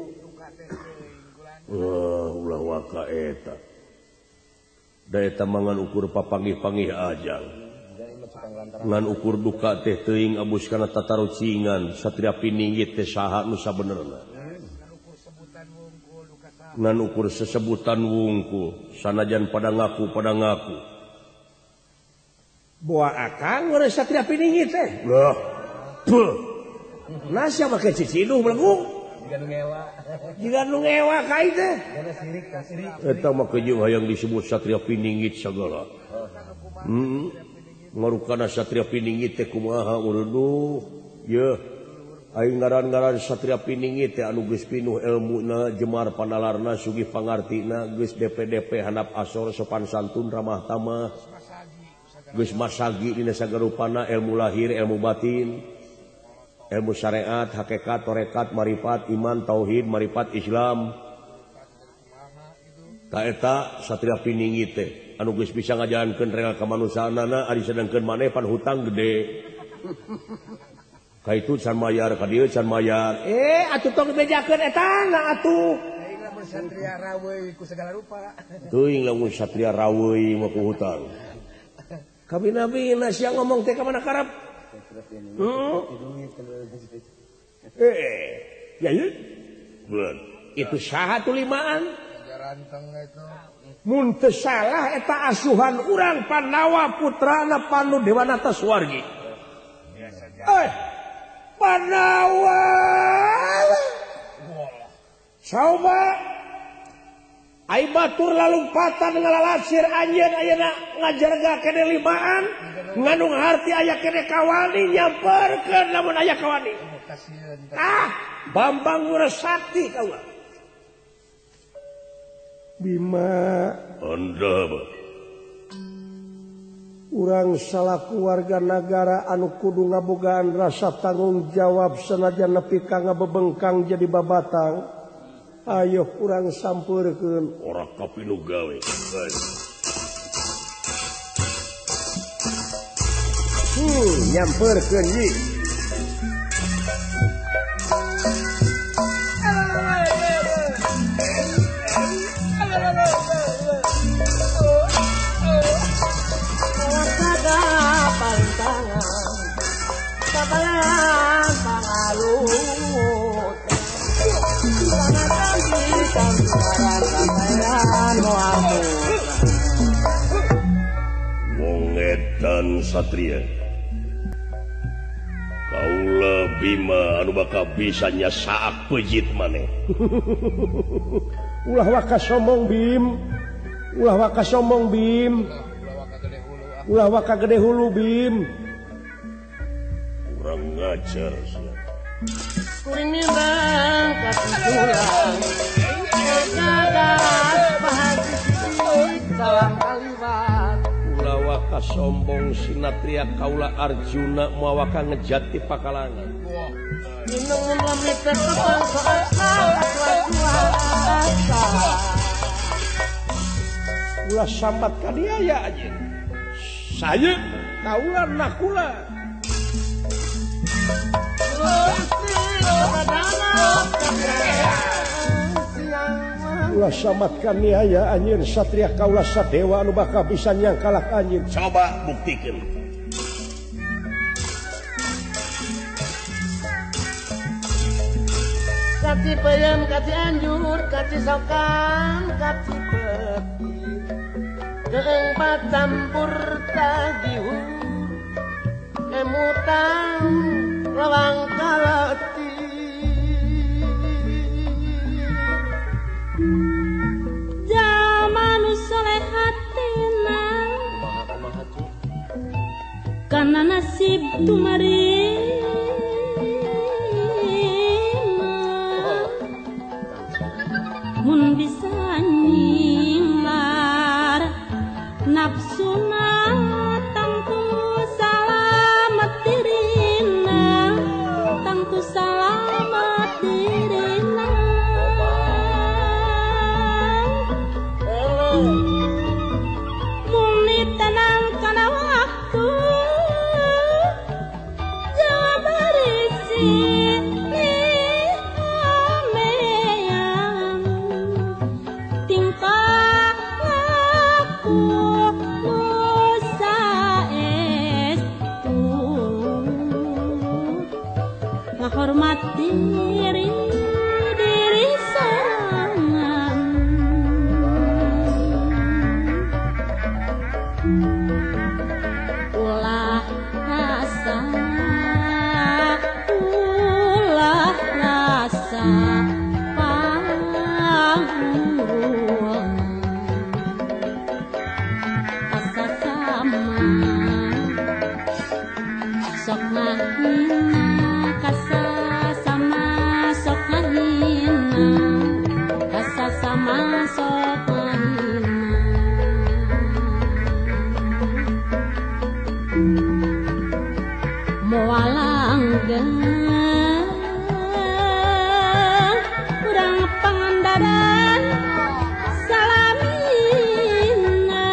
Wah, ulah waka eta. Da eta mangan ukur papanggih-panggih ajang. Ngan ukur duka teh teuing abus kana tatarucingan Satria Piningit teh saha nu sabenerna. Ngan ukur sesebutan wungkul sanajan pada ngaku pada ngaku. Boa akang urang Satria Piningit teh. Lah. Beuh. Nah siapa ke cicinuh belenggu? Jika nu ngewa. Jika nu ngewa kai teh. Kana sirik ka sirik. Eta mah kejeung hayang disebut Satria Piningit sagala. Hmm. Ngarukana Satria Piningit teh kumaha ureuduh yeuh aing ngaran-ngaran Satria Piningit teh anu geus pinuh elmuna jemar panalarna sugih pangartina geus D P D P handap asor sopan santun ramah tamah geus masagi dina sagarupana ilmu lahir ilmu batin ilmu syariat hakikat tarekat marifat iman tauhid marifat Islam ta eta Satria Piningit teh anu geus bisa ngajalankeun rela kamanusaanana ari sedengkeun maneh pan hutang gede. Ka itu can mayar ka dieu can mayar. Eh atuh tong bejakeun eta na atuh. Aing lamun satria raweuy ku segala rupa. Teuing lamun satria raweuy mah ku hutang. Kabina-bina sia ngomong teh ka mana karep? Heeh. Eh, ya ieu. Beun. Itu saha tu limaan? Jaranteng itu. Mun teu salah eta asuhan urang Pandawa putrana Pandu Dewanata Suwargi. Eh, Pandawa. Coba ai batur lalumpatan ngalalasir anjeun ayeuna ngajarga kene limaan nganu harti aya kene kawani nyamperkeun lamun aya kawani. Ah, Bambang Wirasakti kaula. Bima Anda apa? Urang salaku warga negara anu kudu ngabogaan rasa tanggung jawab sanajan nepi ka ngabebengkang jadi babatang. Ayo urang sampeurkeun Ora kapinu gawe. Hmm, nyampeurkeun ieu. Wong edan satria. Kaula Bima anu bakal bisa nyasaak pejit maneh. Ulah waka sombong Bim. Ulah waka sombong Bim. Ulah waka gede hulu Bim. Kurang ngajar sia. Kuring nimbang katulang Nagaras bahagi salam kaliwat Ulah waka sombong sinatria kaula Arjuna moal waka ngejati pakalangan. Minung lamit terkepang soal kuasa Ulah sambat ka dia ya aja. Saya kaula nakula. Ulah samatkan niaya anjir satria kaulah sadewa anu bakal bisa nyangkalak anjir. Coba buktikan. Kati peyem, kati anjur, kati sokan, kati peti Geeng patampur tagihur Emutang lawang kalati Jalma nu soleh hatina kana nasib tumarima mun bisa nyimar nafsuna tangtung ulah rasa ulah rasa panguruan asa sama sok ngahina kasa sama sok ngahina kasa sama sok ngahina moal langgeng urang pangandaran salamina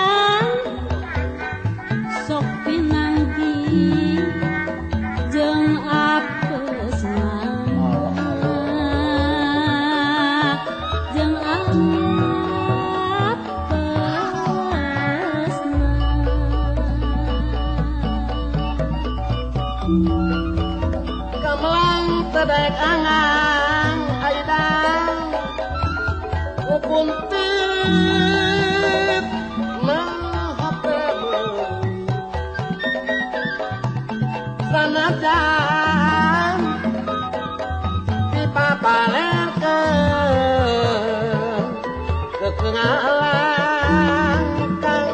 sok pinanggi jeung apesna jeung apesna Kamelang tedek angang aidang upuntit mahapelu sanajan dipapalerkeun kekengalan kang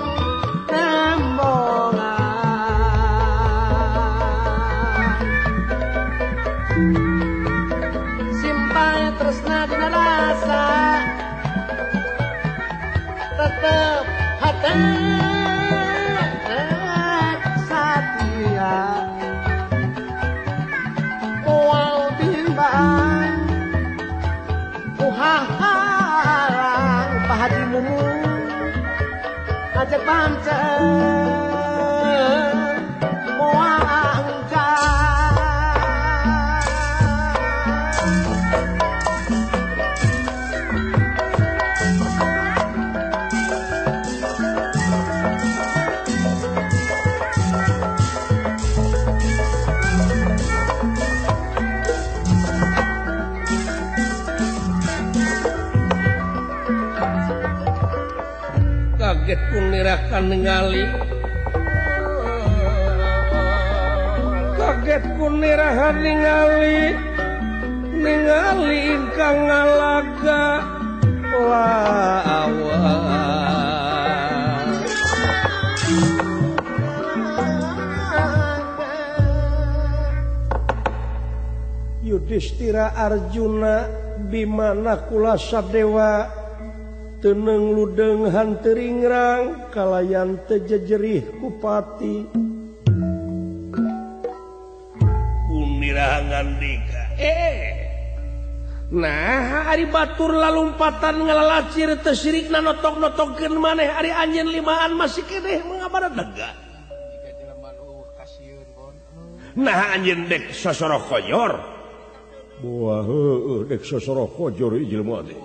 simpai tresna dina rasa tetep hate satia moal bimbang uhahalang pahaji mumu ajak pancen moal angkat kaget pun nirakan ningali kaget pun nirahan ningali ningali ingkang ngalaga lawan Yudhistira Arjuna Bimana kula sadewa teneng ludeng hanteringrang kalayan tejejerih kupati kunirahangan dika eh nah ari batur lalumpatan ngalalacir teu sirikna notok-notokkeun maneh ari anjeun limaan masih keneh mangabara lega nah anjeun dek sosoro koyor Wah heueuh dek sosoro koyor ieu jelema teh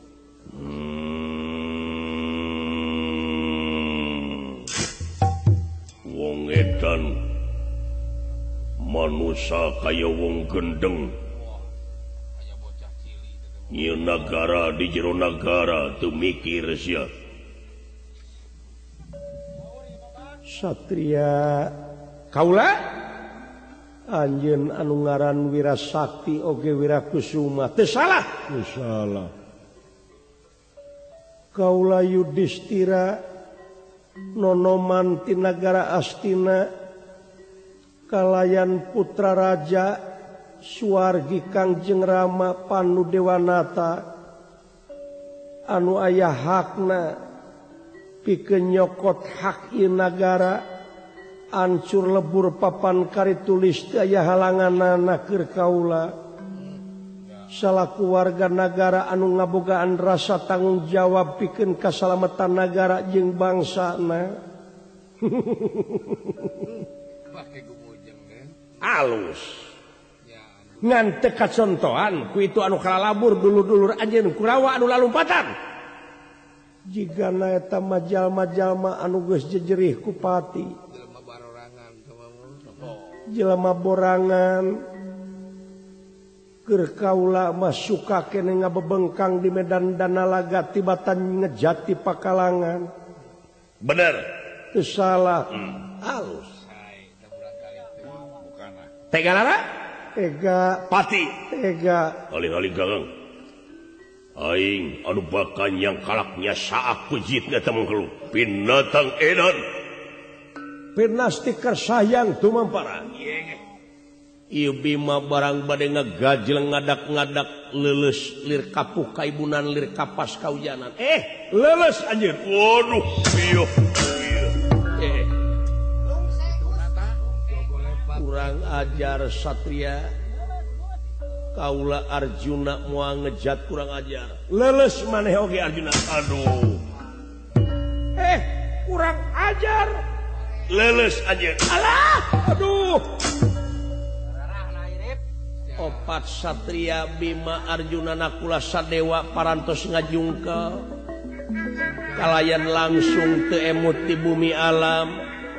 wong edan manusia kaya wong gendeng nyieu nagara di jero nagara teu mikir sia satria kaula anjeun anu ngaran Wirasakti oge Wirakusuma teu salah teu salah kaula Yudhistira nonoman ti nagara Astina kalayan putra raja Suwargi Kangjeng Rama Panudewanata anu aya hakna pikeun nyokot hak ieu nagara ancur lebur papan karitulis teu aya halanganna keur kaula salaku warga nagara anu ngabogaan rasa tanggung jawab pikeun kasalamatan nagara jeung bangsana alus ngan teu kacontohan ku itu anu kalalabur dulur-dulur anjeun Kurawa anu lalumpatan jigana eta majal-majalma anu geus jejerih ku pati jelema borangan keur kaula mah suka kene ngabebengkang di medan Danalaga tibatan ngejati pakalangan bener salah halus tega lara tega pati tega alih-alih gagang aing anu bakan yang kalaknya saak pujit ngata mengkeluh binatang edan pinastikar sayang tumampara ieu bima barang bade ngagajel ngadak-ngadak leuleus lir kapuh kaibunan lir kapas kaujanan eh leuleus anjeun waduh ieu eh kurang ajar satria kaula Arjuna moal ngejat kurang ajar leuleus maneh oge Arjuna aduh eh kurang ajar leuleus anjeun alah aduh opat satria Bima Arjuna nakula sadewa parantos ngajungkel kalayan langsung teu emut di bumi alam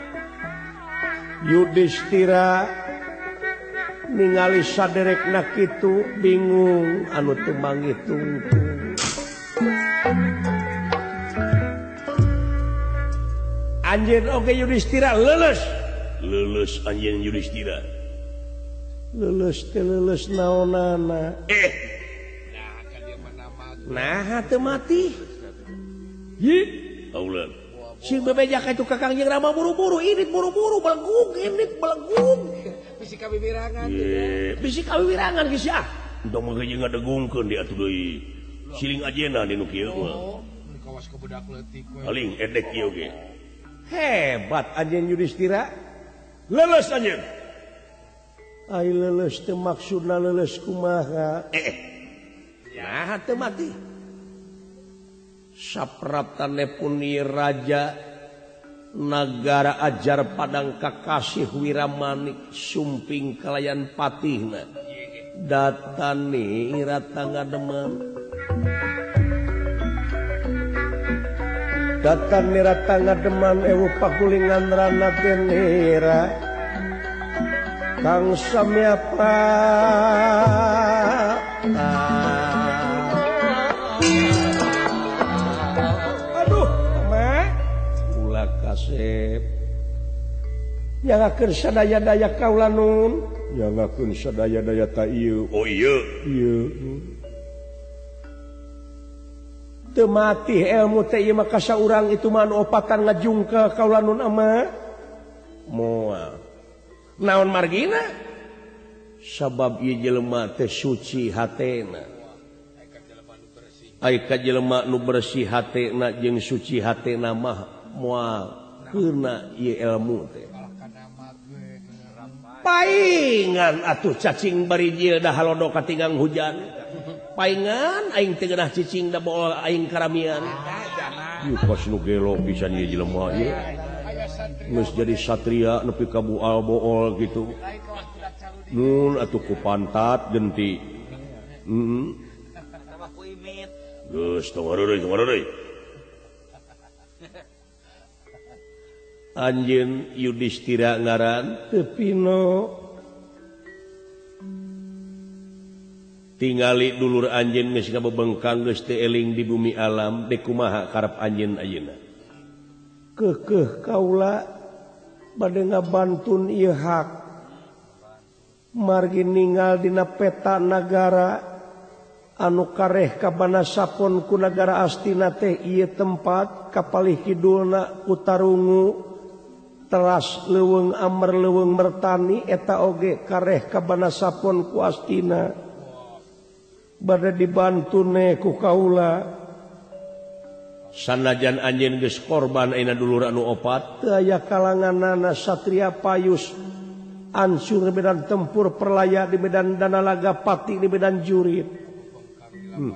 Yudhistira ningali saderekna kitu bingung anu teu mangitungtung anjeun oge Yudhistira leuleus leuleus anjeun Yudhistira lulus teh lulus naonana eh nah teu mati hi aulan si bebejak itu kakang jeung Rama buru-buru ini buru-buru belegung ini belegung bisi kawiwirangan bisi kawiwirangan geus ya entong mah geus ngadegungkeun di atuh deui siling ajena di nu kieu mah kawas ke budak leutik we aling edek kieu ge hebat anjeun Yudhistira lulus anjeun ai leuleus teu maksudna leuleus kumaha eh nah teu mati sapraptane pun raja nagara ajar padang kakasih Wiramanik sumping kalayan patihna datani rata ngademan datani rata ngademan ewu pakulingan rana tenera Kang Samyapa aduh mah ulah kasep nyangakeun sadaya-daya kaula nun nyangakeun sadaya-daya ta ieu oh ieu ieu teu mati ilmu teh ieu mah kasaurang itu mah opatan ngajungkel kaula nun ama moal naon margina sabab ieu jelema teh suci hatena ai ka jelema nu bersih hatena jeung suci hatena mah moal keuna ieu ilmu teh paingan atuh cacing bari ieu da halodo katinggang hujan paingan aing teh geunah cicing da baol aing karamian ieu kos nu gelo pisan ieu jelema ieu geus jadi satria nepi ka bual bool gitu nun atuh ku pantat genti heeh tambah ku imit geus tong hareureuy tong hareureuy anjeun Yudhistira ngaran teu pino tingali dulur anjeun geus ngabebengkang geus teu eling di bumi alam dek kumaha karep anjeun ayeuna keukeuh kaula bade ngabantun ieu hak margi ningal dina peta nagara anu kareh kabanasapon ku nagara Astina teh ieu tempat kapalih kidulna ku Tarungu teras leuweung Amer leuweung Mertani eta oge kareh kabanasapon ku Astina bade dibantune ku kaula sanajan anjeun geus korban ayeuna dulur anu opat teu aya kalanganana satria payus ansur di medan tempur perlaya di medan danalaga pati di medan jurit hmm.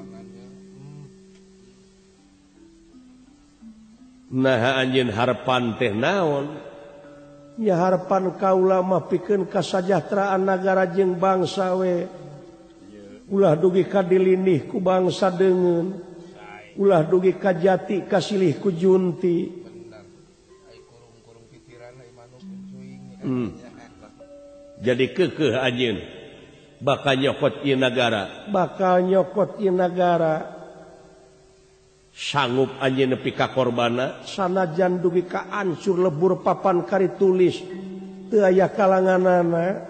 nah anjeun harepan teh naon nya harepan kaula mah pikeun kasajahteraan nagara jeung bangsa we ulah dugi kadilinih ku bangsa deungeun ulah dugi kajati kasilih ku junti hmm. jadi keukeuh anjeun bakal nyokot ieu nagara bakal nyokot ieu nagara sanggup anjeun nepi ka korbana sanajan dugi ka ancur lebur papan kari tulis teu aya kalanganana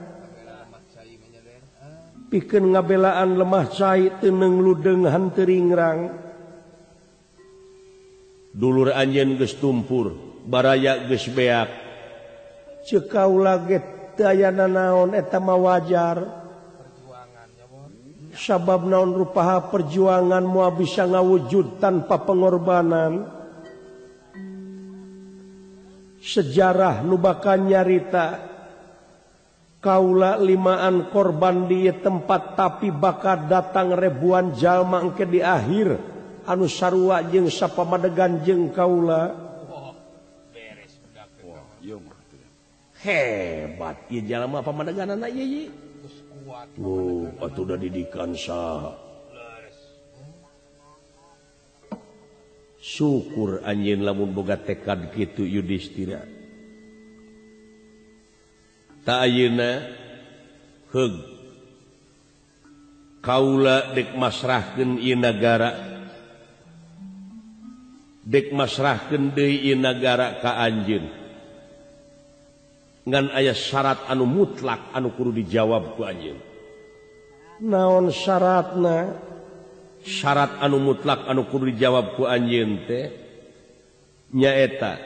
pikeun ngabelaan lemah cai teu neungludeng hanteu ringrang dulur anjeun geus tumpur baraya geus beak ceuk kaula ge teu aya nanaon eta mah wajar sabab naon rupaha perjuangan moal bisa ngawujud tanpa pengorbanan sejarah nu bakal nyarita kaula limaan korban di tempat tapi bakal datang ribuan jalma engke di akhir anu sarua jeung sapamadegan jeung kaula hebat ieu jalma pamadeganana ieu ieu oh, atuh udah didikan saha. Syukur anjeun lamun boga tekad kitu Yudhistira. Ta ayeuna heug kaula dek masrahkeun ieu nagara. Dek masrahkeun deui ieu nagara ka anjeun. Ngan aya syarat anu mutlak anu kudu dijawab ku anjeun. Naon syaratna? Syarat anu mutlak anu kudu dijawab ku anjeun teh nyaeta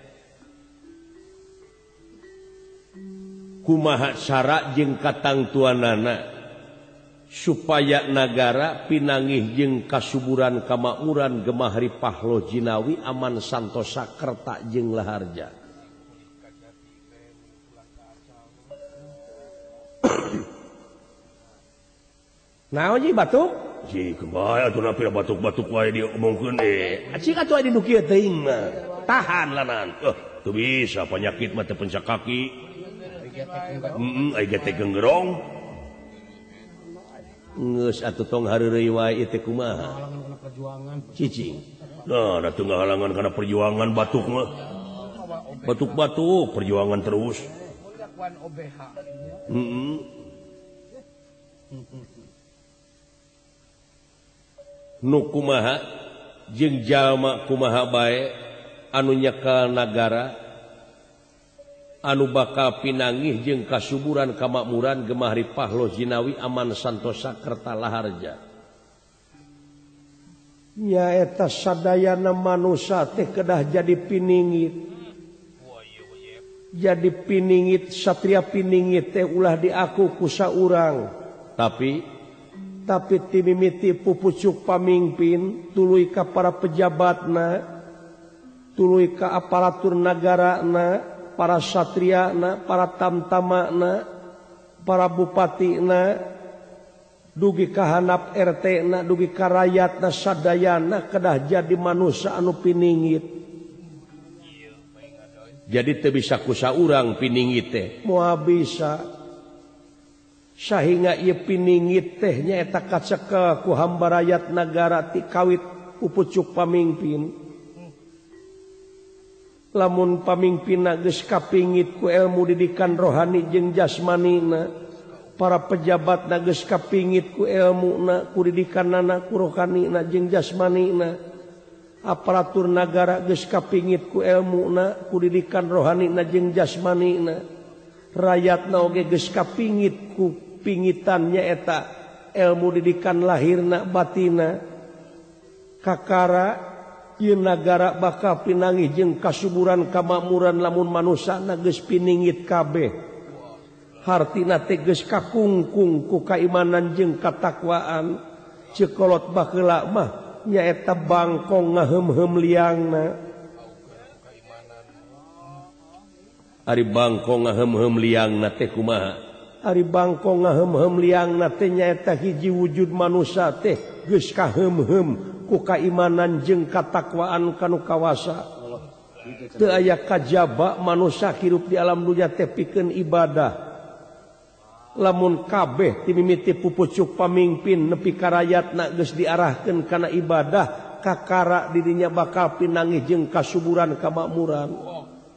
kumaha cara jeung katangtuanana supaya nagara pinangih jeung kasuburan kamakmuran gemahri pahlo jinawi aman santosa kerta jeung laharja. Naon ji batuk? Ji kumaha atuh napi batuk-batuk wae diomongkeun eh. Cik atuh aya di nu kieu teuing mah. Tahan lanan. Eh, teu bisa penyakit mah teu pencak kaki. Heeh, aya teh genggerong. Geus atuh tong hareureuy wae ieu teh kumaha? Cicing. Nah, da teu ngahalangan kana perjuangan batuk mah. Batuk-batuk perjuangan terus. Heeh. Nu kumaha jeung jalma kumaha bae anu nyekel nagara anu bakal pinangih jeung kasuburan kamakmuran gemahri pahlo jinawi aman santosa kerta laharja. Nya eta sadayana manusia teh kedah jadi piningit. Jadi piningit satria piningit teh ulah diaku ku saurang. Tapi tapi timimiti pupucuk pamimpin tuluy ka para pejabatna tuluy ka aparatur nagarana para satriana para tamtamana para bupatina dugi ka handap R T na dugi ka rakyatna sadayana kedah jadi manusia anu piningit jadi teu bisa ku saurang piningit teh moal bisa sehingga ieu piningit teh nyaeta kacekel ku hamba rakyat nagara ti kawit pupucuk pamimpin. Lamun pamimpinna geus kapingit ku ilmu didikan rohani jeung jasmanina, para pejabatna geus kapingit ku ilmuna, ku didikanana ku rohanina jeung jasmanina, aparatur nagara geus kapingit ku ilmuna, ku didikan rohanina jeung jasmanina, rakyatna oge geus kapingit ku pingitannya eta ilmu didikan lahirna batina kakara ieu nagara bakal pinangih jeung kasuburan kamakmuran lamun manusana geus piningit kabeh hartina teh geus kakungkung ku kaimanan jeung katakwaan cekolot baheula mah nyaeta bangkong ngaheum-heum liangna ari bangkong ngaheum-heum liangna teh kumaha ari bangkong ngaheum-heum liangna teh nyaeta hiji wujud manusia teh geus kaheum-heum ku kaimanan jeung katakwaan kanu kawasa. Teu aya kajaba manusia hirup di alam dunya teh pikeun ibadah. Lamun kabeh timimiti pupucuk pamimpin nepi ka rakyatna geus diarahkeun kana ibadah, kakara di dinya bakal pinangih jeung kasuburan kamakmuran.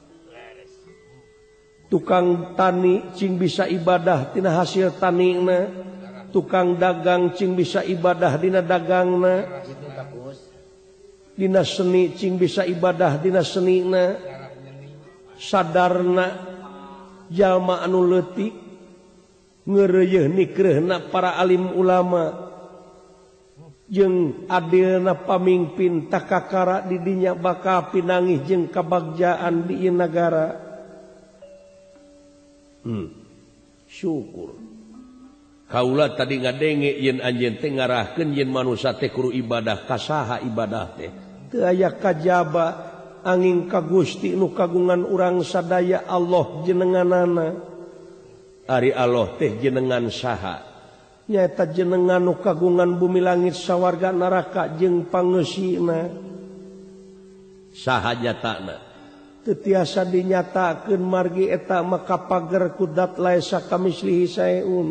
Tukang tani cing bisa ibadah tina hasil tanina, tukang dagang cing bisa ibadah dina dagangna. dina seni cing bisa ibadah dina senina sadarna jalma anu leutik ngeureuyeun nikreuna para alim ulama jeung adilna pamimpin takakara di dinya bakal pinangih jeung kabagjaan di ieu nagara. Hmm. Syukur. Kaula tadi ngadenge yen anjeun teh ngarahkeun yen manusia teh kudu ibadah ka saha ibadah teh. Teu aya kajaba angin ka Gusti nu kagungan urang sadaya Allah jenenganana. Ari Allah teh jenengan saha? Nyaeta jenengan nu kagungan bumi langit sawarga neraka jeung pangeusina. Saha jatana? Teu tiasa dinyatakeun margi eta maka pager kudat laisa kamislihi saeun.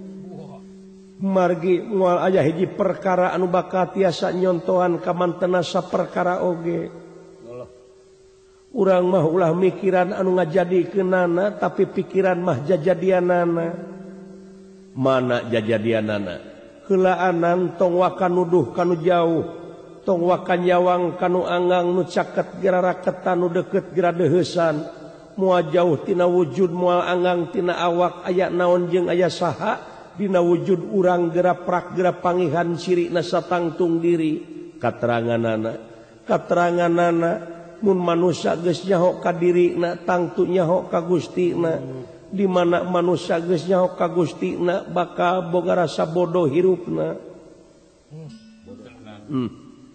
Margi moal aya hiji perkara anu bakal tiasa nyontohan ka mantena saperkara oge. Urang mah ulah mikiran anu ngajadikeunana tapi pikiran mah jajadianana. Mana jajadianana? Heulaanan tong wakan nuduh kanu jauh, tong wakan nyawang kanu anggang nu caket geura raketan nu deukeut geura deuheusan. Moal jauh tina wujud moal anggang tina awak aya naon jeung aya saha dina wujud urang geura prak geura pangihan cirina satangtung diri. Kateranganana, kateranganana mun manusia geus nyaho ka dirina tangtu nyaho ka Gustina. Di mana manusia geus nyaho ka Gustina bakal boga rasa bodoh hirupna. Hmm.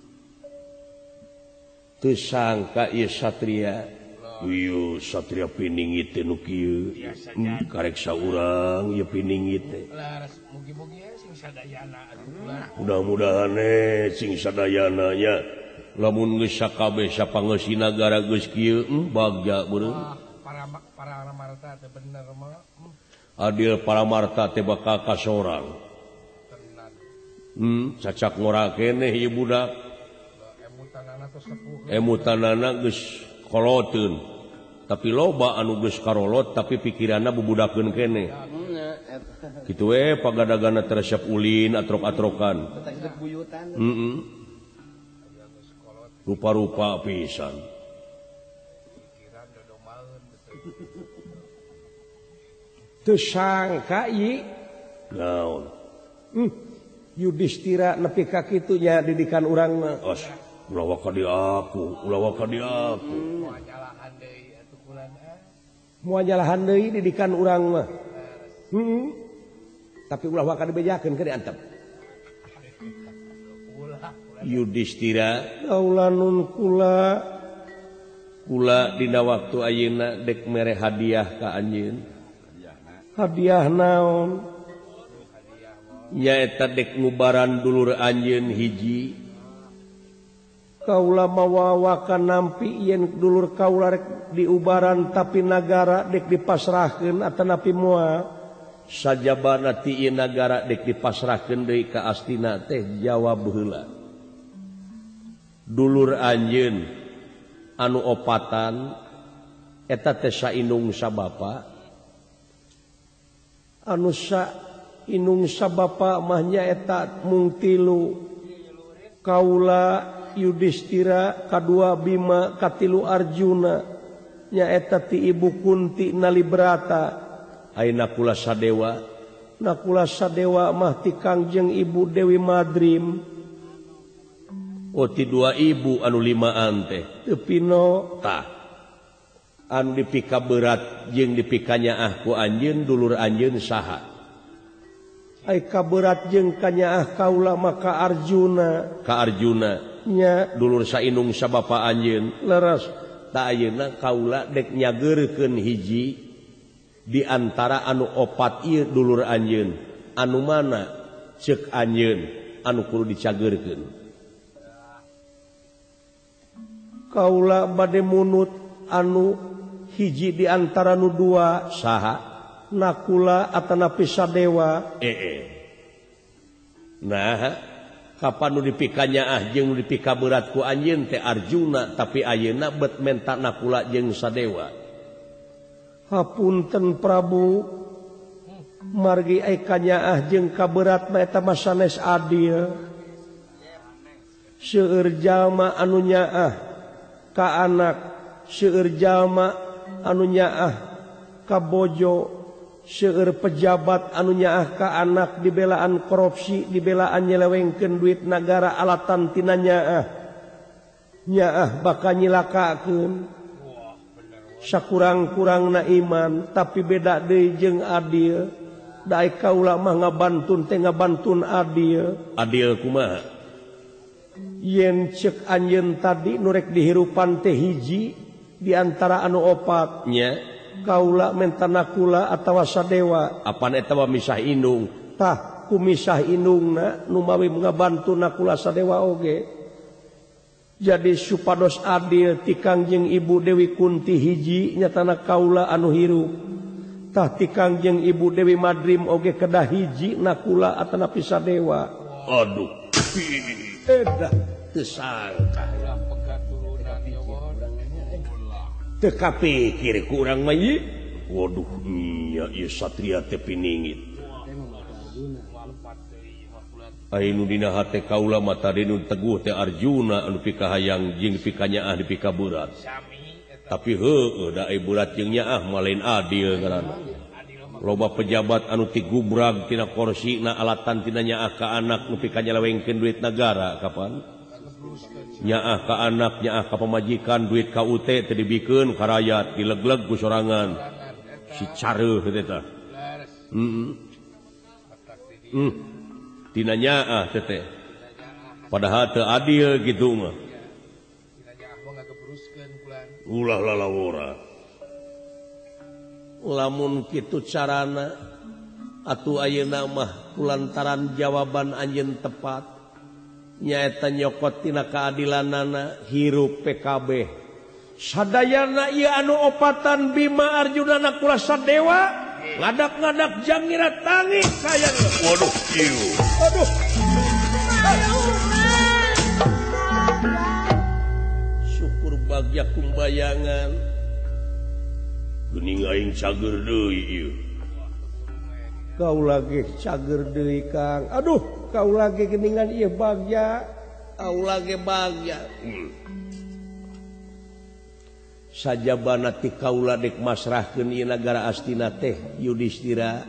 Teu sangka ieu satria. Ieu satria piningit teh nu kieu. Hmm, karek saurang ieu piningit teh. Mugi-mugi sing sadayana atuh. Mudah-mudahan eh sing sadayana nya lamun geus sakabeh sapangeussi nagara geus kieu bagja beureum. Para marta teh bener mah. Adil para marta teh bakal kasorang. Hmm, cacak ngora keneh ieu budak. Emutanana tos sepuh. Emutanana geus koloteun. Tapi loba anu geus karolot tapi pikiranna bubudakeun keneh. Kitu we pagadagana teresep ulin atrok-atrokan. Heeh. Rupa-rupa pisan. Teu sangka ieu naon? Hmm. Yudhistira nepi ka kitu nya didikan urang mah. Os, ulah waka di aku, ulah waka di aku. Moal nyalahan deui atuh kulan eh. Moal nyalahan deui didikan urang mah. Heeh. Tapi ulah waka dibejakeun ke diantep. Yudhistira, kaulah nun kula kula dina waktu ayeuna dek mere hadiah ka anjeun. Hadiah naon? Nyaeta dek ngubaran dulur anjeun hiji. Kaula mawawakan nampi yen dulur kaula rek diubaran tapi nagara dek dipasrahkeun atanapi moal. Sajabana ti ieu nagara dek dipasrahkeun deui ka Astina teh jawab heula. Dulur anjeun anu opatan eta teh saindung sabapa. Anu sa inung sabapa mah nyaeta mung tilu. Kaula Yudhistira, kadua Bima, katilu Arjuna. Nyaeta ti ibu Kunti Nalibrata. Ayeuna kula sadewa. Na kula sadewa mah ti Kangjeng ibu Dewi Madrim. Oh ti dua ibu anu limaan teh. Teu pino tah. Anu dipika berat jeung dipika nyaah ku anjeun dulur anjeun saha? Ai kaberat jeung kanyaah kaula maka Arjuna. Ka Arjuna nya dulur saindung sabapa anjeun. Leres. Ta ayeuna kaula dek nyageurkeun hiji di antara anu opat ieu dulur anjeun. Anu mana ceuk anjeun anu kudu dicageurkeun? Kaula bade munut anu hiji di antara nu dua. Saha? Nakula atanapi sadewa. Eh eh. Nah, kapan nu dipika nyaah jeung nu dipika berat ku anjeun teh Arjuna tapi ayeuna bet menta nakula jeung sadewa. Hapunten Prabu. Margi ai kanyaah jeung kaberat mah eta mah sanes adil. seueur jalma anu nyaah ka anak seueur jalma anu nyaah ka bojo seueur pejabat anu nyaah ka anak dibelaan korupsi dibelaan nyelewengkeun duit nagara alatan tina nyaah nyaah bakal nyilakakeun sakurang-kurangna iman tapi beda deui jeung adil daek kaula mah ngabantun teh ngabantun adil adil kumaha yen cek anjeun tadi nurek dihirupan teh hiji di antara anu opat nya kaula mentana kula atawa sadewa apaan eta mah misah indung tah ku misah indungna nu mawi ngabantuna kula sadewa oge jadi supados adil ti Kangjeng Ibu Dewi Kunti hiji nyatana kaula anu hirup tah ti Kangjeng Ibu Dewi Madrim oge kedah hiji na kula atanapi sadewa aduh edah teu sangka teu kapikir ku urang mah ieu waduh iya ieu satria teh piningit anu dina hate kaula mata dinu teguh teh Arjuna anu pikahayang jeung pikanyaah di pikaburat tapi heueuh da ai burat jeung nyaah mah lain adil ngaranna loba pejabat anu ti gubrag tina korsina alatan tina nyaah ka anak nu pikanyelewengkeun duit negara kapan nyaah ka anak nyaah ka pamajikan duit K U T teu dibikeun ka rakyat dilegleg ku sorangan si careuh teh tah heeh hmm tina nyaah teh teh padahal teu adil gitu mah ulah lalawora lamun kitu carana atuh ayeuna mah kulantaran jawaban anjeun tepat nyaeta nyokot tina keadilanana hirup P K B sadayana ieu anu opatan Bima Arjuna kula sadewa ngadak-ngadak jangira tangis sayang waduh ieu aduh syukur bagja kumbayangan geuning aing cager deui ieu kaula ge cager deui Kang aduh kaula ge geuningan ieu bagja kaula ge bagja hmm. sajabana ti kaula dek masrahkeun ieu nagara Astina teh Yudhistira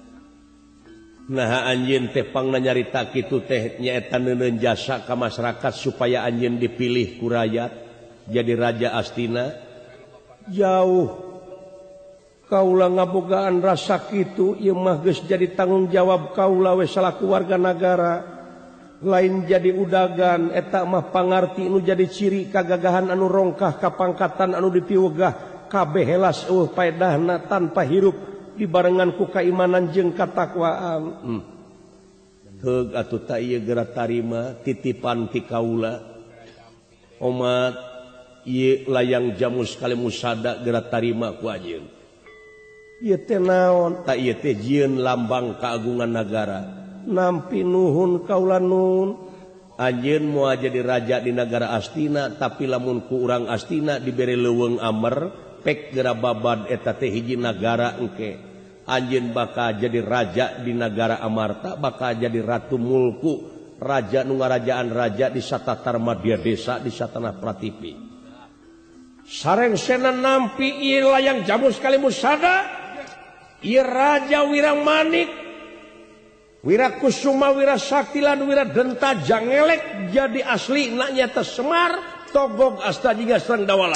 naha anjeun teh pangna nyarita kitu teh nyaeta neuneun jasa ka masyarakat supaya anjeun dipilih ku rakyat jadi raja Astina jauh kaula ngabogaan rasa kitu ieu mah geus jadi tanggung jawab kaula we salaku warga nagara lain jadi udagan eta mah pangarti nu jadi ciri kagagahan anu rongkah kapangkatan anu dipiwegah kabeh helas eueuh paedahna tanpa hirup dibarengan ku kaimanan jeung katakwaan hmm. heug atuh ta ieu geura tarima titipan ti kaula umat ieu layang jamus kali musada geura tarima ku anjeun ieu teh naon ta ieu teh jieun lambang keagungan negara nampi nuhun kaula nuhun anjeun moal jadi raja di negara Astina tapi lamun ku urang Astina dibere leuweung amer pek geura babad eta teh hiji nagara engke anjeun bakal jadi raja di negara Amarta bakal jadi ratu mulku raja nu ngarajaan raja di satatar madya desa di satanah Pratipi sareng sena nampi ieu layang jamus kali musada ieu Raja Wiramanik Wirakusuma Wirasakti lan Wiradenta jangelek jadi asli na nyata Semar togog asta jiga Sang Dawala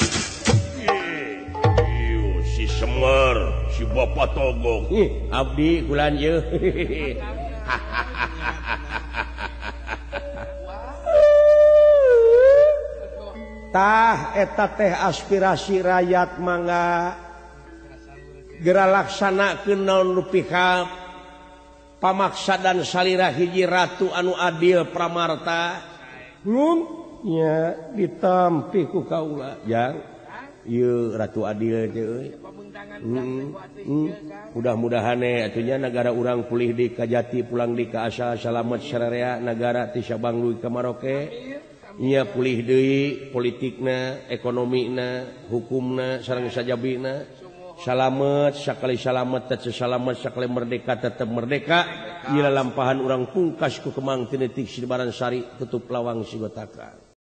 ieu si Semar si Bapa Togog ih abdi kulan ieu tah eta teh aspirasi rakyat mangga geura laksanakeun naon nu pihak pamaksa dan salira hiji ratu anu adil pramarta ngung nya ditampi ku kaula jang ieu ratu adil teh euy mudah-mudahan atunya negara urang pulih di Kajati pulang di ka asal salamet sararea negara ti Sabang duwi ka Maroke nya pulih deui politikna ekonomina hukumna sareng sajabina salamet sakali salamet teu salamet sakali merdeka tetep merdeka ieu lampahan urang pungkas ku Kemang Tinetik Sibaran Sari tutup lawang sigotaka